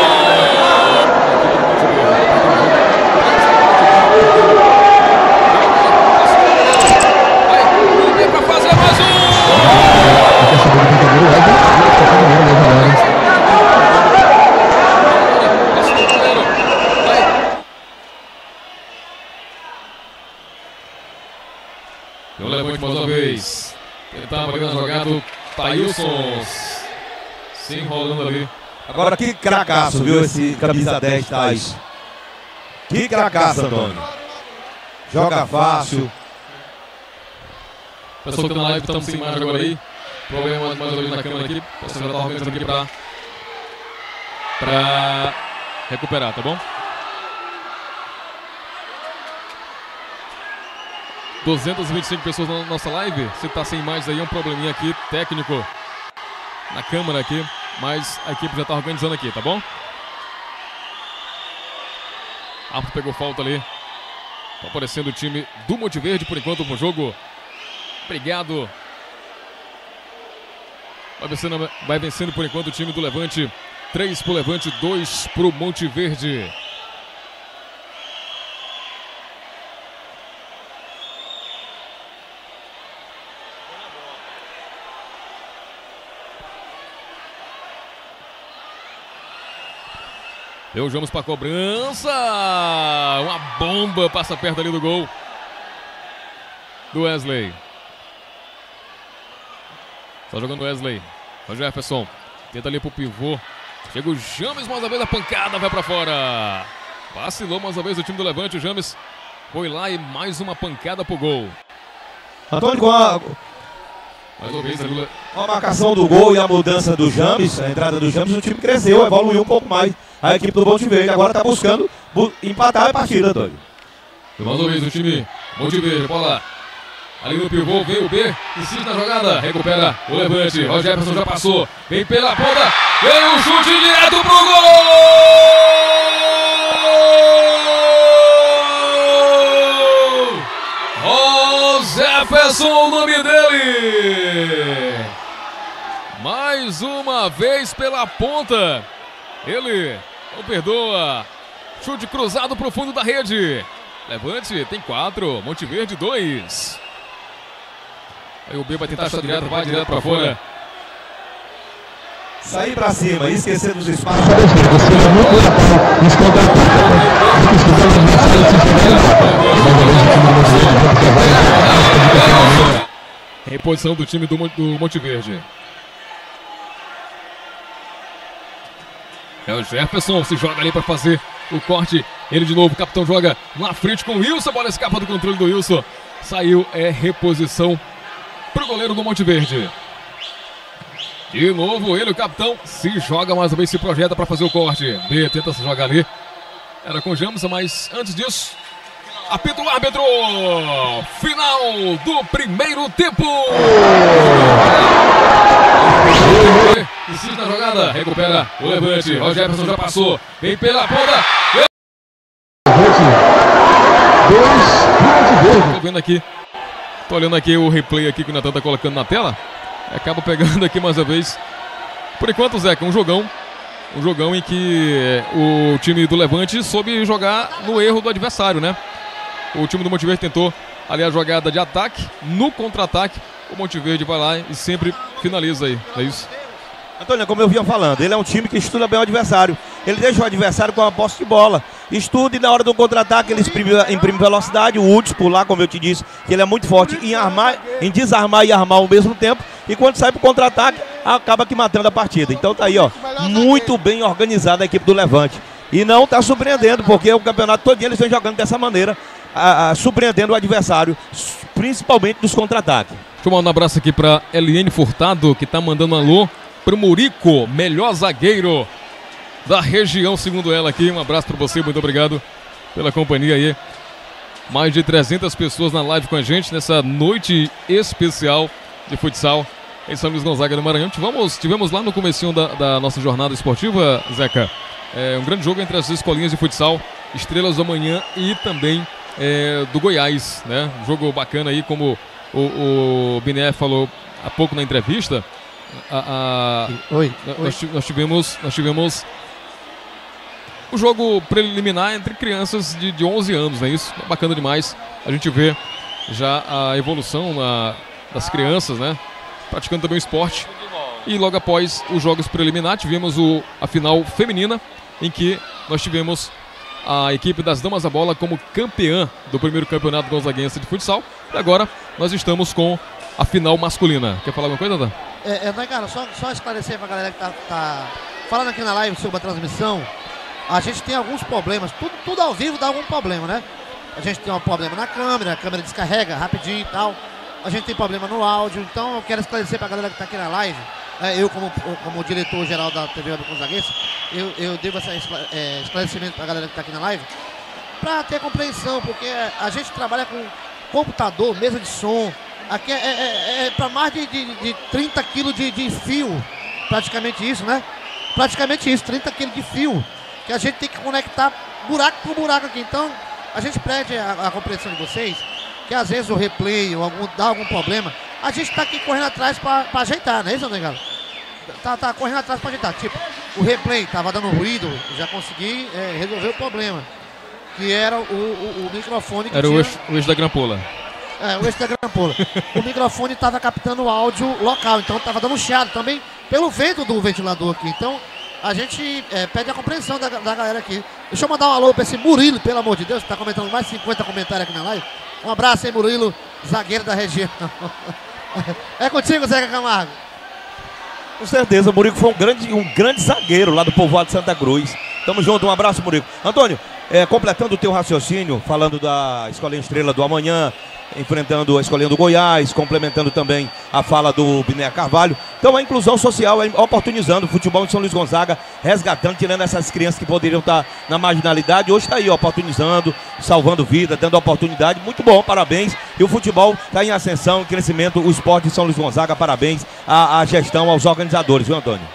Então Levante mais uma vez. Tentava ali na jogada, Thailson se enrolando ali. Agora que cracaço, viu, esse camisa dez, Thais. Que cracaço, Antônio. Joga fácil. Pessoal que tá na live, estamos sem imagem agora aí. Problema mais ou menos na câmera aqui. O pessoal já tá organizando aqui pra, pra recuperar, tá bom? duzentas e vinte e cinco pessoas na nossa live. Se tá sem imagens aí, é um probleminha aqui, técnico na câmera aqui. Mas a equipe já tá organizando aqui, tá bom? Árbitro pegou falta ali. Tá aparecendo o time do Monte Verde por enquanto pro jogo. Obrigado. Vai vencendo, vai vencendo por enquanto o time do Levante. três pro Levante, dois pro Monte Verde. Deu Jamos para cobrança. Uma bomba passa perto ali do gol do Wesley. Tá jogando o Wesley. O Jefferson tenta ali pro pivô. Chega o James mais uma vez, a pancada vai para fora. Vacilou mais uma vez o time do Levante. O James foi lá e mais uma pancada pro gol. Antônio, com a, mais uma vez ali, com a marcação do gol e a mudança do James, a entrada do James, o time cresceu, evoluiu um pouco mais. A equipe do Monte Verde agora está buscando bu empatar a partida, Antônio. Mais uma vez o time Monte Verde, bola ali no pivô, vem o B, insiste na jogada, recupera o Levante, o Jefferson já passou, vem pela ponta, vem o chute direto pro gol! O Jefferson, o nome dele! Mais uma vez pela ponta. Ele não perdoa. Chute cruzado pro fundo da rede. Levante tem quatro, Monte Verde dois. Aí o B vai tentar achar direto, vai direto pra fora. Sair pra cima, esquecer dos espaços. Reposição do time do, do Monte Verde. É o Jefferson, se joga ali para fazer o corte. Ele de novo, o capitão joga na frente com o Wilson. A bola escapa do controle do Wilson. Saiu, é reposição pro goleiro do Monte Verde. De novo ele, o capitão, se joga mais uma vez, se projeta para fazer o corte. B tenta se jogar ali. Era com o Jamson, mas antes disso, apita o árbitro. Final do primeiro tempo. Insiste na jogada, recupera o Levante. O Jefferson já passou, vem pela ponta. Tô vendo aqui, tô olhando aqui o replay aqui que o Natan tá colocando na tela. Acaba pegando aqui mais uma vez. Por enquanto, Zeca, um jogão. Um jogão em que o time do Levante soube jogar no erro do adversário, né? O time do Monte Verde tentou ali a jogada de ataque, no contra-ataque. O Monte Verde vai lá e sempre finaliza aí, é isso? Antônio, como eu vinha falando, ele é um time que estuda bem o adversário. Ele deixa o adversário com a posse de bola. Estuda e na hora do contra-ataque ele imprime, imprime velocidade. O Hudson por lá, como eu te disse, que ele é muito forte em, armar, em desarmar e armar ao mesmo tempo. E quando sai pro contra-ataque, acaba aqui matando a partida. Então tá aí, ó, muito bem organizada a equipe do Levante. E não tá surpreendendo, porque o campeonato todo eles vêm jogando dessa maneira, a, a, surpreendendo o adversário, principalmente nos contra-ataques. eu mandar um abraço aqui pra Eliane Furtado, que tá mandando um alô pro Murico, melhor zagueiro da região, segundo ela aqui. Um abraço pra você, muito obrigado pela companhia aí. Mais de trezentas pessoas na live com a gente nessa noite especial de futsal em São Luís Gonzaga do Maranhão. Tivemos, tivemos lá no comecinho da, da nossa jornada esportiva, Zeca, é, um grande jogo entre as escolinhas de futsal, Estrelas do Amanhã e também é, do Goiás, né? Um jogo bacana aí, como o, o Biné falou há pouco na entrevista. A, a, oi, nós, oi. nós tivemos, nós tivemos o jogo preliminar entre crianças de, de onze anos, não é isso? Bacana demais. A gente vê já a evolução na, das crianças, né? Praticando também o esporte. E logo após os jogos preliminares, tivemos o, a final feminina, em que nós tivemos a equipe das Damas da Bola como campeã do primeiro campeonato gonzaguense de futsal. E agora nós estamos com a final masculina. Quer falar alguma coisa, Dan? É, é, né, cara, só, só esclarecer pra galera que tá, tá falando aqui na live sobre a transmissão. A gente tem alguns problemas, tudo, tudo ao vivo dá algum problema, né? A gente tem um problema na câmera, a câmera descarrega rapidinho e tal. A gente tem problema no áudio, então eu quero esclarecer pra galera que tá aqui na live. É, eu, como, como diretor-geral da T V Web Gonzaguense, eu, eu devo esse é, esclarecimento pra galera que tá aqui na live, pra ter compreensão, porque a gente trabalha com computador, mesa de som. Aqui é, é, é para mais de, de, de trinta quilos de, de fio, praticamente isso, né? Praticamente isso, trinta quilos de fio, que a gente tem que conectar buraco por buraco aqui. Então, a gente pede a, a compreensão de vocês, que às vezes o replay ou algum, dá algum problema, a gente tá aqui correndo atrás para ajeitar, não é isso, negado? Tá, tá correndo atrás para ajeitar. Tipo, o replay tava dando ruído, já consegui é, resolver o problema, que era o, o, o microfone que Era tinha... o eixo, o eixo da grampola. É, o eixo da grampola. O microfone estava captando o áudio local, então estava dando chiado também pelo vento do ventilador aqui. Então a gente é, pede a compreensão da, da galera aqui. Deixa eu mandar um alô para esse Murilo, pelo amor de Deus, que está comentando mais de cinquenta comentários aqui na live. Um abraço aí, Murilo, zagueiro da região. É contigo, Zeca Camargo. Com certeza, o Murico foi um grande, um grande zagueiro lá do povoado de Santa Cruz. Tamo junto, um abraço, Murico. Antônio, é, completando o teu raciocínio, falando da Escolinha Estrela do Amanhã, enfrentando a Escolinha do Goiás, complementando também a fala do Biné Carvalho. Então a inclusão social é oportunizando o futebol de São Luís Gonzaga, resgatando, tirando essas crianças que poderiam estar na marginalidade. Hoje está aí, oportunizando, salvando vida, dando oportunidade. Muito bom, parabéns. E o futebol está em ascensão, em crescimento, o esporte de São Luís Gonzaga, parabéns à, à gestão, aos organizadores, viu, Antônio?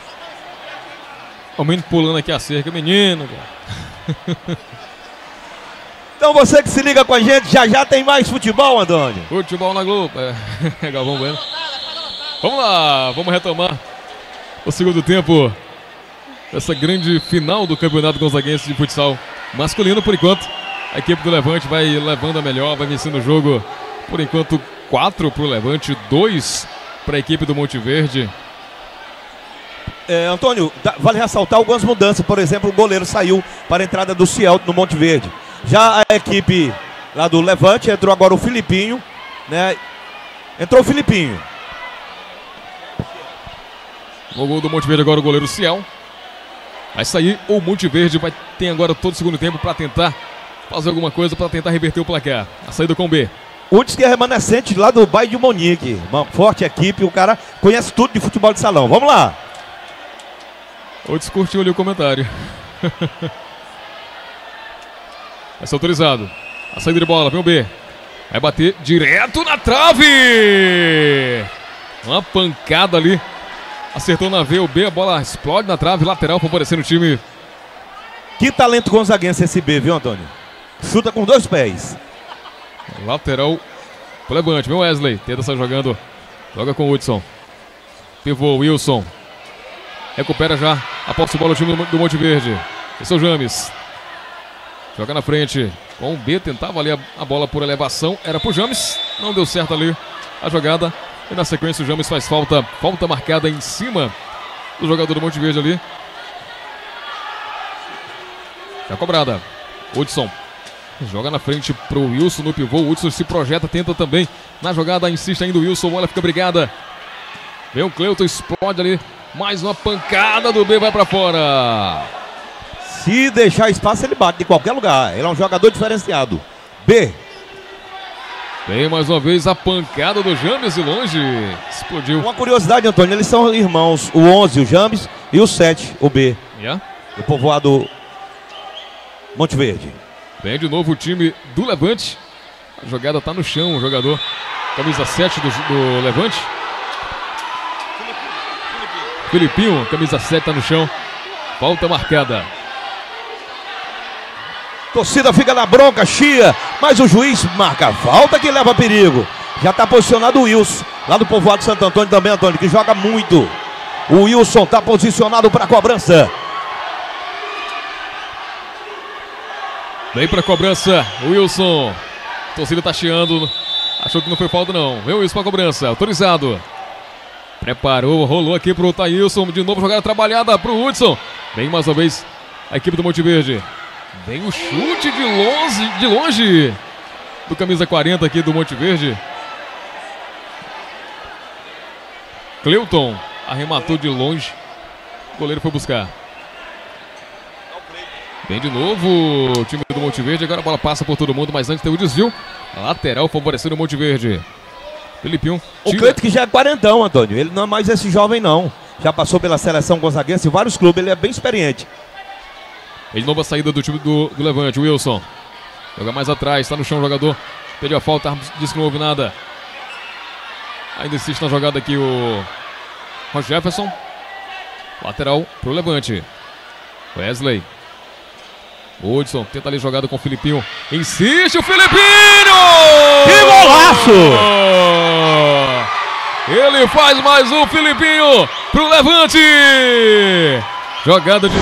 O menino pulando aqui a cerca, menino, cara. Então você que se liga com a gente, já já tem mais futebol, Antônio. Futebol na Globo. É, Galvão Bueno. Vamos lá, vamos retomar o segundo tempo. Essa grande final do Campeonato Gonzaguense de Futsal masculino. Por enquanto, a equipe do Levante vai levando a melhor, vai vencendo o jogo. Por enquanto, quatro para o Levante, dois para a equipe do Monte Verde. É, Antônio, vale ressaltar algumas mudanças. Por exemplo, o goleiro saiu para a entrada do Ciel no Monte Verde. Já a equipe lá do Levante, entrou agora o Filipinho, né? Entrou o Filipinho. No gol do Monte Verde agora o goleiro Ciel. Vai sair o Monte Verde, vai ter agora todo o segundo tempo para tentar fazer alguma coisa, para tentar reverter o placar. A saída com o B. O que é remanescente lá do Bairro de Monique. Uma forte equipe, o cara conhece tudo de futebol de salão. Vamos lá. O curtiu ali o comentário. Vai ser autorizado. A saída de bola, vem o B. Vai bater direto na trave. Uma pancada ali. Acertou na V, o B, a bola explode na trave, lateral, favorecendo o time. Que talento gonzaguense esse B, viu, Antônio? Chuta com dois pés. Lateral pro Levante, vem o Wesley. Tenta sair jogando. Joga com o Hudson. Pivô, Wilson. Recupera já a posse de bola o time do Monte Verde. Esse é o James. Joga na frente com o B, tentava ali a, a bola por elevação, era pro James, não deu certo ali a jogada. E na sequência o James faz falta, falta marcada em cima do jogador do Monte Verde ali. Já cobrada, Hudson. Joga na frente pro Wilson no pivô, o Hudson se projeta, tenta também na jogada, insiste ainda o Wilson, bola fica brigada. Vem o Cleuton, explode ali, mais uma pancada do B, vai pra fora. Se deixar espaço, ele bate de qualquer lugar. Ele é um jogador diferenciado. B. Vem mais uma vez a pancada do James de longe. Explodiu. Uma curiosidade, Antônio, eles são irmãos. O onze, o James, e o sete, o B. Yeah. O povoado Monte Verde. Vem de novo o time do Levante. A jogada tá no chão, o jogador. Camisa sete do, do Levante. Filipinho, camisa sete tá no chão. Falta marcada. Torcida fica na bronca, chia, mas o juiz marca a falta que leva perigo. Já está posicionado o Wilson, lá do povoado Santo Antônio também, Antônio, que joga muito. O Wilson está posicionado para a cobrança. Vem para a cobrança, o Wilson. A torcida tá chiando. Achou que não foi falta não. Vem o Wilson para a cobrança, autorizado. Preparou, rolou aqui pro Thailson. De novo jogada trabalhada pro Hudson. Vem mais uma vez a equipe do Monte Verde. Vem o chute de longe, de longe do camisa quarenta aqui do Monte Verde. Cleuton arrematou de longe. O goleiro foi buscar. Vem de novo o time do Monte Verde. Agora a bola passa por todo mundo, mas antes tem o desvio. Lateral favorecendo o Monte Verde. Filipinho. O Cleiton que já é quarentão, Antônio. Ele não é mais esse jovem, não. Já passou pela seleção gonzaguense, vários clubes. Ele é bem experiente. De novo a saída do time do, do Levante, o Wilson. Joga mais atrás, está no chão o jogador. Pediu a falta, disse que não houve nada. Ainda insiste na jogada aqui o Ron Jefferson. Lateral pro Levante. Wesley. O Hudson tenta ali jogada com o Filipinho. Insiste o Filipinho! Que golaço! Ele faz mais um Filipinho pro Levante! Jogada de...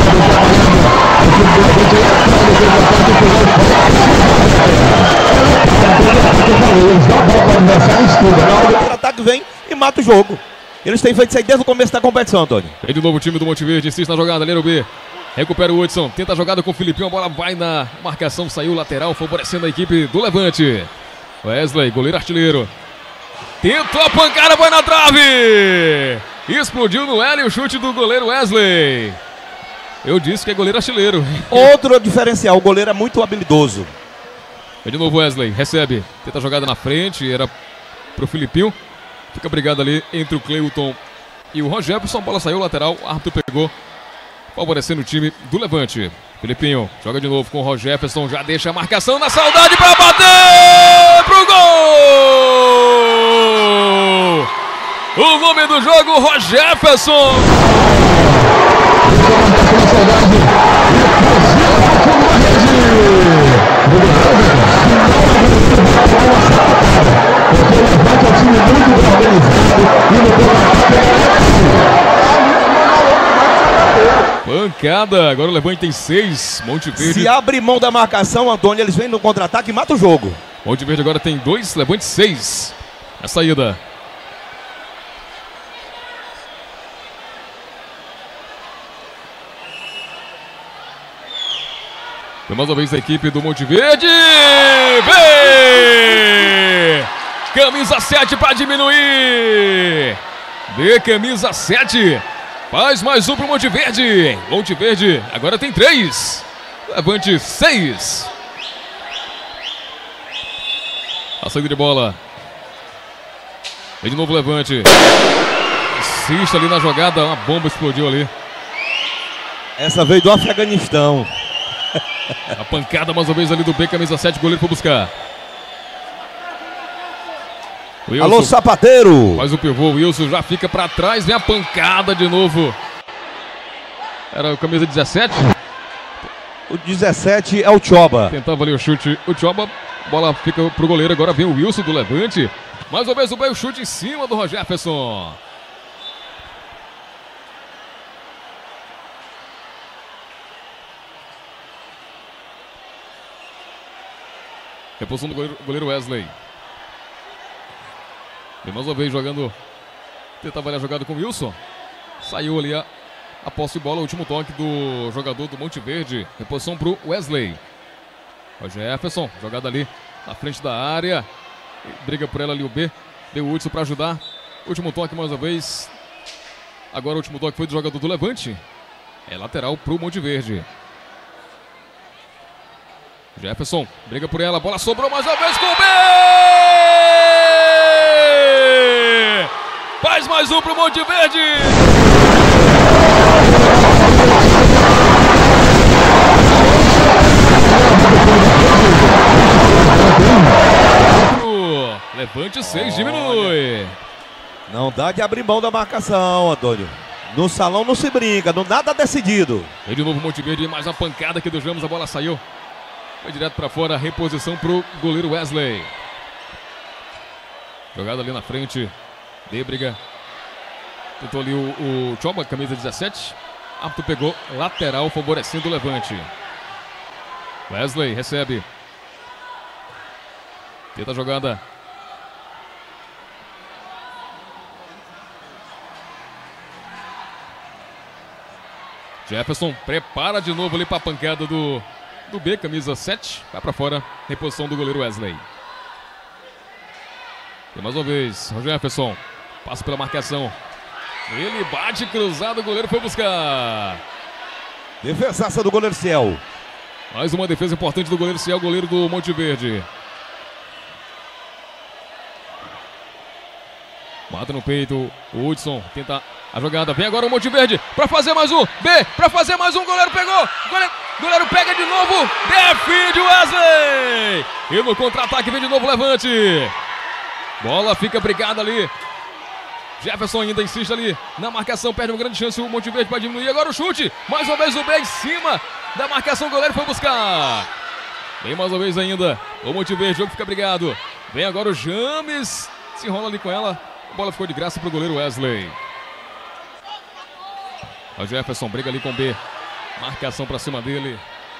O ataque vem e mata o jogo. Eles têm feito isso aí desde o começo da competição, Antônio. Vem de novo o time do Monte Verde, insiste na jogada, ali no B. Recupera o Hudson, tenta a jogada com o Filipinho, a bola vai na marcação, saiu lateral, favorecendo a equipe do Levante. Wesley, goleiro artilheiro. Tentou a pancada, vai na trave! Explodiu no L o chute do goleiro Wesley. Eu disse que é goleiro artilheiro. Outro diferencial, o goleiro é muito habilidoso. Vem de novo Wesley, recebe. Tenta a jogada na frente, era pro Filipinho. Fica brigado ali entre o Cleuton e o Ron Jefferson. A bola saiu lateral, o árbitro pegou, favorecendo o time do Levante. Filipinho joga de novo com o Ron Jefferson, já deixa a marcação na saudade para bater pro gol! O nome do jogo, Ron Jefferson. Pancada, agora o Levante tem seis, Monte Verde. Se abre mão da marcação, Antônio, eles vêm no contra-ataque e matam o jogo. Monte Verde agora tem dois, Levante seis. A saída. Tem mais uma vez a equipe do Monte Verde. Vem! Camisa sete para diminuir. De camisa sete. Faz mais um pro Monte Verde. Monte Verde agora tem três. Levante seis. A saída de bola. Vem de novo o Levante. Insiste ali na jogada. Uma bomba explodiu ali. Essa veio do Afeganistão. A pancada mais uma vez ali do B, camisa sete, goleiro foi buscar. Wilson Alô, sapateiro! Faz o pivô, o Wilson já fica pra trás, vem a pancada de novo. Era o camisa dezessete? O dezessete é o Choba. Tentava ali o chute, o Choba, bola fica pro goleiro, agora vem o Wilson do Levante. Mais uma vez o bem, o chute em cima do Ron Jefferson. Reposição do goleiro, goleiro Wesley. E mais uma vez jogando. Tentava ali a jogada com o Wilson. Saiu ali a, a posse de bola. O último toque do jogador do Monte Verde. Reposição pro Wesley. O Jefferson. Jogada ali na frente da área. Briga por ela ali o B. Deu o Hudson para ajudar. Último toque mais uma vez. Agora o último toque foi do jogador do Levante. É lateral pro Monte Verde. Jefferson briga por ela, bola sobrou mais uma vez com o B! Faz mais um pro Monte Verde! Levante seis, diminui. Não dá de abrir mão da marcação, Antônio. No salão não se brinca, não nada decidido. Vem de novo Monte Verde, mais uma pancada aqui do James, a bola saiu. Foi direto para fora, reposição pro goleiro Wesley. Jogada ali na frente, Débriga. Tentou ali o, o Choba, camisa dezessete. Árbitro pegou lateral, favorecendo o Levante. Wesley recebe. Tenta a jogada. Jefferson prepara de novo ali para a pancada do, do B, camisa sete. Vai para fora, reposição do goleiro Wesley. E mais uma vez, o Jefferson passa pela marcação. Ele bate cruzado, o goleiro foi buscar. Defesaça do goleiro Ciel. Mais uma defesa importante do goleiro Ciel, goleiro do Monte Verde. Mata no peito, o Hudson tenta a jogada. Vem agora o Monte Verde para fazer mais um. B para fazer mais um, goleiro pegou. Goleiro, goleiro pega de novo. Defende o Wesley. E no contra-ataque vem de novo o Levante. Bola fica brigada ali. Jefferson ainda insiste ali na marcação, perde uma grande chance o Monte Verde para diminuir. Agora o chute, mais uma vez o B em cima da marcação, o goleiro foi buscar. Vem mais uma vez ainda o Monte Verde, o jogo fica brigado. Vem agora o James, se enrola ali com ela. A bola ficou de graça para o goleiro Wesley. O Jefferson briga ali com o B. Marcação para cima dele.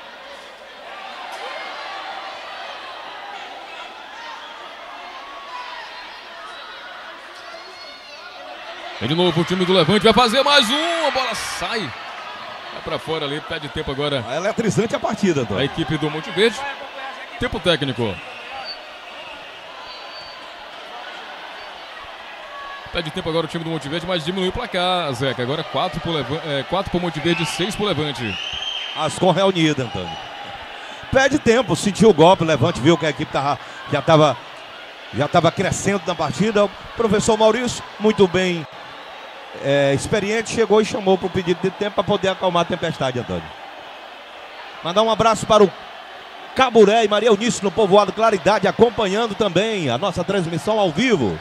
Vem de novo o time do Levante, vai fazer mais um. A bola sai. Vai para fora ali, pede tempo agora. É eletrizante a partida, Antônio. A equipe do Monte Verde. Tempo técnico. Pede tempo agora o time do Monte Verde, mas diminuiu o placar, Zeca. Agora quatro para o é, Monte Verde, seis para o Levante. Ascom reunida, Antônio. Pede tempo, sentiu o golpe, o Levante viu que a equipe tava, já estava já tava crescendo na partida. O professor Maurício, muito bem é, experiente, chegou e chamou para o pedido de tempo para poder acalmar a tempestade, Antônio. Mandar um abraço para o Caburé e Maria Eunice no povoado Claridade, acompanhando também a nossa transmissão ao vivo.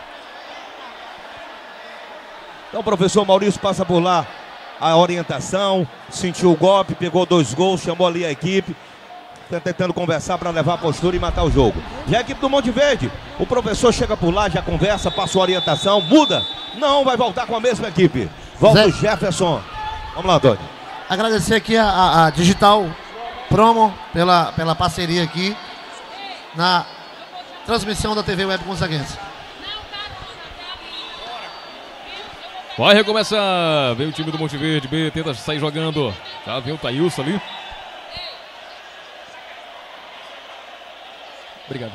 Então o professor Maurício passa por lá a orientação, sentiu o golpe, pegou dois gols, chamou ali a equipe, tá tentando conversar para levar a postura e matar o jogo. Já a equipe do Monte Verde, o professor chega por lá, já conversa, passa a orientação, muda, não vai voltar com a mesma equipe. Volta Zé. O Jefferson. Vamos lá, Antônio. Agradecer aqui a, a, a Digital Promo pela, pela parceria aqui na transmissão da T V Web Gonzaguense. Vai recomeçar, vem o time do Monte Verde, B tenta sair jogando, já vem o Thailson ali. Obrigado.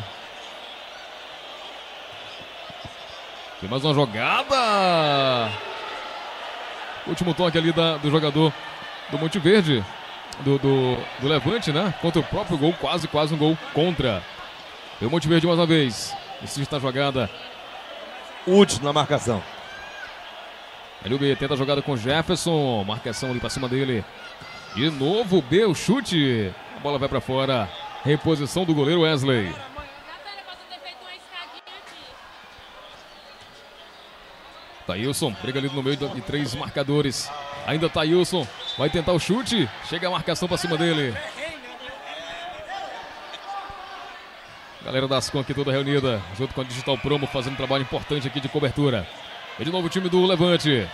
Tem mais uma jogada. Último toque ali da, do jogador do Monte Verde, do, do, do Levante, né? Contra o próprio gol, quase, quase um gol contra. Vem o Monte Verde mais uma vez, insiste na jogada. Útil na marcação. Ali o B tenta a jogada com Jefferson, marcação ali pra cima dele. De novo o B, o chute. A bola vai pra fora. Reposição do goleiro Wesley. Thailson, briga ali no meio de três marcadores. Ainda Thailson, vai tentar o chute. Chega a marcação pra cima dele. Galera da Ascom aqui toda reunida, junto com a Digital Promo, fazendo um trabalho importante aqui de cobertura. E de novo o time do Levante.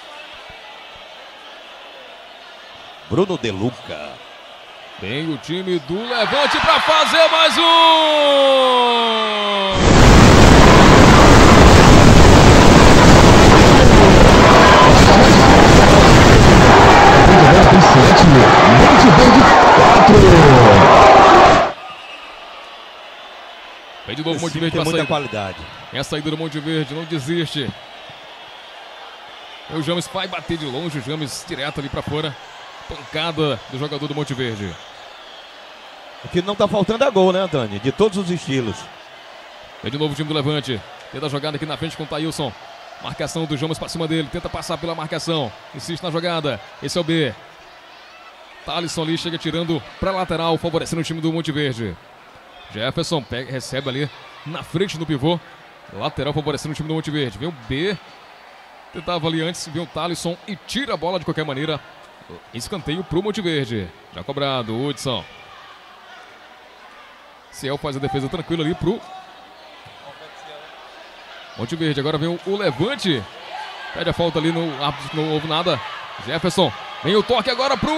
Bruno De Luca. Vem o time do Levante para fazer mais um. Vem de novo o Monte Verde tem pra muita sair. qualidade. É a saída do Monte Verde, não desiste. O James vai bater de longe, o James direto ali pra fora. Pancada do jogador do Monte Verde. O que não tá faltando é gol, né, Antônio? De todos os estilos. Vem de novo o time do Levante. Tenta a jogada aqui na frente com o Thailson. Marcação do Jomas pra cima dele. Tenta passar pela marcação. Insiste na jogada. Esse é o B. Thalisson ali chega tirando pra lateral, favorecendo o time do Monte Verde. Jefferson pega, recebe ali na frente do pivô. Lateral favorecendo o time do Monte Verde. Vem o B. Tentava ali antes, vem o Thalisson e tira a bola de qualquer maneira. Escanteio pro Monte Verde. Já cobrado, o Hudson. Ciel faz a defesa tranquila ali pro Monte Verde. Agora vem o, o Levante. Pede a falta ali no árbitro, não houve nada. Jefferson. Vem o toque agora pro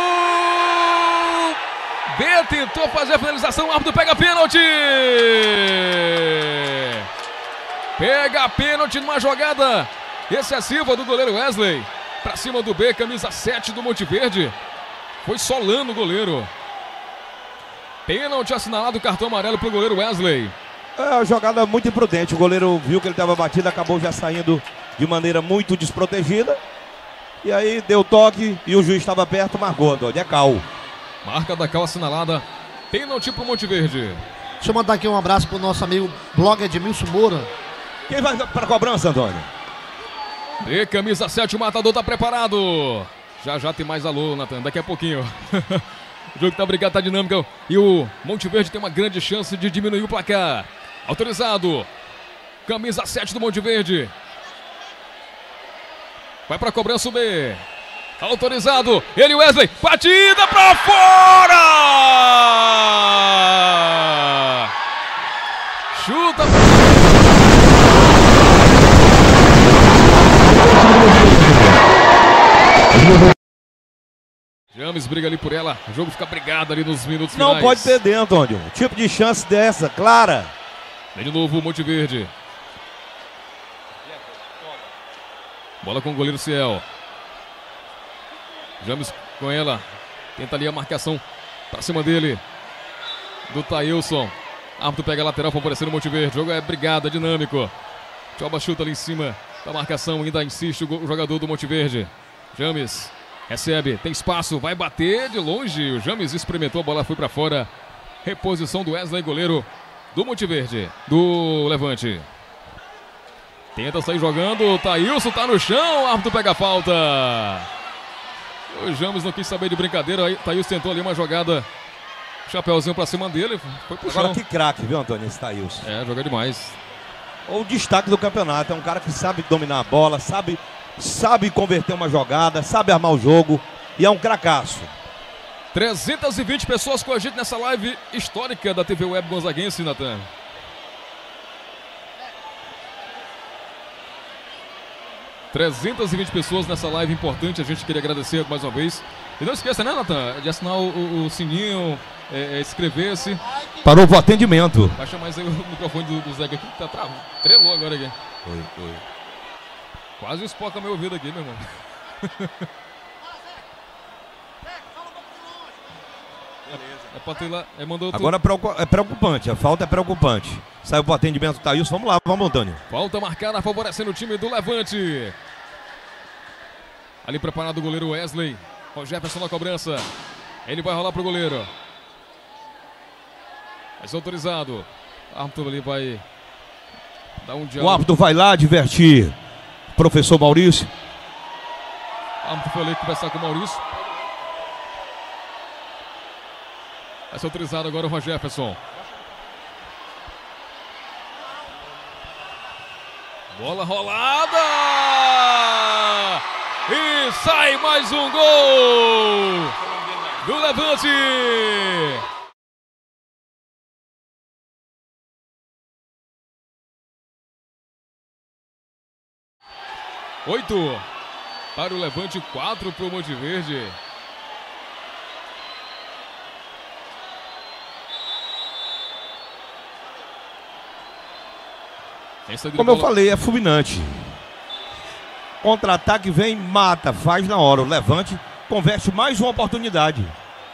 B. Tentou fazer a finalização. O árbitro pega pênalti. Pega pênalti numa jogada excessiva do goleiro Wesley. Pra cima do B, camisa sete do Monte Verde. Foi solando o goleiro. Pênalti assinalado, cartão amarelo pro goleiro Wesley. É uma jogada muito imprudente. O goleiro viu que ele estava batido, acabou já saindo de maneira muito desprotegida. E aí deu toque e o juiz estava perto, marcou, Antônio. É cal. Marca da cal assinalada. Pênalti pro Monte Verde. Deixa eu mandar aqui um abraço pro nosso amigo blog Edmilson Moura. Quem vai para a cobrança, Antônio? E camisa sete, o matador tá preparado. Já já tem mais alô, Natan, daqui a pouquinho. O jogo tá brigado, tá dinâmico. E o Monte Verde tem uma grande chance de diminuir o placar. Autorizado. Camisa sete do Monte Verde. Vai pra cobrança o B. Autorizado. Ele, Wesley. Batida pra fora! Chuta. James briga ali por ela. O jogo fica brigado ali nos minutos finais. Não pode perder, Antônio. Tipo de chance dessa, clara. Vem de novo o Monte Verde. Bola com o goleiro Ciel. James com ela. Tenta ali a marcação pra cima dele. Do Thailson. Árbitro pega a lateral favorecendo o Monte Verde. O jogo é brigado, é dinâmico. Tchoba chuta ali em cima da marcação. Ainda insiste o jogador do Monte Verde. James recebe, tem espaço, vai bater de longe. O James experimentou, a bola foi pra fora. Reposição do Wesley, goleiro do Monte Verde, do Levante. Tenta sair jogando, o Thailson tá no chão, o árbitro pega a falta. O James não quis saber de brincadeira, aí Thailson tentou ali uma jogada, chapéuzinho pra cima dele, foi pro Agora chão. que craque, viu, Antônio, esse Thailson. É, joga demais. O destaque do campeonato, é um cara que sabe dominar a bola, sabe, sabe converter uma jogada, sabe armar o jogo e é um cracaço. trezentas e vinte pessoas com a gente nessa live histórica da T V Web Gonzaguense, Natan. trezentas e vinte pessoas nessa live importante, a gente queria agradecer mais uma vez. E não esqueça, né, Natan, de assinar o, o, o sininho, é, é, inscrever-se. Parou pro atendimento. Baixa mais aí o microfone do, do Zé aqui, que tá travado. Trelou agora aqui. Oi, oi. Quase espoca meu ouvido aqui, meu irmão. É pra ter lá, é, mandou Agora é preocupante, a falta é preocupante. Saiu pro atendimento do Thailson, vamos lá, vamos, Antônio. Falta marcada, favorecendo o time do Levante. Ali preparado o goleiro Wesley. O Jefferson na cobrança. Ele vai rolar pro goleiro. Vai ser autorizado. O árbitro ali vai dar um diálogo. O árbitro vai lá divertir professor Maurício. O árbitro foi ali conversar com o Maurício. Vai ser autorizado agora o Jefferson. Bola rolada! E sai mais um gol do Levante! Oito para o Levante, quatro para o Monte Verde. Como eu falei, é fulminante. Contra-ataque vem, mata, faz na hora. O Levante converte mais uma oportunidade.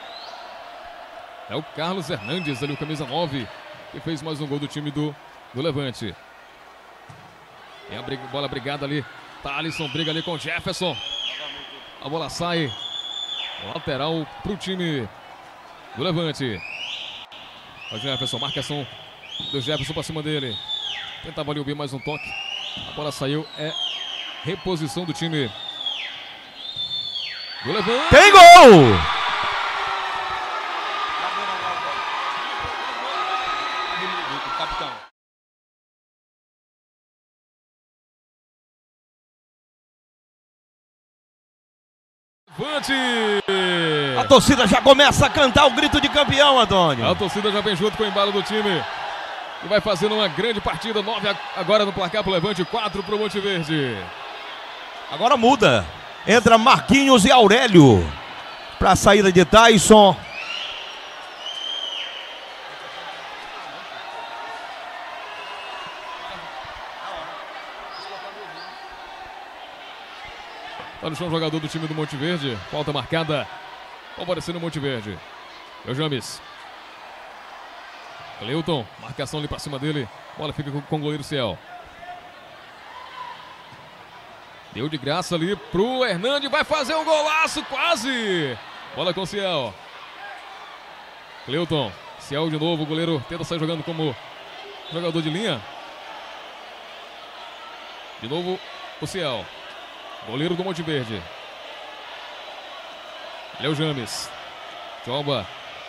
É o Carlos Hernandes, ali o camisa nove, que fez mais um gol do time do, do Levante. Tem a briga, bola brigada ali. Thalisson briga ali com o Jefferson. A bola sai. Lateral pro time do Levante. O Jefferson, marcação do Jefferson pra cima dele. Tentava ali ouvir mais um toque. A bola saiu, é reposição do time do Levante. Tem gol! Capitão. Levante! A torcida já começa a cantar o grito de campeão, Antônio. A torcida já vem junto com o embalo do time. E vai fazendo uma grande partida. nove agora no placar pro Levante, quatro pro Monte Verde. Agora muda. Entra Marquinhos e Aurélio. Para a saída de Tyson. Tá no chão o jogador do time do Monte Verde. Falta marcada. Favorecendo o Monte Verde. É o James. Cleuton. Marcação ali pra cima dele. Bola fica com, com o goleiro Ciel. Deu de graça ali pro Hernandes. Vai fazer um golaço quase. Bola com o Ciel. Cleuton. Ciel de novo. O goleiro tenta sair jogando como jogador de linha. De novo o Ciel. Goleiro do Monte Verde. Léo James. Joba.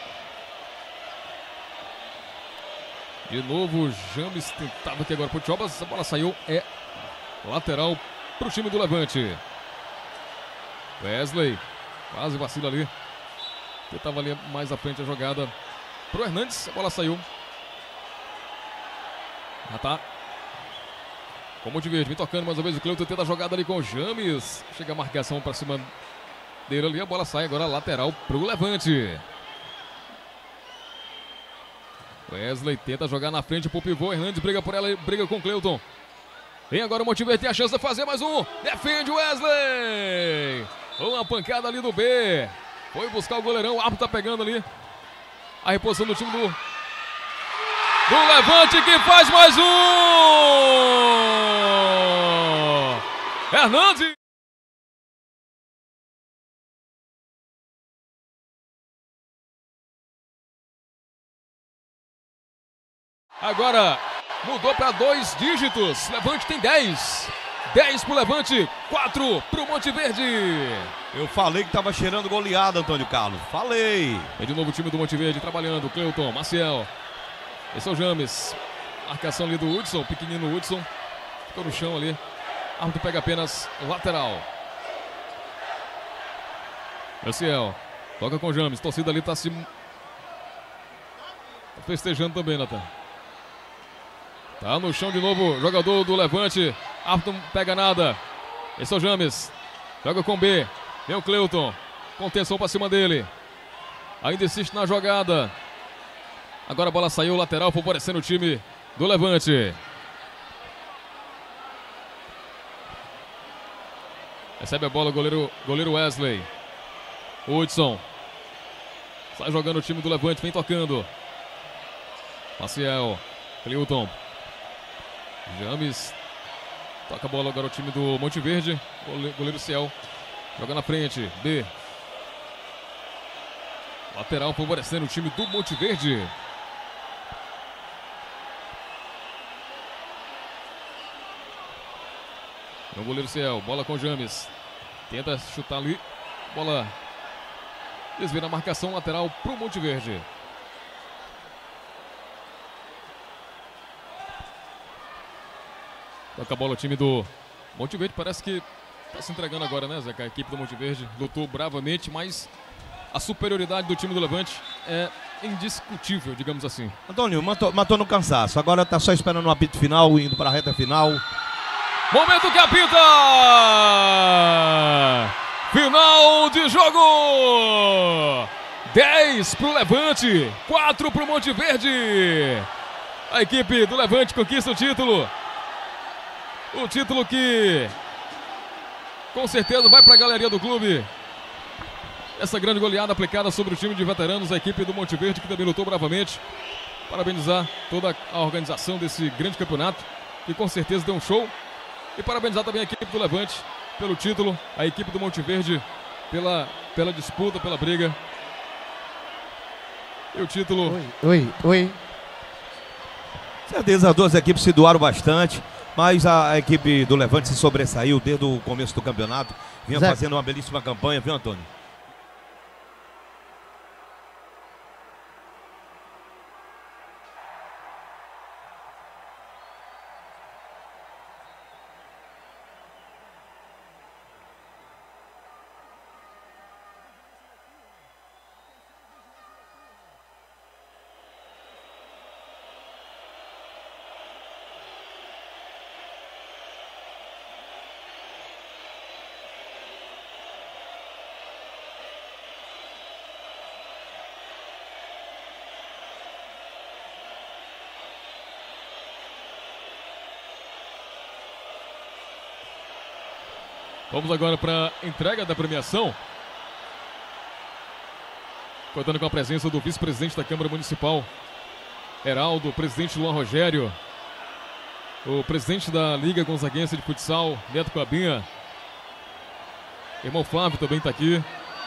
De novo o James tentava aqui agora pro Joba. Essa bola saiu. É lateral pro time do Levante. Wesley. Quase vacila ali. Tentava ali mais à frente a jogada pro Hernandes. A bola saiu. Já tá. Com o Monte Verde, vem tocando mais uma vez o Cleuton, tenta a jogada ali com o James. Chega a marcação para cima dele ali, a bola sai agora lateral pro Levante. Wesley tenta jogar na frente pro pivô, Hernandes briga por ela, briga com o Cleuton. Vem agora o Monte Verde, tem a chance de fazer mais um. Defende o Wesley. Uma pancada ali do B. Foi buscar o goleirão, o árbitro tá pegando ali. A reposição do time do... do Levante que faz mais um! Hernandes! Agora mudou para dois dígitos. Levante tem dez. dez pro Levante, quatro pro Monte Verde. Eu falei que tava cheirando goleada, Antônio Carlos. Falei. É de novo o time do Monte Verde trabalhando. Cleuton, Maciel. Esse é o James. Marcação ali do Hudson, pequenino Hudson. Ficou no chão ali. Árbitro pega apenas lateral. Maciel. Toca com o James. Torcida ali tá se... tá festejando também, Nathan. Tá no chão de novo, jogador do Levante. Árbitro não pega nada. Esse é o James. Joga com B. Vem o Cleuton. Contenção pra cima dele. Ainda insiste na jogada. Agora a bola saiu, lateral, favorecendo o time do Levante. Recebe a bola o goleiro, goleiro Wesley. Hudson. Sai jogando o time do Levante, vem tocando. Maciel. Cleuton. James. Toca a bola agora o time do Monte Verde. Goleiro Ciel. Joga na frente. B. Lateral favorecendo o time do Monte Verde. O goleiro Ciel, bola com o James. Tenta chutar ali. Bola desvia na marcação lateral pro Monte Verde. Toca a bola o time do Monte Verde. Parece que tá se entregando agora, né, Zeca? A equipe do Monte Verde lutou bravamente, mas a superioridade do time do Levante é indiscutível, digamos assim. Antônio, matou, matou no cansaço. Agora tá só esperando o apito final, indo para a reta final. Momento que apita! Final de jogo! dez pro Levante, quatro pro Monte Verde. A equipe do Levante conquista o título. O título que com certeza vai para a galeria do clube. Essa grande goleada aplicada sobre o time de veteranos, a equipe do Monte Verde que também lutou bravamente. Parabenizar toda a organização desse grande campeonato, que com certeza deu um show. E parabenizar também a equipe do Levante pelo título, a equipe do Monte Verde pela, pela disputa, pela briga. E o título... Oi, oi, oi. Certeza, as duas equipes se doaram bastante, mas a, a equipe do Levante se sobressaiu desde o começo do campeonato. Vinha Zé. fazendo uma belíssima campanha, viu, Antônio? Vamos agora para a entrega da premiação. Contando com a presença do vice-presidente da Câmara Municipal, Heraldo, o presidente Luan Rogério, o presidente da Liga Gonzaguense de Futsal, Neto Clabinha, irmão Flávio também está aqui,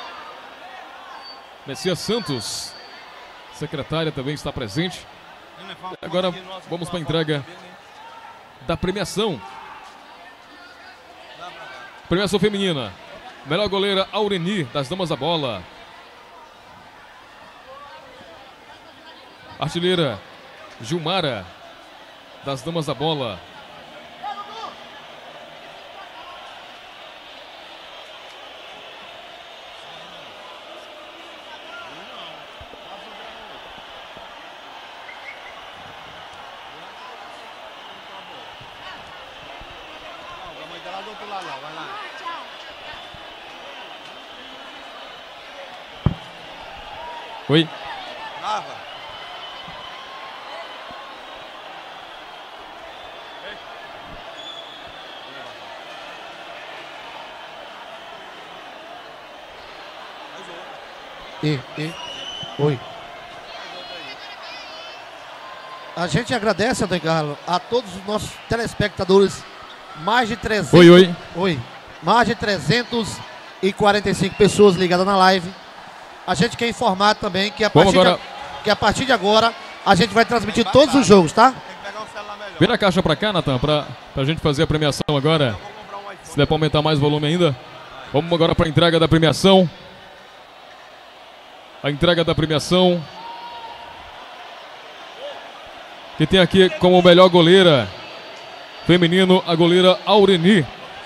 Messias Santos, secretária também está presente. Agora vamos para a entrega da premiação. Premiação feminina. Melhor goleira Aureni, das Damas da Bola. Artilheira Gilmara, das Damas da Bola. Oi. Lava. E, e, oi. A gente agradece, Antônio Carlos, a todos os nossos telespectadores. Mais de trezentos. Oi, oi. Oi. Mais de trezentas e quarenta e cinco pessoas ligadas na live. A gente quer informar também que a partir, agora... de, que a partir de agora a gente vai transmitir todos os jogos, tá? Vira a caixa pra cá, Natan, pra, pra gente fazer a premiação agora. Se der pra aumentar mais o volume ainda. Vamos agora pra entrega da premiação. A entrega da premiação. Que tem aqui como melhor goleira feminino a goleira Aureni.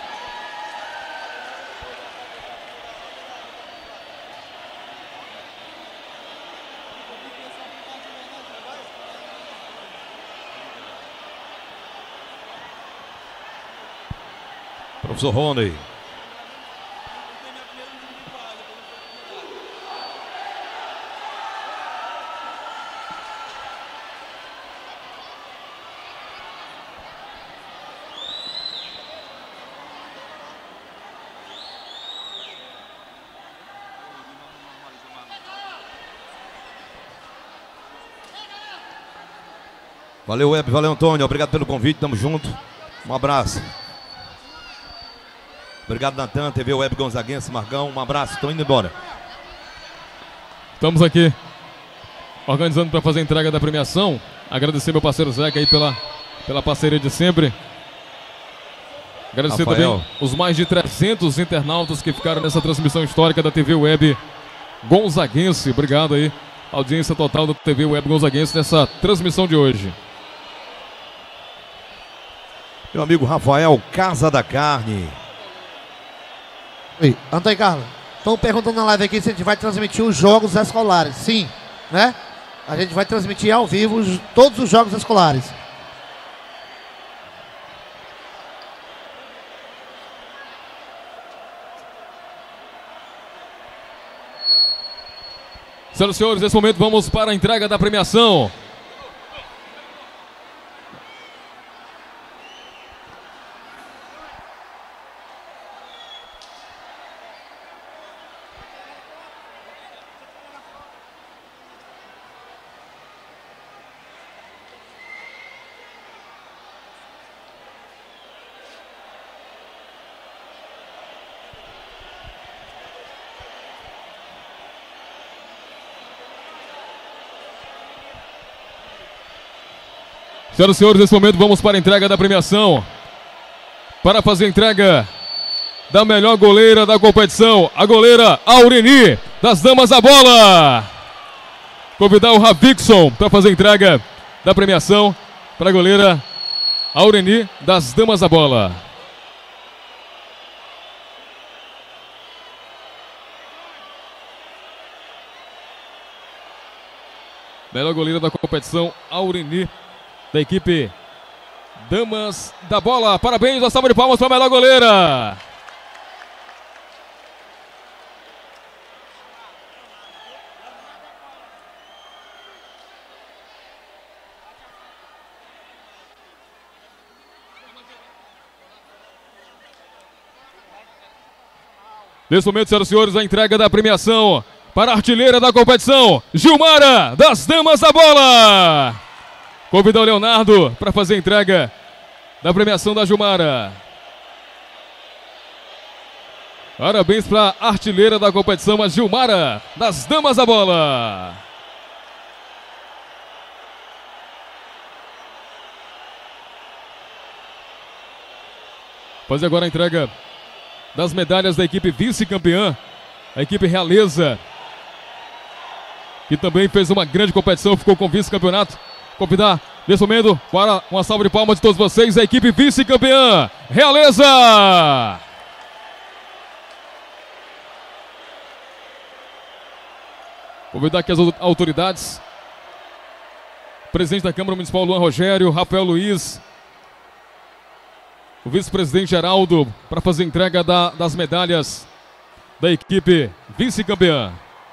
Professor Rony. Valeu, Web, valeu, Antônio. Obrigado pelo convite, tamo junto. Um abraço. Obrigado, Natan, T V Web Gonzaguense, Margão. Um abraço, estão indo embora. Estamos aqui organizando para fazer a entrega da premiação. Agradecer meu parceiro Zeca aí pela, pela parceria de sempre. Agradecer Rafael. também os mais de trezentos internautas que ficaram nessa transmissão histórica da T V Web Gonzaguense. Obrigado aí, audiência total da T V Web Gonzaguense nessa transmissão de hoje. Meu amigo Rafael, Casa da Carne. Oi, Antônio Carlos, estão perguntando na live aqui se a gente vai transmitir os jogos escolares. Sim, né? A gente vai transmitir ao vivo os- todos os jogos escolares. Senhoras e senhores, nesse momento vamos para a entrega da premiação. Senhoras e senhores, nesse momento vamos para a entrega da premiação. Para fazer a entrega da melhor goleira da competição, a goleira Aureni, das Damas da Bola. Convidar o Ravixon para fazer a entrega da premiação para a goleira Aureni, das Damas da Bola. Melhor goleira da competição, Aureni, da equipe Damas da Bola. Parabéns, uma salva de palmas para a melhor goleira. Nesse momento, senhoras e senhores, a entrega da premiação para a artilheira da competição, Gilmara, das Damas da Bola. Convidar o Leonardo para fazer a entrega da premiação da Gilmara. Parabéns para a artilheira da competição, a Gilmara, das Damas da Bola. Fazer agora a entrega das medalhas da equipe vice-campeã, a equipe Realeza, que também fez uma grande competição, ficou com vice-campeonato. Convidar, nesse momento, para uma salva de palmas de todos vocês, a equipe vice-campeã, Realeza! Convidar aqui as autoridades, presidente da Câmara Municipal, Luan Rogério, Rafael Luiz, o vice-presidente Geraldo, para fazer a entrega da, das medalhas da equipe vice-campeã.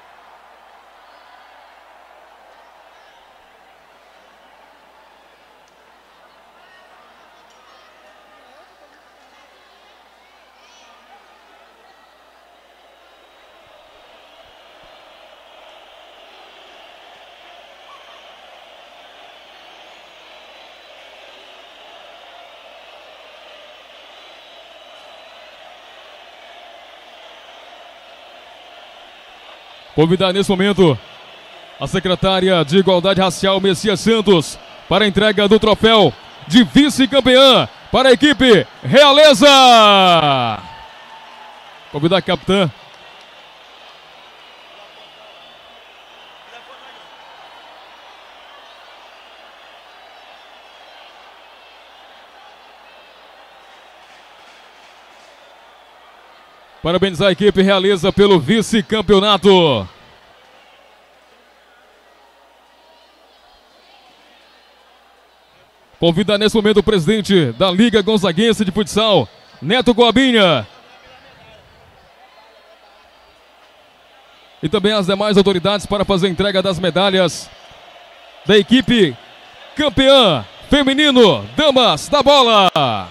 Convidar nesse momento a secretária de Igualdade Racial, Messias Santos, para a entrega do troféu de vice-campeã para a equipe Realeza. Convidar a capitã parabenizar a equipe Realeza pelo vice-campeonato. Convida nesse momento o presidente da Liga Gonzaguense de Futsal, Neto Goabinha. E também as demais autoridades para fazer a entrega das medalhas da equipe campeã feminino Damas da Bola.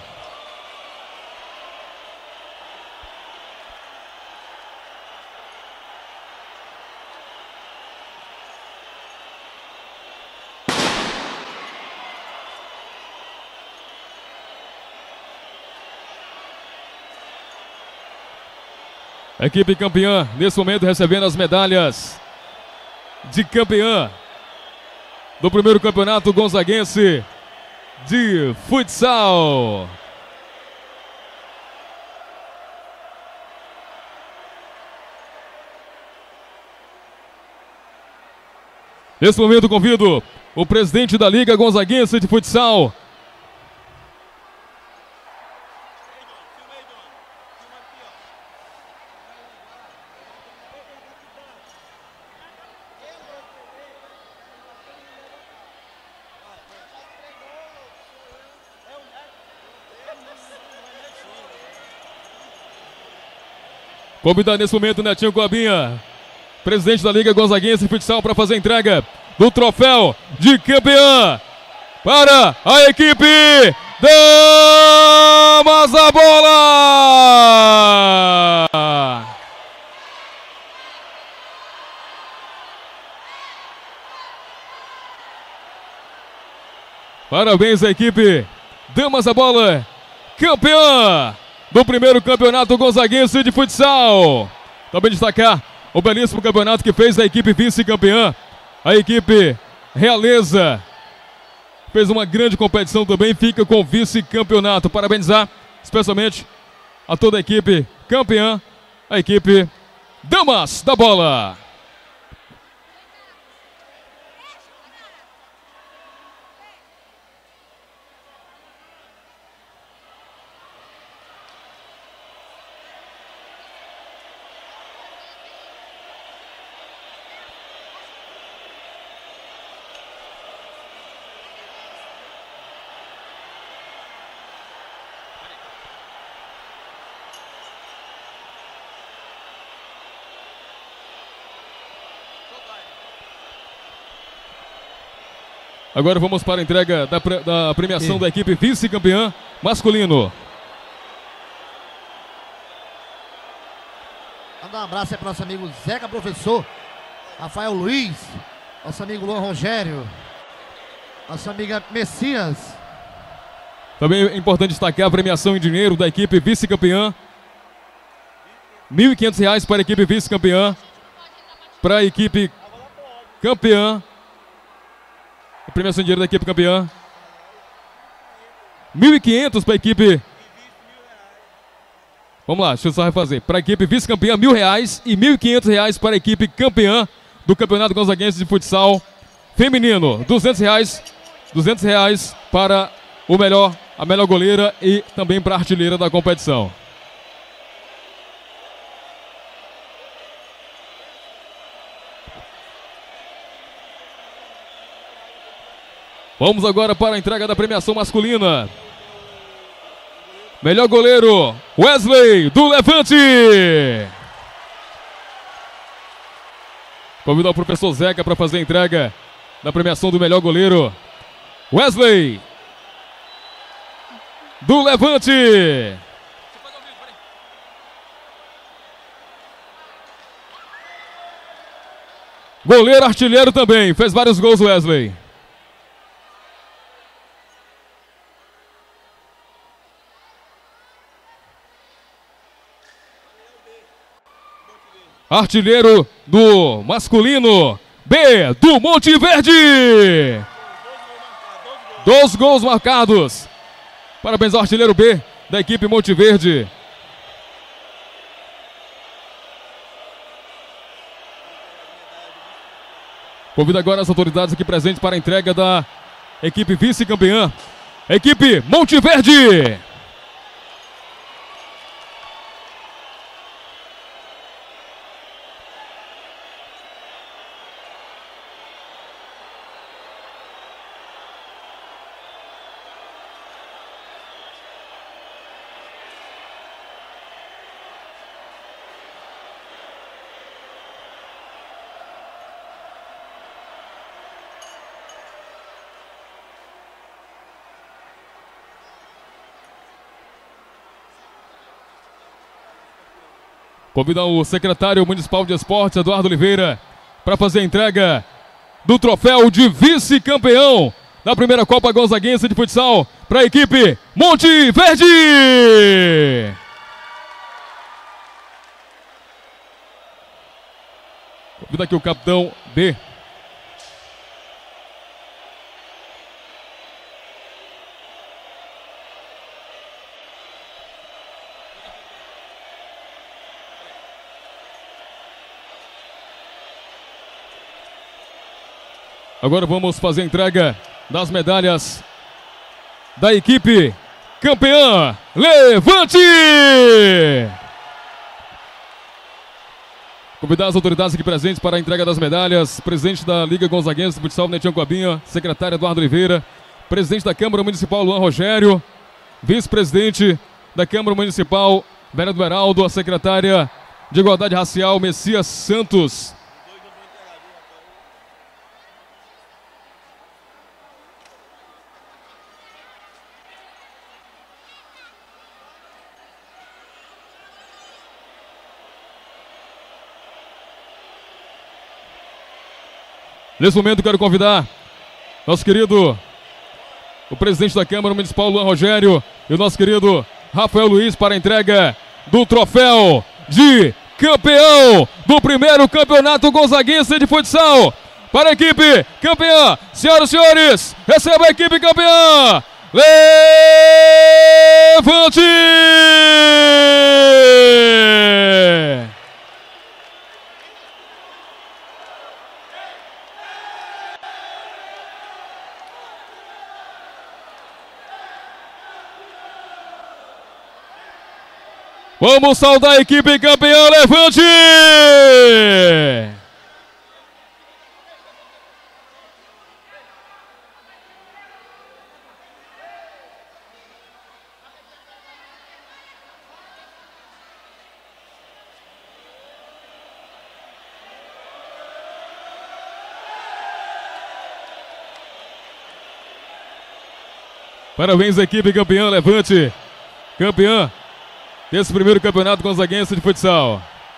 A equipe campeã, nesse momento, recebendo as medalhas de campeã do primeiro campeonato gonzaguense de futsal. Nesse momento, convido o presidente da Liga Gonzaguense de Futsal, convidar nesse momento o Netinho Goabinha, presidente da Liga Gonzaguense de Futsal, para fazer a entrega do troféu de campeã para a equipe Damas da Bola. Parabéns à equipe Damas da Bola, campeã do primeiro campeonato gonzaguense de futsal. Também destacar o belíssimo campeonato que fez a equipe vice-campeã, a equipe Realeza, fez uma grande competição também, fica com o vice-campeonato. Parabenizar especialmente a toda a equipe campeã, a equipe Damas da Bola. Agora vamos para a entrega da, pre da premiação e. da equipe vice-campeã masculino. Mandar um abraço aí para nosso amigo Zeca Professor, Rafael Luiz, nosso amigo Luan Rogério, nossa amiga Messias. Também é importante destacar a premiação em dinheiro da equipe vice-campeã. mil e quinhentos reais para a equipe vice-campeã. Para a equipe campeã. A premiação em dinheiro da equipe campeã. mil e quinhentos para a equipe. Vamos lá, deixa eu só refazer. Para a equipe vice-campeã, mil reais. E mil e quinhentos reais para a equipe campeã do Campeonato Gonzaguense de Futsal Feminino. duzentos reais. duzentos reais para o melhor, a melhor goleira e também para a artilheira da competição. Vamos agora para a entrega da premiação masculina. Melhor goleiro, Wesley, do Levante. Convido o professor Zeca para fazer a entrega da premiação do melhor goleiro. Wesley, do Levante. Goleiro artilheiro também, fez vários gols Wesley. Artilheiro do masculino, B, do Monte Verde. Dois gols marcados. Parabéns ao artilheiro B da equipe Monte Verde. Convido agora as autoridades aqui presentes para a entrega da equipe vice-campeã. Equipe Monte Verde. Convidar o secretário municipal de esportes, Eduardo Oliveira, para fazer a entrega do troféu de vice-campeão da primeira Copa Gonzaguense de Futsal para a equipe Monte Verde. Convido aqui o capitão B. Agora vamos fazer a entrega das medalhas da equipe campeã Levante! Convidar as autoridades aqui presentes para a entrega das medalhas. Presidente da Liga Gonzaguense de Futsal, Netinho Cobinha, secretário Eduardo Oliveira, presidente da Câmara Municipal, Luan Rogério, vice-presidente da Câmara Municipal, Vereador Beraldo, a secretária de Igualdade Racial, Messias Santos. Nesse momento quero convidar nosso querido, o presidente da Câmara Municipal, Luan Rogério, e o nosso querido Rafael Luiz para a entrega do troféu de campeão do primeiro campeonato gonzaguense de futsal para a equipe campeã. Senhoras e senhores, receba a equipe campeã. Levante! Vamos saudar a equipe campeã, Levante! Parabéns, equipe campeã, Levante, campeã desse primeiro campeonato gonzaguense de futsal.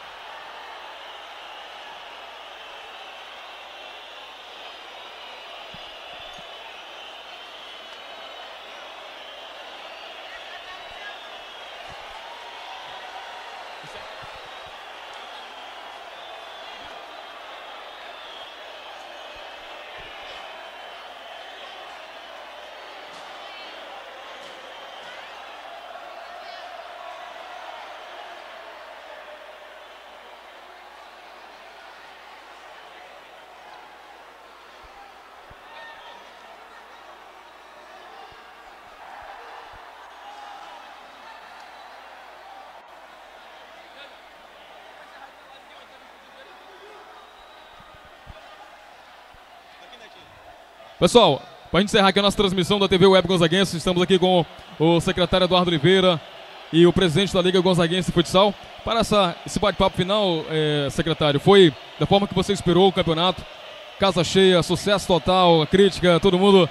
Pessoal, para a gente encerrar aqui a nossa transmissão da T V Web Gonzaguense, estamos aqui com o secretário Eduardo Oliveira e o presidente da Liga Gonzaguense de Futsal. Para essa, esse bate-papo final, é, secretário, foi da forma que você esperou o campeonato? Casa cheia, sucesso total, a crítica, todo mundo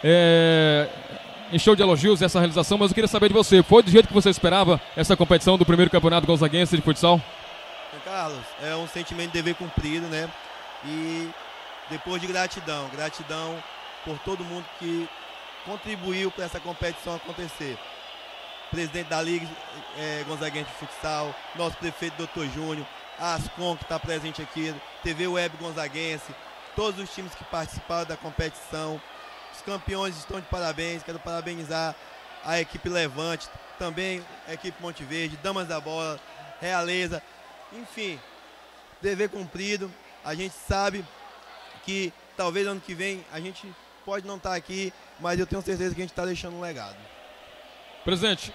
é, encheu de elogios essa realização, mas eu queria saber de você, foi do jeito que você esperava essa competição do primeiro campeonato gonzaguense de futsal? Carlos, é um sentimento de dever cumprido, né? E depois de gratidão, gratidão por todo mundo que contribuiu para essa competição acontecer. Presidente da Liga é, Gonzaguense de Futsal, nosso prefeito doutor Júnior, a Ascom que está presente aqui, T V Web Gonzaguense, todos os times que participaram da competição, os campeões estão de parabéns, quero parabenizar a equipe Levante, também a equipe Monte Verde, Damas da Bola, Realeza, enfim, dever cumprido. A gente sabe que talvez ano que vem a gente pode não estar aqui, mas eu tenho certeza que a gente está deixando um legado. Presidente,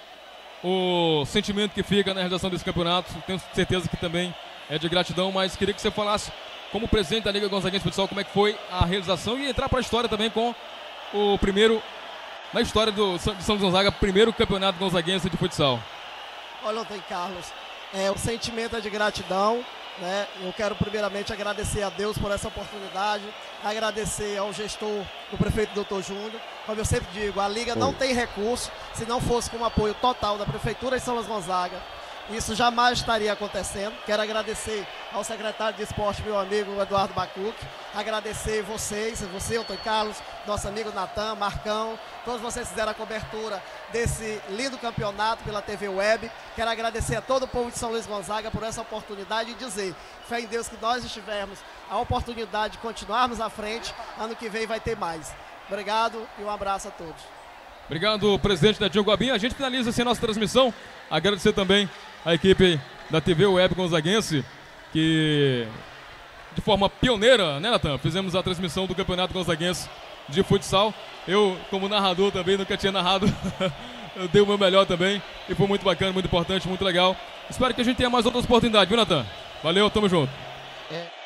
o sentimento que fica na realização desse campeonato, tenho certeza que também é de gratidão, mas queria que você falasse, como presidente da Liga Gonzaguense de Futsal, como é que foi a realização e entrar para a história também com o primeiro, na história do, de São Gonzaga, primeiro campeonato gonzaguense de futsal. Olha, Antônio Carlos, é, o sentimento é de gratidão. Né? Eu quero primeiramente agradecer a Deus por essa oportunidade, agradecer ao gestor, o prefeito doutor Júnior. Como eu sempre digo, a Liga não tem recurso, se não fosse com o apoio total da Prefeitura de São Luís Gonzaga, isso jamais estaria acontecendo. Quero agradecer ao secretário de Esporte, meu amigo Eduardo Bacuc, agradecer vocês, você, Antônio Carlos, nosso amigo Natan, Marcão, todos vocês fizeram a cobertura desse lindo campeonato pela T V Web. Quero agradecer a todo o povo de São Luís Gonzaga por essa oportunidade e dizer, fé em Deus, que nós estivermos a oportunidade de continuarmos à frente, ano que vem vai ter mais. Obrigado e um abraço a todos. Obrigado, presidente da Diogo Abinha. A gente finaliza assim a nossa transmissão. Agradecer também a equipe da T V Web Gonzaguense, que de forma pioneira, né, Natan? Fizemos a transmissão do Campeonato Gonzaguense de Futsal. Eu, como narrador também, nunca tinha narrado. Eu dei o meu melhor também. E foi muito bacana, muito importante, muito legal. Espero que a gente tenha mais outras oportunidades, viu, Natan? Valeu, tamo junto. É.